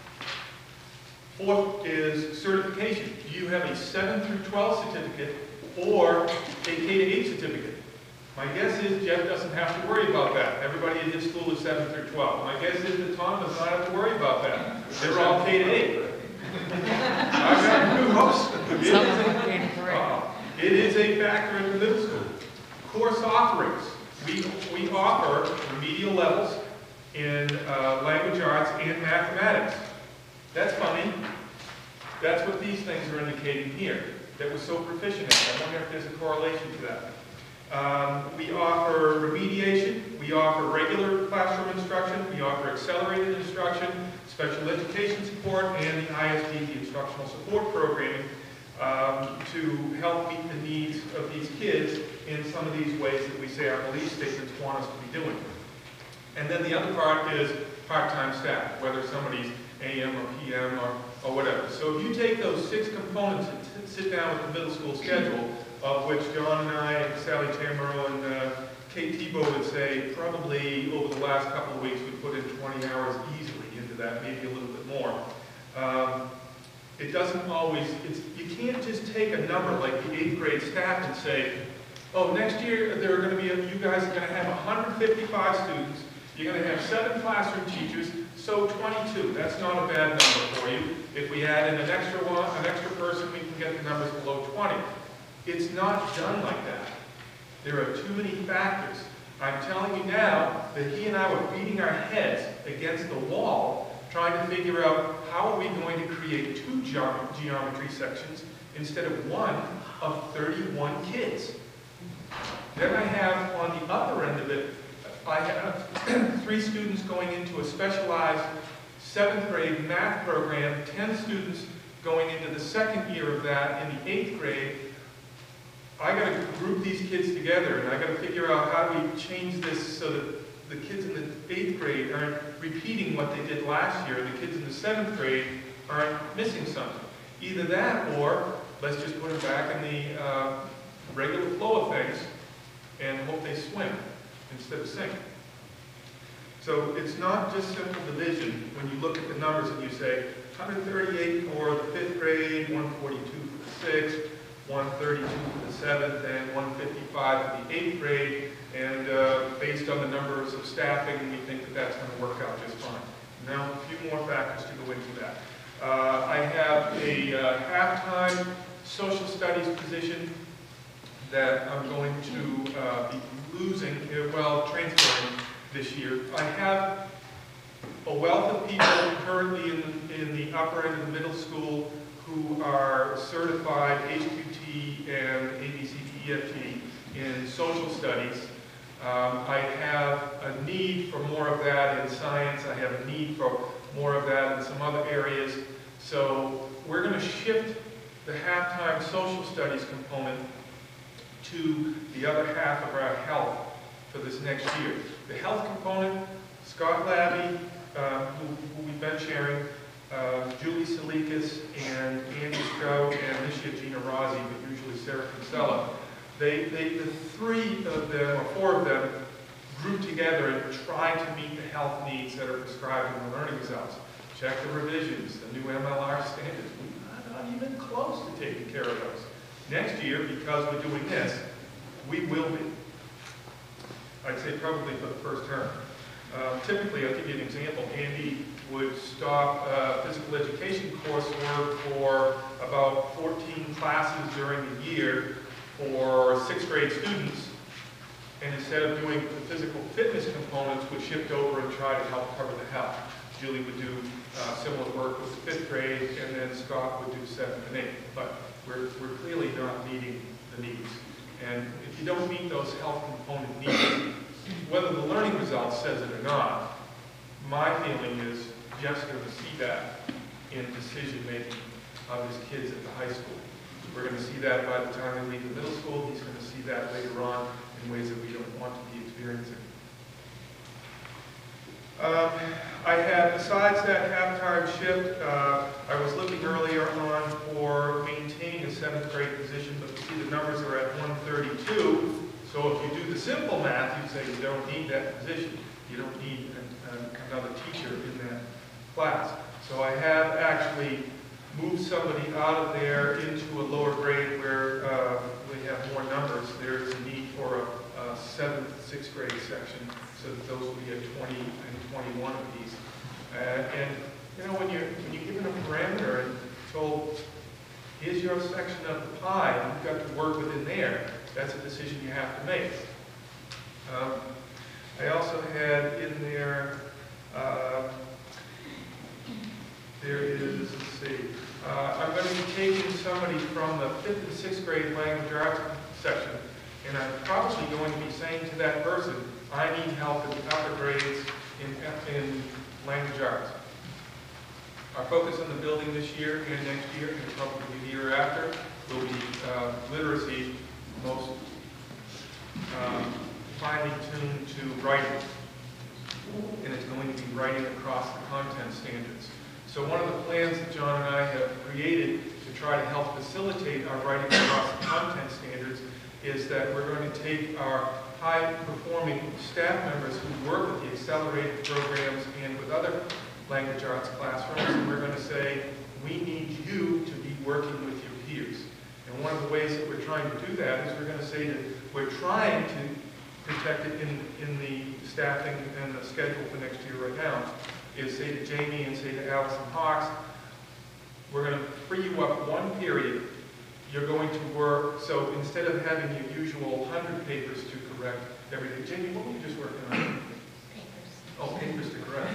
Fourth is certification. Do you have a seven through twelve certificate or a K to eight certificate? My guess is Jeff doesn't have to worry about that. Everybody in his school is seven through twelve. My guess is that Tom does not have to worry about that. They're all K to eight. I've got new hopes. It is a, uh, it is a factor in the middle school. Course offerings. We, we offer remedial levels in uh, language arts and mathematics. That's funny. That's what these things are indicating here, that we're so proficient at. I wonder if there's a correlation to that. Um, we offer remediation. We offer regular classroom instruction. support programming um, to help meet the needs of these kids in some of these ways that we say our belief statements want us to be doing. And then the other part is part-time staff, whether somebody's A M or P M or, or whatever. So if you take those six components and sit down with the middle school schedule, of which John and I and Sally Tamero and uh, Kate Tebow would say probably over the last couple of weeks we put in twenty hours easily into that, maybe a little bit more. Um, it doesn't always, it's, you can't just take a number like the eighth grade staff and say, oh, next year there are going to be, a, you guys are going to have one hundred fifty-five students, you're going to have seven classroom teachers, so twenty-two. That's not a bad number for you. If we add in an extra one, an extra person, we can get the numbers below twenty. It's not done like that. There are too many factors. I'm telling you now that he and I were beating our heads against the wall trying to figure out how are we going to create two geom geometry sections instead of one of thirty-one kids. Then I have on the upper end of it, I have three students going into a specialized seventh grade math program, ten students going into the second year of that in the eighth grade. I got to group these kids together, and I got to figure out how do we change this so that the kids in the eighth grade aren't repeating what they did last year, and the kids in the seventh grade aren't missing something. Either that, or let's just put them back in the uh, regular flow of things and hope they swim instead of sink. So it's not just simple division when you look at the numbers and you say one hundred thirty-eight for the fifth grade, one forty-two for the sixth, one thirty-two for the seventh, and one fifty-five for the eighth grade, and uh, based on the numbers of staffing, we think that that's going to work out just fine. Now, a few more factors to go into that. Uh, I have a uh, half-time social studies position that I'm going to uh, be losing, uh, well, transferring this year. I have a wealth of people currently in the, in the upper end of the middle school who are certified H Q T and A B C D E F T in social studies. Um, I have a need for more of that in science. I have a need for more of that in some other areas. So we're going to shift the half-time social studies component to the other half of our health for this next year. The health component, Scott Labby, uh, who, who we've been sharing, uh, Julie Salikas, and Andy Stroud, and this year Gina Rossi, but usually Sarah Kinsella. They, they, the three of them, or four of them, group together and try to meet the health needs that are prescribed in the learning results. Check the revisions, the new M L R standards. We're not even close to taking care of those. Next year, because we're doing this, we will be. I'd say probably for the first term. Uh, typically, I'll give you an example. Andy would stop uh, physical education coursework for about fourteen classes during the year for sixth grade students, and instead of doing the physical fitness components, would shift over and try to help cover the health. Julie would do uh, similar work with the fifth grade, and then Scott would do seventh and eighth. But we're, we're clearly not meeting the needs. And if you don't meet those health component needs, whether the learning result says it or not, my feeling is Jeff's going to see that in decision making of his kids at the high school. We're going to see that by the time they leave the middle school. He's going to see that later on in ways that we don't want to be experiencing. Um, I had, besides that half-time shift, uh, I was looking earlier on for maintaining a seventh grade position, but you see the numbers are at one thirty-two. So if you do the simple math, you say you don't need that position. You don't need an, an, another teacher in that class. So I have actually moved somebody out of there into a lower grade where uh, we have more numbers. There is a need for a, a seventh, sixth grade section, so that those will be a twenty and twenty-one apiece. Uh, and you know, when you're when you're given a parameter and told, here's your section of the pie, and you've got to work within there, that's a decision you have to make. Um, I also had in there, uh, there is, let's see, uh, I'm going to be taking somebody from the fifth and sixth grade language arts section, and I'm probably going to be saying to that person, I need help in the upper grades in, in language arts. Our focus on the building this year and next year, and probably the year after, will be uh, literacy, most um, finely tuned to writing. And it's going to be writing across the content standards. So one of the plans that John and I have created to try to help facilitate our writing across the content standards is that we're going to take our high-performing staff members who work with the accelerated programs and with other language arts classrooms, and we're going to say, we need you to be working with your peers. And one of the ways that we're trying to do that is we're going to say that we're trying to protect it in, in the staffing and the schedule for next year right now, is say to Jamie and say to Allison Hawks, we're going to free you up one period. You're going to work, so instead of having your usual one hundred papers to correct everything, Jamie, what were you just working on? Papers. Oh, papers to correct.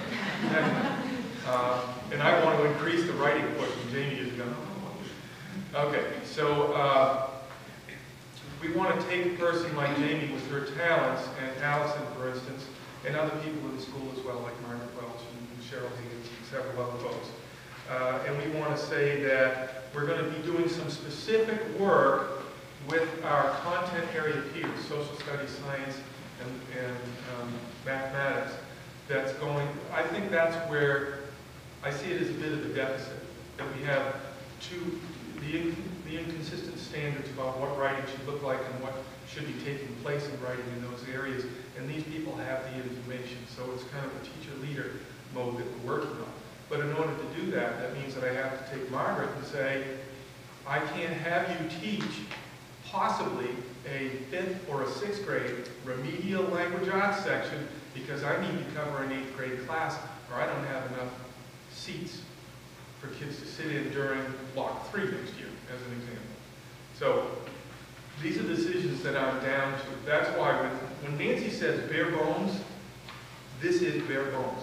uh, and I want to increase the writing portion. Jamie is going, oh. Okay, so uh, we want to take a person like Jamie with her talents, and Allison, for instance, and other people in the school as well, like Margaret Welch and Cheryl Higgins and several other folks. Uh, and we want to say that we're going to be doing some specific work with our content area peers, social studies, science, and, and um, mathematics. That's going, I think that's where I see it as a bit of a deficit, that we have two, the, in, the inconsistent standards about what writing should look like and what should be taking place in writing in those areas. And these people have the information, so it's kind of a teacher-leader mode that we're working on. But in order to do that, that means that I have to take Margaret and say, I can't have you teach possibly a fifth or a sixth grade remedial language arts section because I need to cover an eighth grade class or I don't have enough seats for kids to sit in during block three next year, as an example. So these are decisions that I'm down to. That's why when, when Nancy says bare bones, this is bare bones.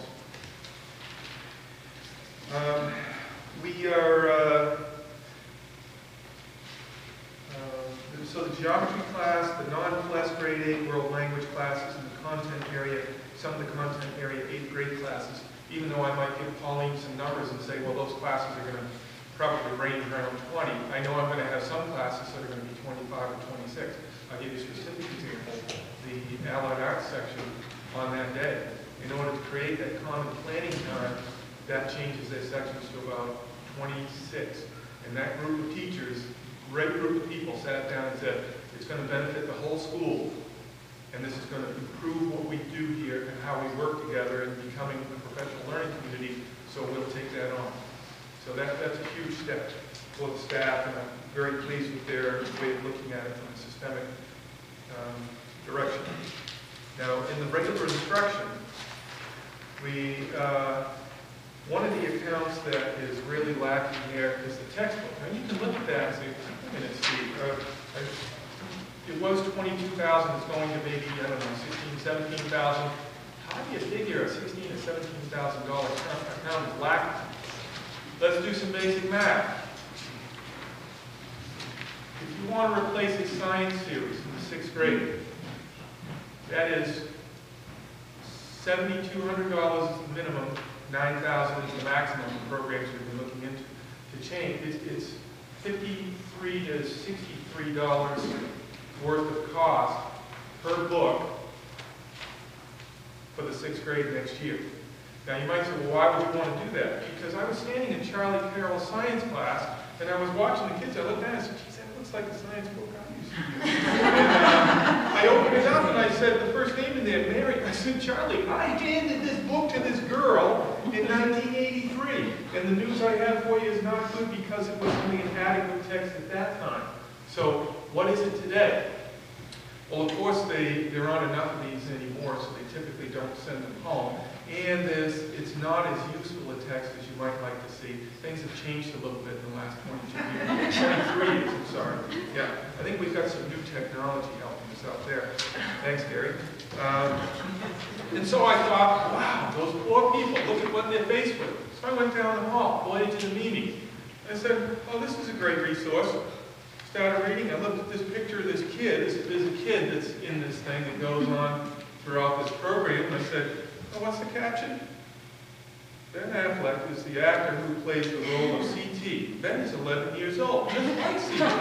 Um, we are, uh, uh, so the geometry class, the non-class grade eight world language classes, and the content area, some of the content area eighth grade classes, even though I might give Pauline some numbers and say, well, those classes are going to probably range around twenty. I know I'm going to have some classes that are going to be twenty-five or twenty-six. I'll give you a specific example. The Allied Arts section on that day. In order to create that common planning time, that changes their sections to about twenty-six. And that group of teachers, great group of people, sat down and said, it's going to benefit the whole school, and this is going to improve what we do here and how we work together in becoming a professional learning community, so we'll take that on. So that, that's a huge step for the staff, and I'm very pleased with their way of looking at it from a systemic um, direction. Now, in the regular instruction, we, uh, one of the accounts that is really lacking here is the textbook. Now, you can look at that and say, wait a minute, Steve, uh, I, it was twenty-two thousand, it's going to maybe, I don't know, sixteen, seventeen thousand. How do you figure a sixteen or seventeen thousand dollar account is lacking? Let's do some basic math. If you want to replace a science series in the sixth grade, that is seven thousand two hundred dollars minimum, nine thousand dollars is the maximum of the programs we've been looking into to change. It's, it's fifty-three to sixty-three dollars worth of cost per book for the sixth grade next year. Now you might say, well, why would you want to do that? Because I was standing in Charlie Carroll's science class, and I was watching the kids. I looked at it and said, geez, that looks like the science book I used to use. And, uh, I opened it up and I said, the first name in there, Mary. I said, Charlie, I handed this book to this girl in nineteen eighty-three. And the news I have for you is not good because it was only an adequate text at that time. So what is it today? Well, of course, they, there aren't enough of these anymore, so they typically don't send them home. And there's, it's not as useful a text as you might like to see. Things have changed a little bit in the last twenty-two years. twenty-three years, I'm sorry. Yeah, I think we've got some new technology helping us out there. Thanks, Gary. Um, and so I thought, wow, those poor people, look at what they're faced with. So I went down the hall, Boyd to the meeting. I said, oh, this is a great resource. Started reading, I looked at this picture of this kid. This, there's a kid that's in this thing that goes on throughout this program. And I said, oh, what's the caption? Ben Affleck is the actor who plays the role of C T. Ben is eleven years old, just like C T.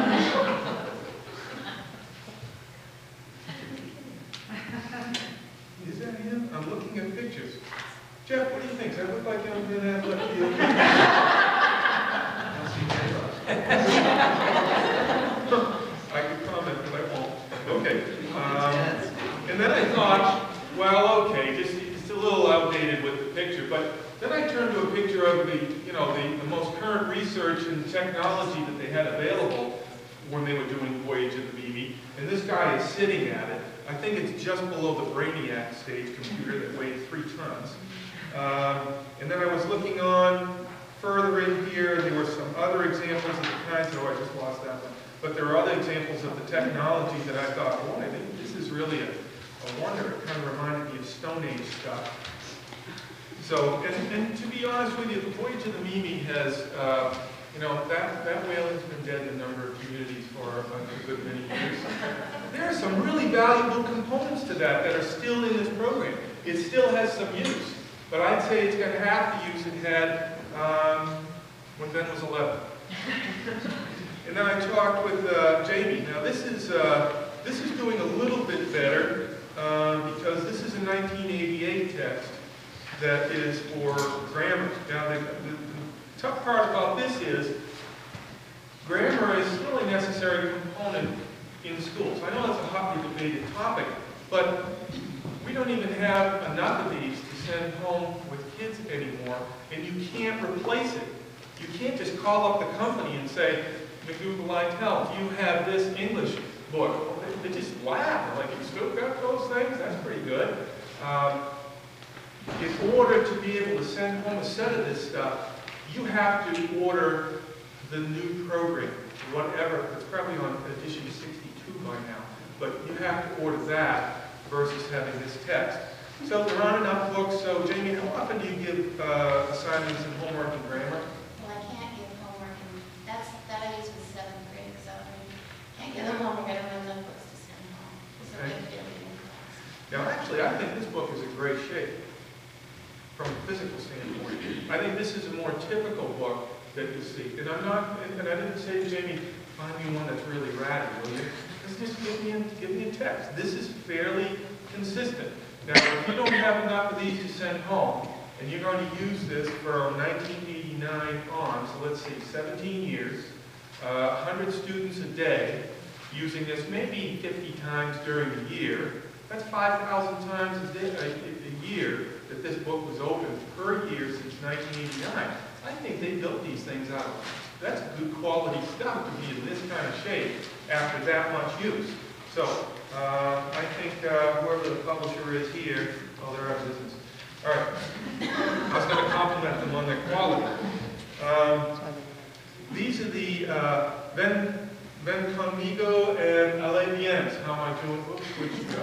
Is that him? I'm looking at pictures. Jeff, what do you think? Does that look like young Ben Affleck to you? I could comment, but I won't. Okay. Um, and then I thought, well, okay, just it's a little outdated with the picture, but then I turned to a picture of the, you know, the, the most current research and technology that they had available when they were doing Voyage of the Mimi, and this guy is sitting at it. I think it's just below the Brainiac stage computer that weighed three tons. Um, and then I was looking on further in here, and there were some other examples of the kinds, oh, I just lost that one. But there are other examples of the technology that I thought, boy, this is really a, a wonder. It kind of reminded me of Stone Age stuff. So, and, and to be honest with you, the Voyage of the Mimi has, uh, you know, that, that whale has been dead in a number of communities for a, a good many years. There are some really valuable components to that that are still in this program. It still has some use, but I'd say it's got half the use it had um, when Ben was eleven. And then I talked with uh, Jamie. Now this is, uh, this is doing a little bit better uh, because this is a nineteen eighty-eight text that is for grammar. Now the, the, the tough part about this is grammar is still a necessary component in schools. I know it's a hotly debated topic, but we don't even have enough of these to send home with kids anymore, and you can't replace it. You can't just call up the company and say, McDougal Lytle, do you have this English book? Well, they, they just laugh. They're like, you still got those things? That's pretty good. Um, in order to be able to send home a set of this stuff, you have to order the new program, whatever. It's probably on edition sixty-two by now, but you have to order that versus having this text. So there aren't enough books. So Jamie, how often do you give uh, assignments and homework in grammar? Well, I can't give homework, and that's, that I use with seventh grade, so I can't give them homework, I don't have enough books to send home. So Okay. we have to do everything in class. Now, actually, I think this book is in great shape from a physical standpoint. I think this is a more typical book that you see. And I'm not, and I didn't say, Jamie, find me one that's really ratty, will you? Just give me a, give me a text. This is fairly consistent. Now, if you don't have enough of these to send home, and you're going to use this from nineteen eighty-nine on, so let's see, seventeen years, uh, one hundred students a day, using this maybe fifty times during the year, that's five thousand times a, day, a, a year that this book was open per year since nineteen eighty-nine. I think they built these things out. That's good quality stuff to be in this kind of shape after that much use. So, uh, I think uh, whoever the publisher is here, oh, they're out of business. All right. I was going to compliment them on their quality. Um, these are the uh, Ben, Ben Conmigo and Alaviens. How am I doing? Oops, which,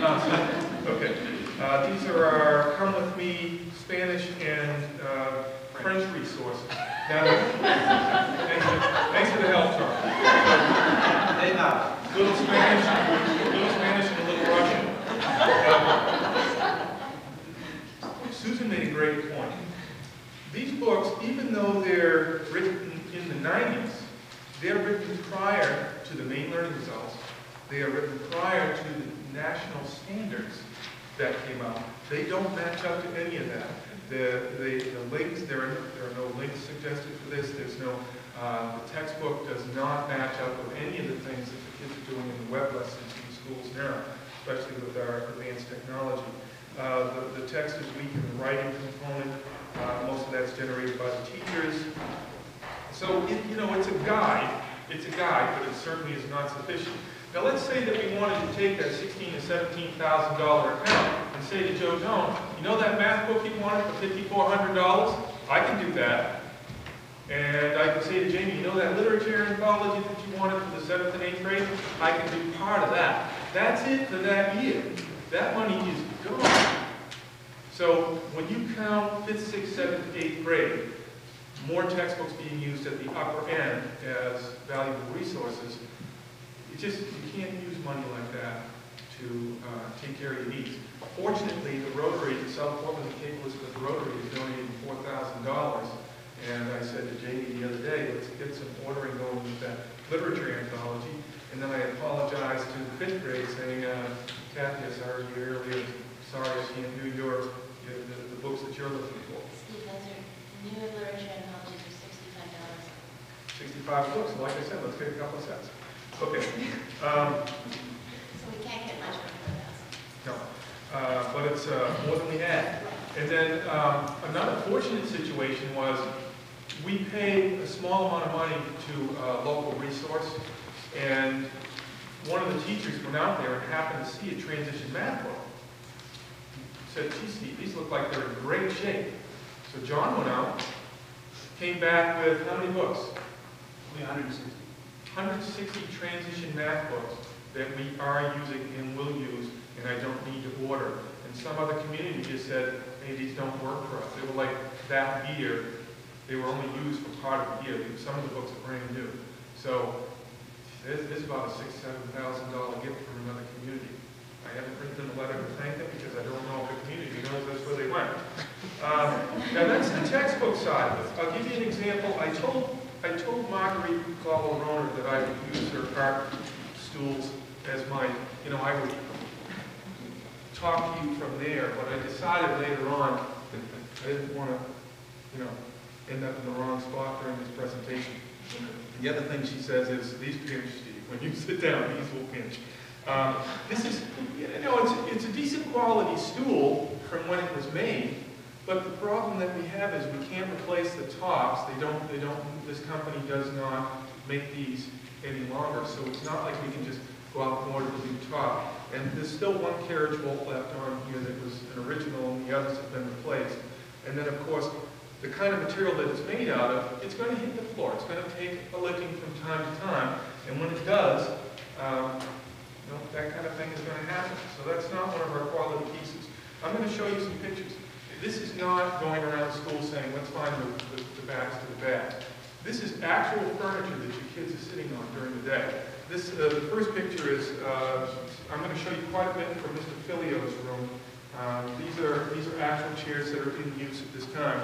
uh, okay. Uh, these are our Come With Me Spanish and uh, French resources. Now, thanks, for, thanks for the help, Charles. They know. Little Spanish, little Spanish and a little Russian. Uh, Susan made a great point. These books, even though they're written in the nineties, they're written prior to the main learning results. They are written prior to the national standards that came out. They don't match up to any of that. The, the, the links, there are, there are no links suggested for this. There's no, uh, the textbook does not match up with any of the things that the kids are doing in the web lessons in schools now, especially with our advanced technology. Uh, the, the text is weak in the writing component. Uh, most of that's generated by the teachers. So, it, you know, it's a guide. It's a guide, but it certainly is not sufficient. Now, let's say that we wanted to take that sixteen thousand to seventeen thousand dollar account and say to Joe Doan, you know that math book you wanted for fifty-four hundred dollars? I can do that. And I can say to Jamie, you know that literature anthology that you wanted for the seventh and eighth grade? I can do part of that. That's it for that year. That money is gone. So when you count fifth, sixth, seventh, eighth grade, more textbooks being used at the upper end as valuable resources, it just, you can't use money like that to uh, take care of your needs. Fortunately, the Rotary, the South Portland Cape Elizabeth Rotary is donating four thousand dollars. And I said to Jamie the other day, let's get some ordering going with that literature anthology. And then I apologized to the fifth grade saying, uh, Kathy, I saw you earlier. Sorry, I can't do your, your the, the books that you're looking for. Steve, those are new literature anthologies for sixty-five dollars. sixty-five books. So like I said, let's get a couple of sets. Okay. Um, So we can't get much for four thousand. no. Uh, but it's uh, more than we had. And then um, another fortunate situation was we paid a small amount of money to a local resource, and one of the teachers went out there and happened to see a transition math book. Said, gee, Steve, these look like they're in great shape. So John went out, came back with how many books? one hundred sixty. one hundred sixty transition math books that we are using and will use, and I don't need to order. And some other community just said, hey, these don't work for us. They were like that year. They were only used for part of the year. Some of the books are brand new. So this is about a six, seven thousand dollar gift from another community. I haven't written them a letter to thank them because I don't know if the community knows that's where they went. Um, now that's the textbook side. I'll give you an example. I told I told Marguerite Colorona that I would use her art stools as my, you know, I would talk to you from there, but I decided later on that I didn't want to, you know, end up in the wrong spot during this presentation. The other thing she says is, these pinch, Steve. When you sit down, these will pinch. Um, this is, you know, it's, it's a decent quality stool from when it was made, but the problem that we have is we can't replace the tops. They don't, they don't, this company does not make these any longer, so it's not like we can just go out and order the new top. And there's still one carriage bolt left on here that was an original, and the others have been replaced. And then, of course, the kind of material that it's made out of, it's going to hit the floor. It's going to take a licking from time to time, and when it does, um, you know, that kind of thing is going to happen. So that's not one of our quality pieces. I'm going to show you some pictures. This is not going around school saying, let's find the, the, the backs to the back. This is actual furniture that your kids are sitting on during the day. This, uh, the first picture is, uh, I'm going to show you quite a bit from Mister Filio's room. Um, these are these are actual chairs that are in use at this time.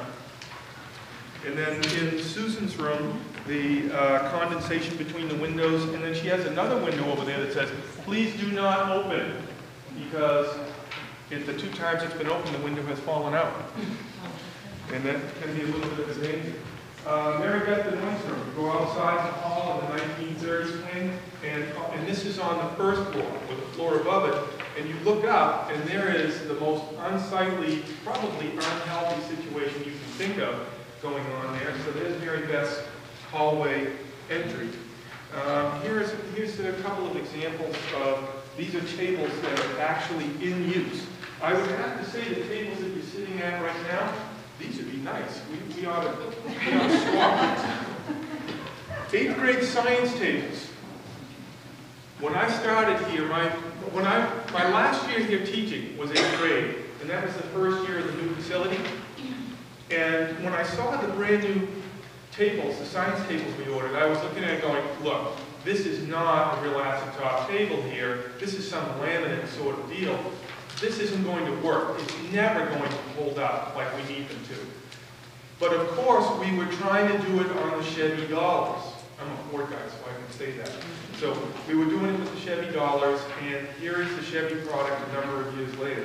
And then in Susan's room, the uh, condensation between the windows, and then she has another window over there that says, please do not open, because if the two times it's been open, the window has fallen out. And that can be a little bit of a danger. Uh, Mary Beth Benoit's room. You go outside the hall in the nineteen thirties wing, and, and this is on the first floor, with the floor above it, and you look up, and there is the most unsightly, probably unhealthy situation you can think of going on there. So there's Mary Beth's hallway entry. Um, here's, here's a couple of examples of, these are tables that are actually in use. I would have to say the tables that you're sitting at right now, these would be nice. We, we ought to, we ought to swap. Eighth grade science tables. When I started here, my, when I, my last year here teaching was eighth grade, and that was the first year of the new facility. And when I saw the brand new tables, the science tables we ordered, I was looking at it going, look, this is not a real acid top table here. This is some laminate sort of deal. This isn't going to work. It's never going to hold up like we need them to. But of course, we were trying to do it on the Chevy dollars. I'm a Ford guy, so I can say that. So we were doing it with the Chevy dollars, and here is the Chevy product a number of years later.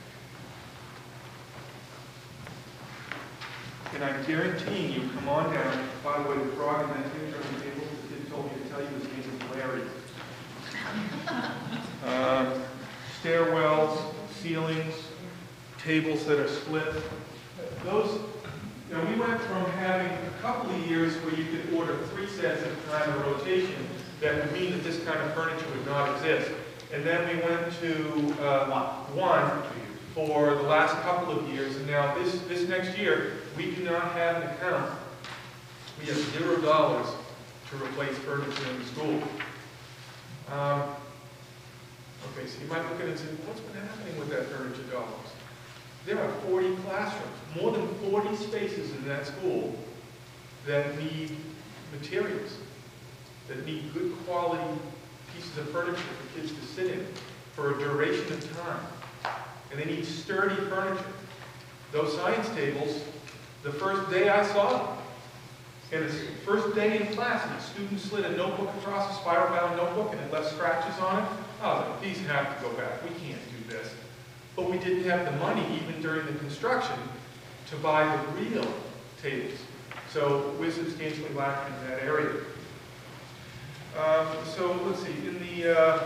And I'm guaranteeing you, come on down. By the way, the frog in that picture on the table, the kid told me to tell you his name is Larry. Um, stairwells, ceilings, tables that are split. Those, you know, we went from having a couple of years where you could order three sets at a time of rotation. That would mean that this kind of furniture would not exist. And then we went to uh, one for the last couple of years, and now this, this next year, we do not have an account. We have zero dollars to replace furniture in the school. Um, okay, so you might look at it and say, what's been happening with that furniture dollars? There are forty classrooms, more than forty spaces in that school that need materials, that need good quality pieces of furniture for kids to sit in. for a duration of time. And they need sturdy furniture. Those science tables, the first day I saw them, and it's the first day in class, and the student slid a notebook across a spiral-bound notebook and it left scratches on it. I was like, these have to go back. We can't do this. But we didn't have the money, even during the construction, to buy the real tables. So we're substantially lacking in that area. Um, so let's see, in the, uh,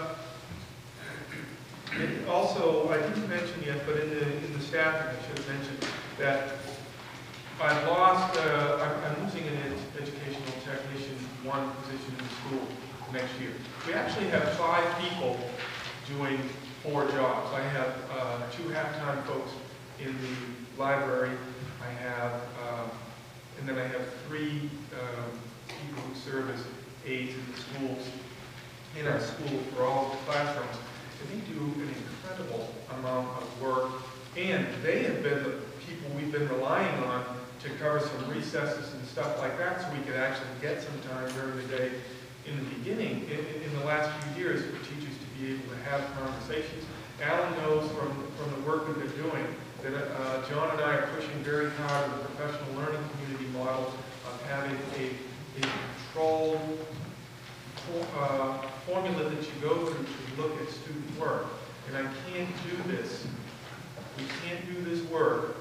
it also, I didn't mention yet, but in the, in the staffing, I should have mentioned that I've lost, uh, I'm, I'm losing an ed educational technician, one position in the school next year. We actually have five people doing four jobs. I have uh, two half-time folks in the library. I have, uh, and then I have three uh, people who serve as aides in the schools, in our school for all of the classrooms. And they do an incredible amount of work. And they have been the people we've been relying on to cover some recesses and stuff like that, so we could actually get some time during the day in the beginning, in, in the last few years, for teachers to be able to have conversations. Alan knows from, from the work we've been doing that uh, John and I are pushing very hard with the professional learning community model of having a, a controlled uh, formula that you go through to look at student work. And I can't do this. We can't do this work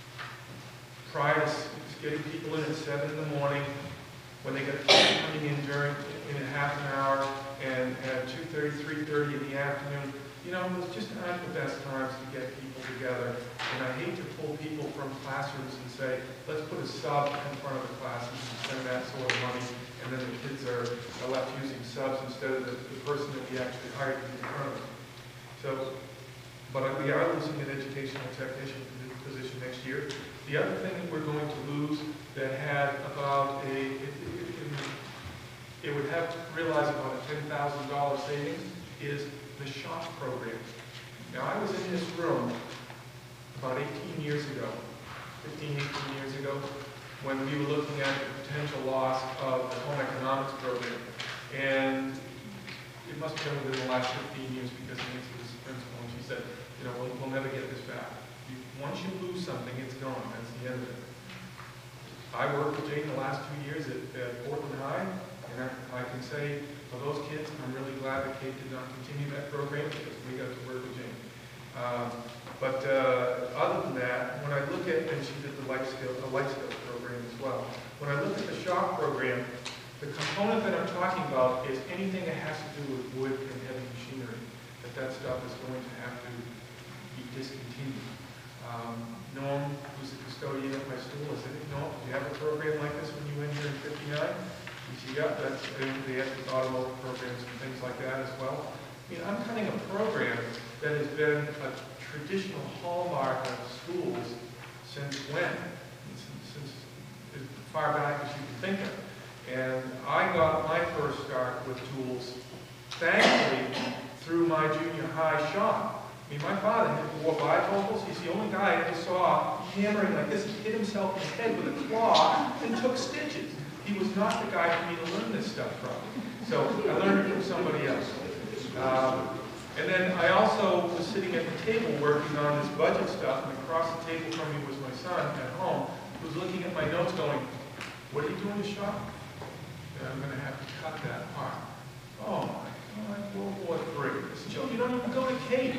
prior to getting people in at seven in the morning, when they get coming in during in a half an hour, and at two thirty, three thirty in the afternoon. You know, those just aren't the best times to get people together. And I hate to pull people from classrooms and say, let's put a sub in front of the classes and spend that sort of money, and then the kids are, are left using subs instead of the, the person that we actually hired to be in front of them. So, but we are losing an educational technician position next year. The other thing that we're going to lose that had about a, it, it, it, it would have to realize about a ten thousand dollar savings is the SHOP program. Now, I was in this room about eighteen years ago, fifteen, eighteen years ago, when we were looking at the potential loss of the home economics program. And it must have been within the last fifteen years, because Nancy was the principal and she said, you know, we'll, we'll never get this back. You, once you lose something, it's gone. That's the end of it. I worked with Jane the last two years at, at Portland High, and I, I can say for those kids, I'm really glad that Kate did not continue that program, because we got to work with Jane. Um, but uh, other than that, when I look at, and she did the life skills, the life skills program as well. When I look at the SHOP program, the component that I'm talking about is anything that has to do with wood and heavy machinery. That that stuff is going to have to be discontinued. Um, Norm, who's the custodian at my school, I said, Norm, do you have a program like this when you went here in fifty-nine? He said, yeah, that's, they have the automotive programs and things like that as well. I mean, I'm cutting a program that has been a traditional hallmark of schools since when? Since, since as far back as you can think of. And I got my first start with tools, thankfully, through my junior high shop. I mean, my father wore bifocals. He's the only guy I ever saw hammering like this. He hit himself in the head with a claw and took stitches. He was not the guy for me to learn this stuff from. So I learned it from somebody else. Um, and then I also was sitting at the table working on this budget stuff, and across the table from me was my son at home, who was looking at my notes going, what are you doing to shop? And I'm going to have to cut that part. Oh my God, World War Three. I said, Joe, you don't even go to Katie.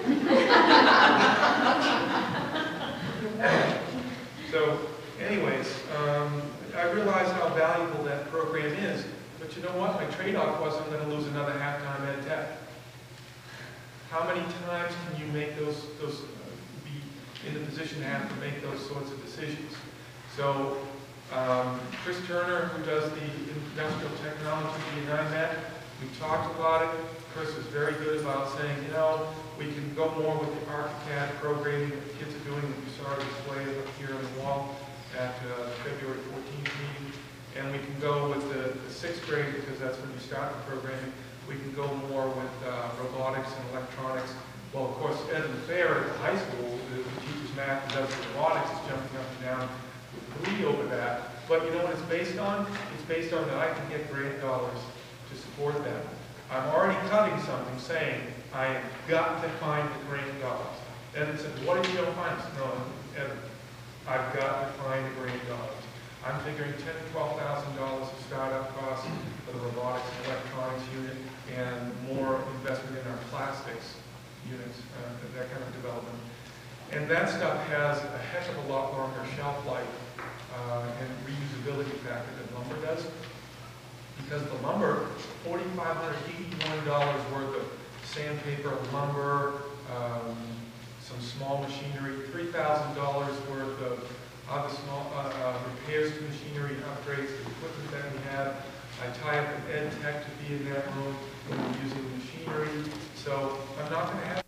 So, anyways, um, I realized how valuable that program is. But you know what? My trade-off was I'm going to lose another half-time ed tech. How many times can you make those, those uh, be in the position to have to make those sorts of decisions? So, um, Chris Turner, who does the industrial technology and I met, we talked about it. Chris was very good about saying, you know, we can go more with the ArchiCAD programming that the kids are doing, that you saw displayed up here on the wall at uh, February fourteenth meeting. And we can go with the, the sixth grade, because that's when you start the programming. We can go more with uh, robotics and electronics. Well, of course, Ed and Fair at the high school, the, the teacher's math and does robotics is jumping up and down with glee over that. But you know what it's based on? It's based on that I can get grant dollars to support that. I'm already cutting something saying I have got to find the grant dollars. Evan said, what are you going to find? I said, no, Evan, I've got to find the grant dollars. I'm figuring ten to twelve thousand dollars of startup costs for the robotics and electronics unit, and more investment in our plastics units, uh, that kind of development. And that stuff has a heck of a lot longer shelf life uh, and reusability factor than lumber does. Because the lumber, four thousand five hundred eighty-one dollars worth of sandpaper, lumber, um, some small machinery, three thousand dollars worth of other small uh, uh, repairs to machinery and upgrades to the equipment that we have. I tie up with Ed Tech to be in that room when we're using machinery. So I'm not going to have